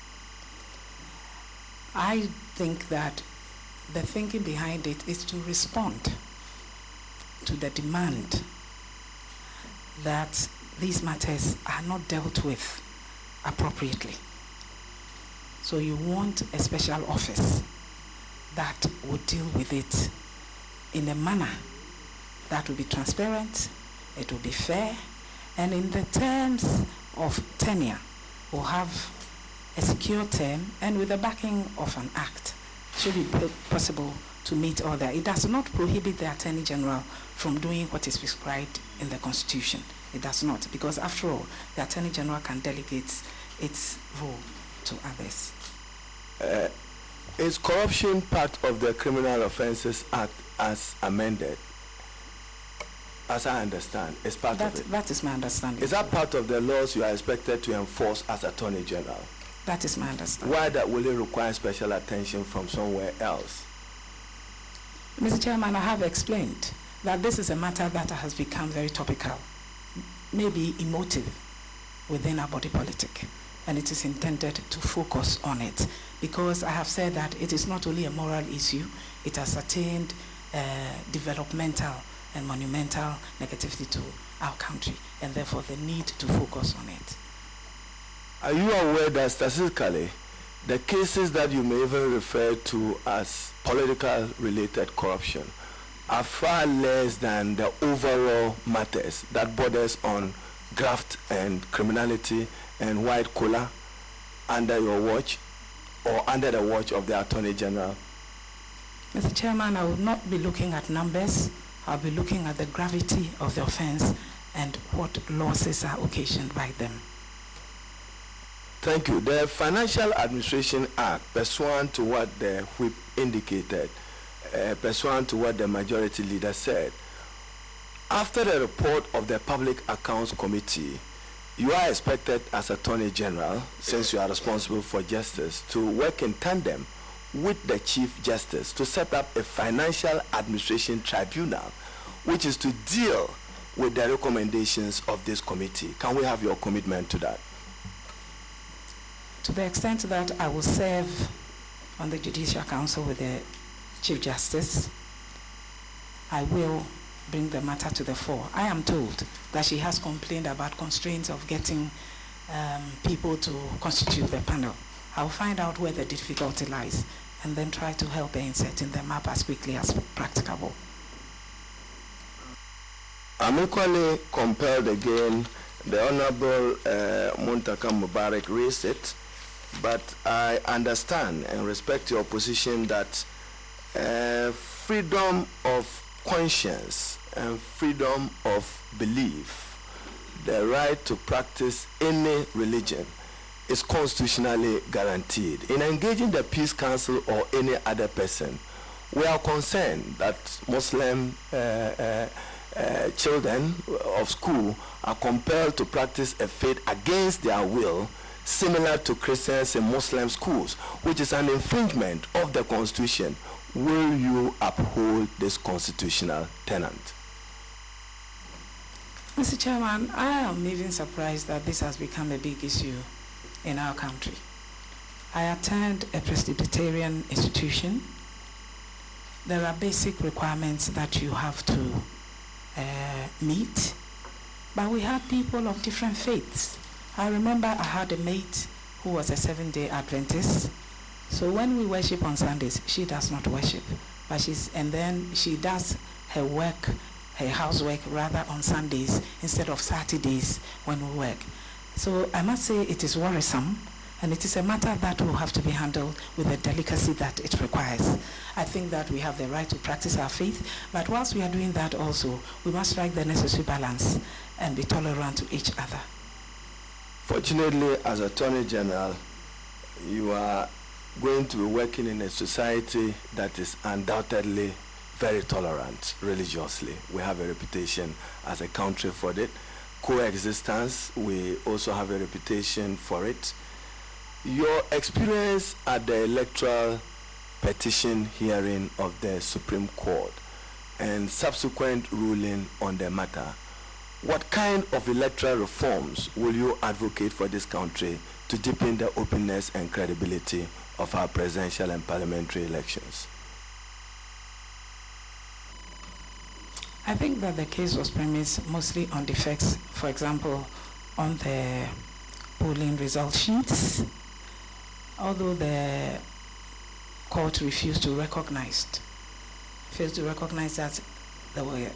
A: I think that the thinking behind it is to respond to the demand that these matters are not dealt with appropriately. So you want a special office that would deal with it in a manner that will be transparent, it will be fair, and in the terms of tenure will have a secure term, and with the backing of an act should be possible to meet all that. It does not prohibit the Attorney General from doing what is prescribed in the Constitution. It does not, because after all, the Attorney General can delegate its role to others.
C: Uh, is corruption part of the Criminal Offences Act as amended? As I understand, it's part
A: that,
C: of it.
A: That is my understanding.
C: Is that part of the laws you are expected to enforce as Attorney General?
A: That is my understanding.
C: Why that will it require special attention from somewhere else?
A: Mister Chairman, I have explained that this is a matter that has become very topical, maybe emotive within our body politic, and it is intended to focus on it, because I have said that it is not only a moral issue, it has attained uh, developmental and monumental negativity to our country, and therefore the need to focus on it.
C: Are you aware that statistically, the cases that you may even refer to as political related corruption are far less than the overall matters that borders on graft and criminality and white collar under your watch or under the watch of the Attorney General?
A: Mister Chairman, I would not be looking at numbers. I'll be looking at the gravity of the offense and what losses are occasioned by them.
C: Thank you. The Financial Administration Act, pursuant to what the whip indicated, uh, pursuant to what the majority leader said, after the report of the Public Accounts Committee, you are expected as Attorney General, since you are responsible for justice, to work in tandem with the Chief Justice to set up a Financial Administration Tribunal, which is to deal with the recommendations of this committee. Can we have your commitment to that?
A: To the extent that I will serve on the Judicial Council with the Chief Justice, I will bring the matter to the fore. I am told that she has complained about constraints of getting um, people to constitute the panel. I'll find out where the difficulty lies and then try to help her in setting them up as quickly as practicable.
C: I'm equally compelled again. The Honorable uh, Muntaka Mubarak raised it, but I understand and respect your position that uh, freedom of conscience and freedom of belief, the right to practice any religion, is constitutionally guaranteed. In engaging the Peace Council or any other person, we are concerned that Muslim uh, uh, uh, children of school are compelled to practice a faith against their will, similar to Christians in Muslim schools, which is an infringement of the Constitution. Will you uphold this constitutional tenet?
A: Mister Chairman, I am even surprised that this has become a big issue in our country. I attend a Presbyterian institution. There are basic requirements that you have to uh, meet, but we have people of different faiths. I remember I had a mate who was a seven-day Adventist. So when we worship on Sundays, she does not worship, but she's, and then she does her work, her housework rather on Sundays instead of Saturdays when we work. So I must say it is worrisome, and it is a matter that will have to be handled with the delicacy that it requires. I think that we have the right to practice our faith, but whilst we are doing that also, we must strike the necessary balance and be tolerant to each other.
C: Fortunately, as Attorney General, you are going to be working in a society that is undoubtedly very tolerant religiously. We have a reputation as a country for it. Coexistence, we also have a reputation for it. Your experience at the electoral petition hearing of the Supreme Court and subsequent ruling on the matter, what kind of electoral reforms will you advocate for this country to deepen the openness and credibility of our presidential and parliamentary elections?
A: I think that the case was premised mostly on defects, for example, on the polling result sheets, although the court refused to recognize, failed to recognize that there were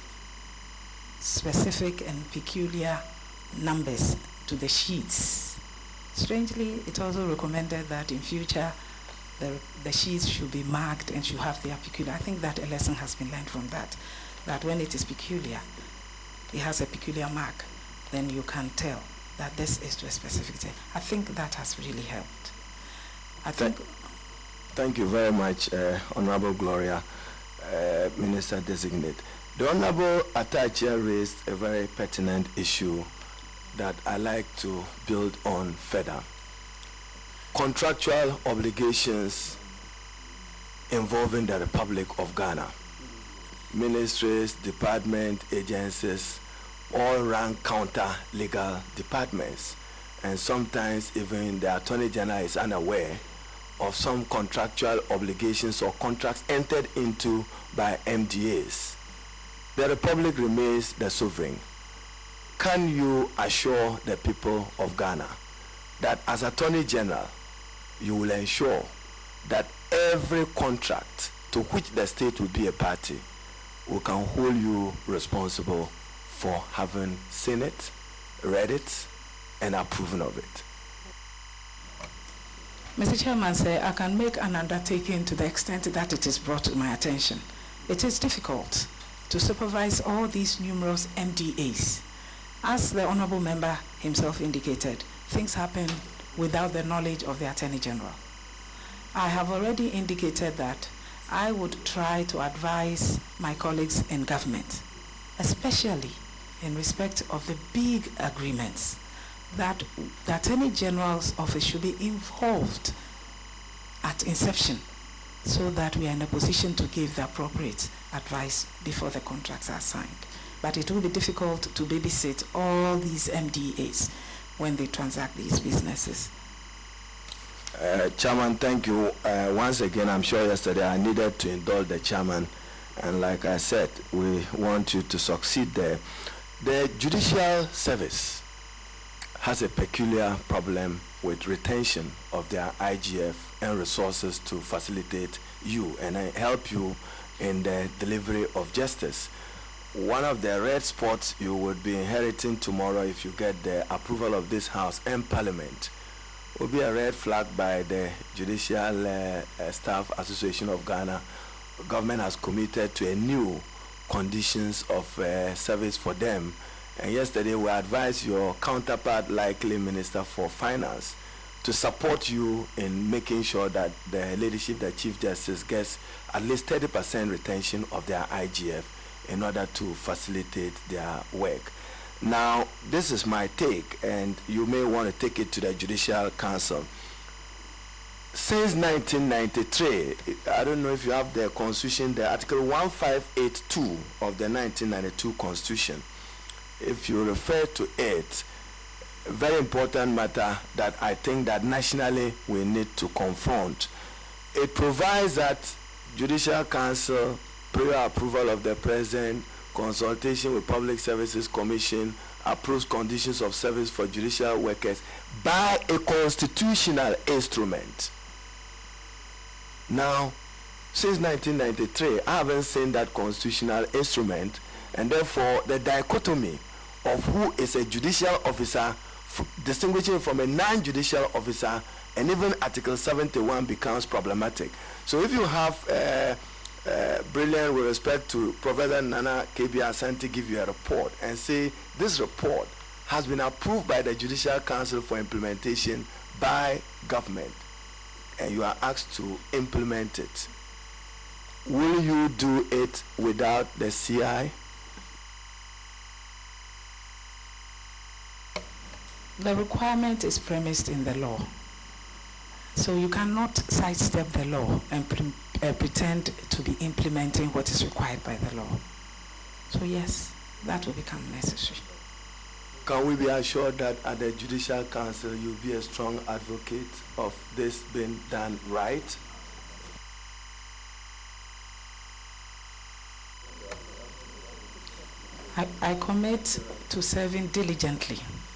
A: specific and peculiar numbers to the sheets. Strangely, it also recommended that in future the, the sheets should be marked and should have their peculiar. I think that a lesson has been learned from that, that when it is peculiar, it has a peculiar mark, then you can tell that this is to a specific thing. I think that has really helped. I think.
C: Thank you very much, uh, Honorable Gloria, uh, Minister Designate. The Honorable Atachi raised a very pertinent issue that I like to build on further. Contractual obligations involving the Republic of Ghana. Ministries, departments, agencies, all rank counter legal departments. And sometimes even the Attorney General is unaware of some contractual obligations or contracts entered into by M D As. The Republic remains the sovereign. Can you assure the people of Ghana that as Attorney General, you will ensure that every contract to which the state will be a party we can hold you responsible for having seen it, read it, and approving of it.
A: Mister Chairman, sir, I can make an undertaking to the extent that it is brought to my attention. It is difficult to supervise all these numerous M D As. As the Honorable Member himself indicated, things happen without the knowledge of the Attorney General. I have already indicated that I would try to advise my colleagues in government, especially in respect of the big agreements, that the Attorney General's office should be involved at inception so that we are in a position to give the appropriate advice before the contracts are signed. But it will be difficult to babysit all these M D As when they transact these businesses.
C: Uh, Chairman, thank you. Uh, once again, I'm sure yesterday I needed to indulge the Chairman, and like I said, we want you to succeed there. The Judicial Service has a peculiar problem with retention of their I G F and resources to facilitate you and help you in the delivery of justice. One of the red spots you would be inheriting tomorrow if you get the approval of this House and Parliament will be a red flag by the Judicial uh, uh, Staff Association of Ghana. Government has committed to a new conditions of uh, service for them. And yesterday we advised your counterpart, likely Minister for Finance, to support you in making sure that the leadership, the Chief Justice, gets at least thirty percent retention of their I G F in order to facilitate their work. Now, this is my take, and you may want to take it to the Judicial Council. Since nineteen ninety-three, I don't know if you have the Constitution, the Article one five eight two of the nineteen ninety-two Constitution. If you refer to it, a very important matter that I think that nationally we need to confront. It provides that Judicial Council, prior approval of the President, consultation with Public Services Commission, approves conditions of service for judicial workers by a constitutional instrument. Now, since nineteen ninety-three, I haven't seen that constitutional instrument, and therefore the dichotomy of who is a judicial officer, distinguishing from a non-judicial officer, and even Article seventy-one becomes problematic. So if you have uh, uh, brilliant with respect to Professor Nana K B Asante give you a report and say this report has been approved by the Judicial Council for implementation by government, and you are asked to implement it, will you do it without the C I?
A: The requirement is premised in the law. So you cannot sidestep the law and pre uh, pretend to be implementing what is required by the law. So yes, that will become necessary.
C: Can we be assured that at the Judicial Council you'll be a strong advocate of this being done right?
A: I, I commit to serving diligently.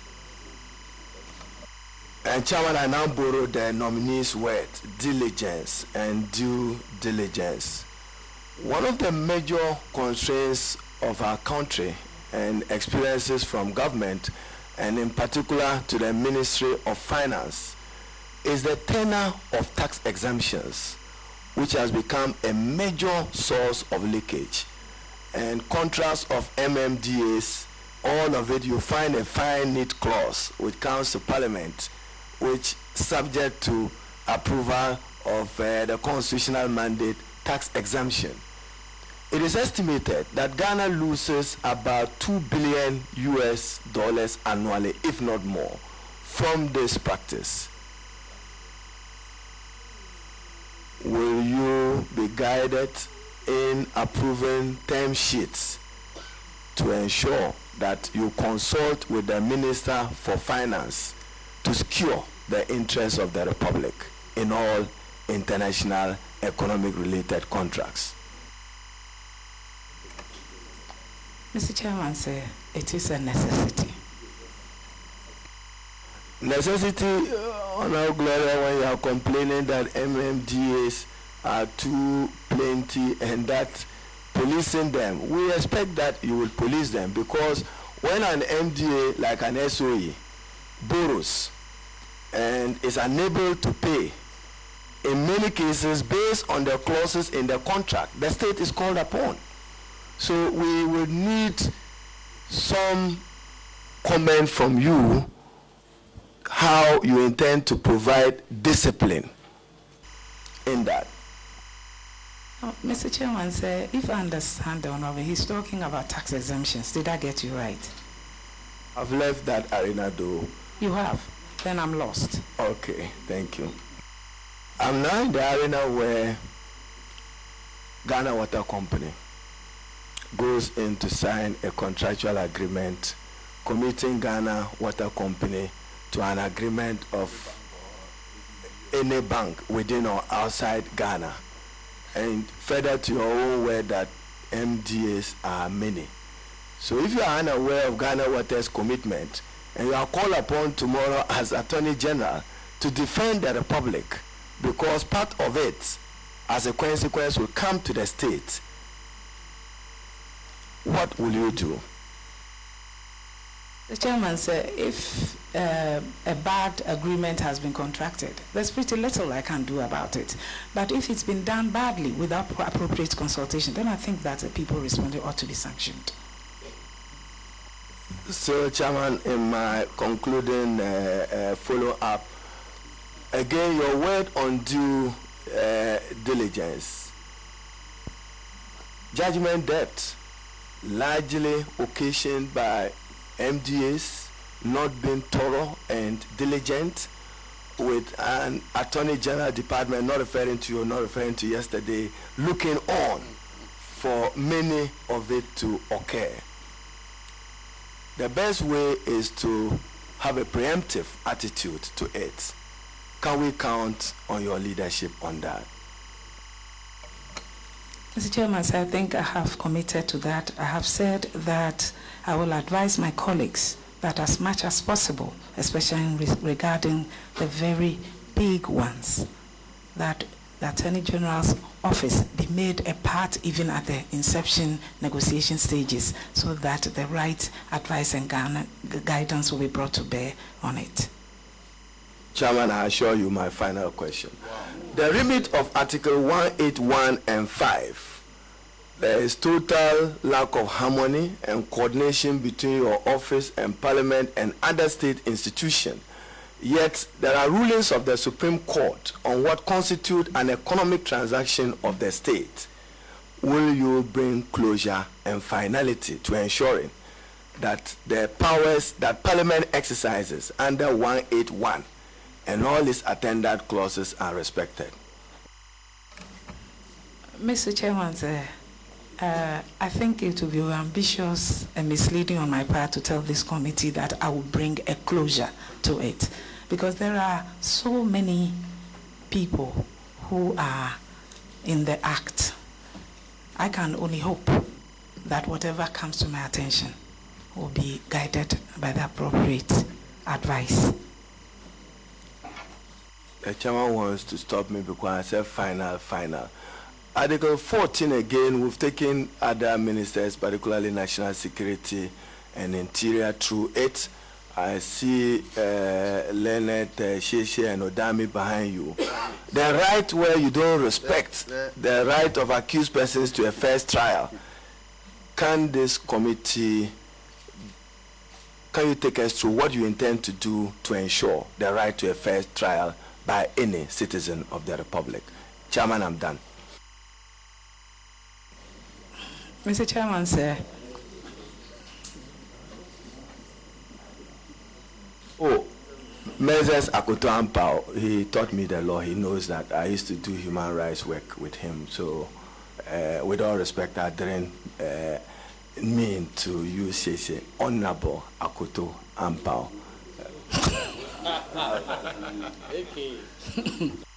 C: And Chairman, I now borrow the nominee's word, diligence and due diligence. One of the major constraints of our country and experiences from government, and in particular to the Ministry of Finance, is the tenor of tax exemptions, which has become a major source of leakage. And contrast of M M D As, all of it, you find a fine neat clause which comes to Parliament, which subject to approval of uh, the constitutional mandate tax exemption. It is estimated that Ghana loses about two billion U S dollars annually, if not more, from this practice. Will you be guided in approving term sheets to ensure that you consult with the Minister for Finance to secure the interests of the Republic in all international economic related contracts?
A: Mister Chairman, sir, it is a necessity.
C: Necessity, uh, Honorable Gloria, when you are complaining that M M D As are too plenty and that policing them. We expect that you will police them, because when an M D A like an S O E borrows and is unable to pay, in many cases based on the clauses in the contract, the state is called upon. So we would need some comment from you how you intend to provide discipline in that.
A: Oh, Mister Chairman, sir, if I understand the Honorable, he's talking about tax exemptions. Did I get you right?
C: I've left that arena though.
A: You have? Then I'm lost.
C: Okay, thank you. I'm now in the arena where Ghana Water Company goes in to sign a contractual agreement committing Ghana Water Company to an agreement of any bank within or outside Ghana. And further to your own word that M D As are many. So if you are unaware of Ghana Water's commitment and you are called upon tomorrow as Attorney General to defend the Republic, because part of it as a consequence will come to the state, what will you do?
A: The chairman said, if uh, a bad agreement has been contracted, there's pretty little I can do about it. But if it's been done badly without appropriate consultation, then I think that the people responding ought to be sanctioned.
C: So, Chairman, in my concluding uh, uh, follow-up, again, your word on due uh, diligence. Judgment debt, largely occasioned by M D As not being thorough and diligent, with an Attorney General Department, not referring to you, not referring to yesterday, looking on for many of it to occur. The best way is to have a preemptive attitude to it. Can we count on your leadership on that?
A: Mister Chairman, I think I have committed to that. I have said that I will advise my colleagues that as much as possible, especially in re regarding the very big ones, that the Attorney General's office be made a part even at the inception negotiation stages, so that the right advice and guidance will be brought to bear on it.
C: Chairman, I assure you my final question. The remit of Article one eighty-one and five, there is total lack of harmony and coordination between your office and Parliament and other state institutions. Yet there are rulings of the Supreme Court on what constitutes an economic transaction of the state. Will you bring closure and finality to ensuring that the powers that Parliament exercises under one eighty-one and all its attendant clauses are respected?
A: Mister Chairman, uh, uh, I think it will be ambitious and misleading on my part to tell this committee that I will bring a closure to it, because there are so many people who are in the act. I can only hope that whatever comes to my attention will be guided by the appropriate advice.
C: The chairman wants to stop me because I said final, final. Article fourteen again, we've taken other ministers, particularly National Security and Interior, through it. I see uh, Leonard, uh, Sheshe and Odami behind you. The right where you don't respect the right of accused persons to a first trial. Can this committee, can you take us through what you intend to do to ensure the right to a first trial by any citizen of the Republic? Chairman, I'm done.
A: Mister Chairman, sir.
C: Oh, Moses Akoto Ampao, he taught me the law. He knows that I used to do human rights work with him. So, uh, with all respect, I didn't uh, mean to use Sheshe, Honorable Akoto Ampao.
G: Okay.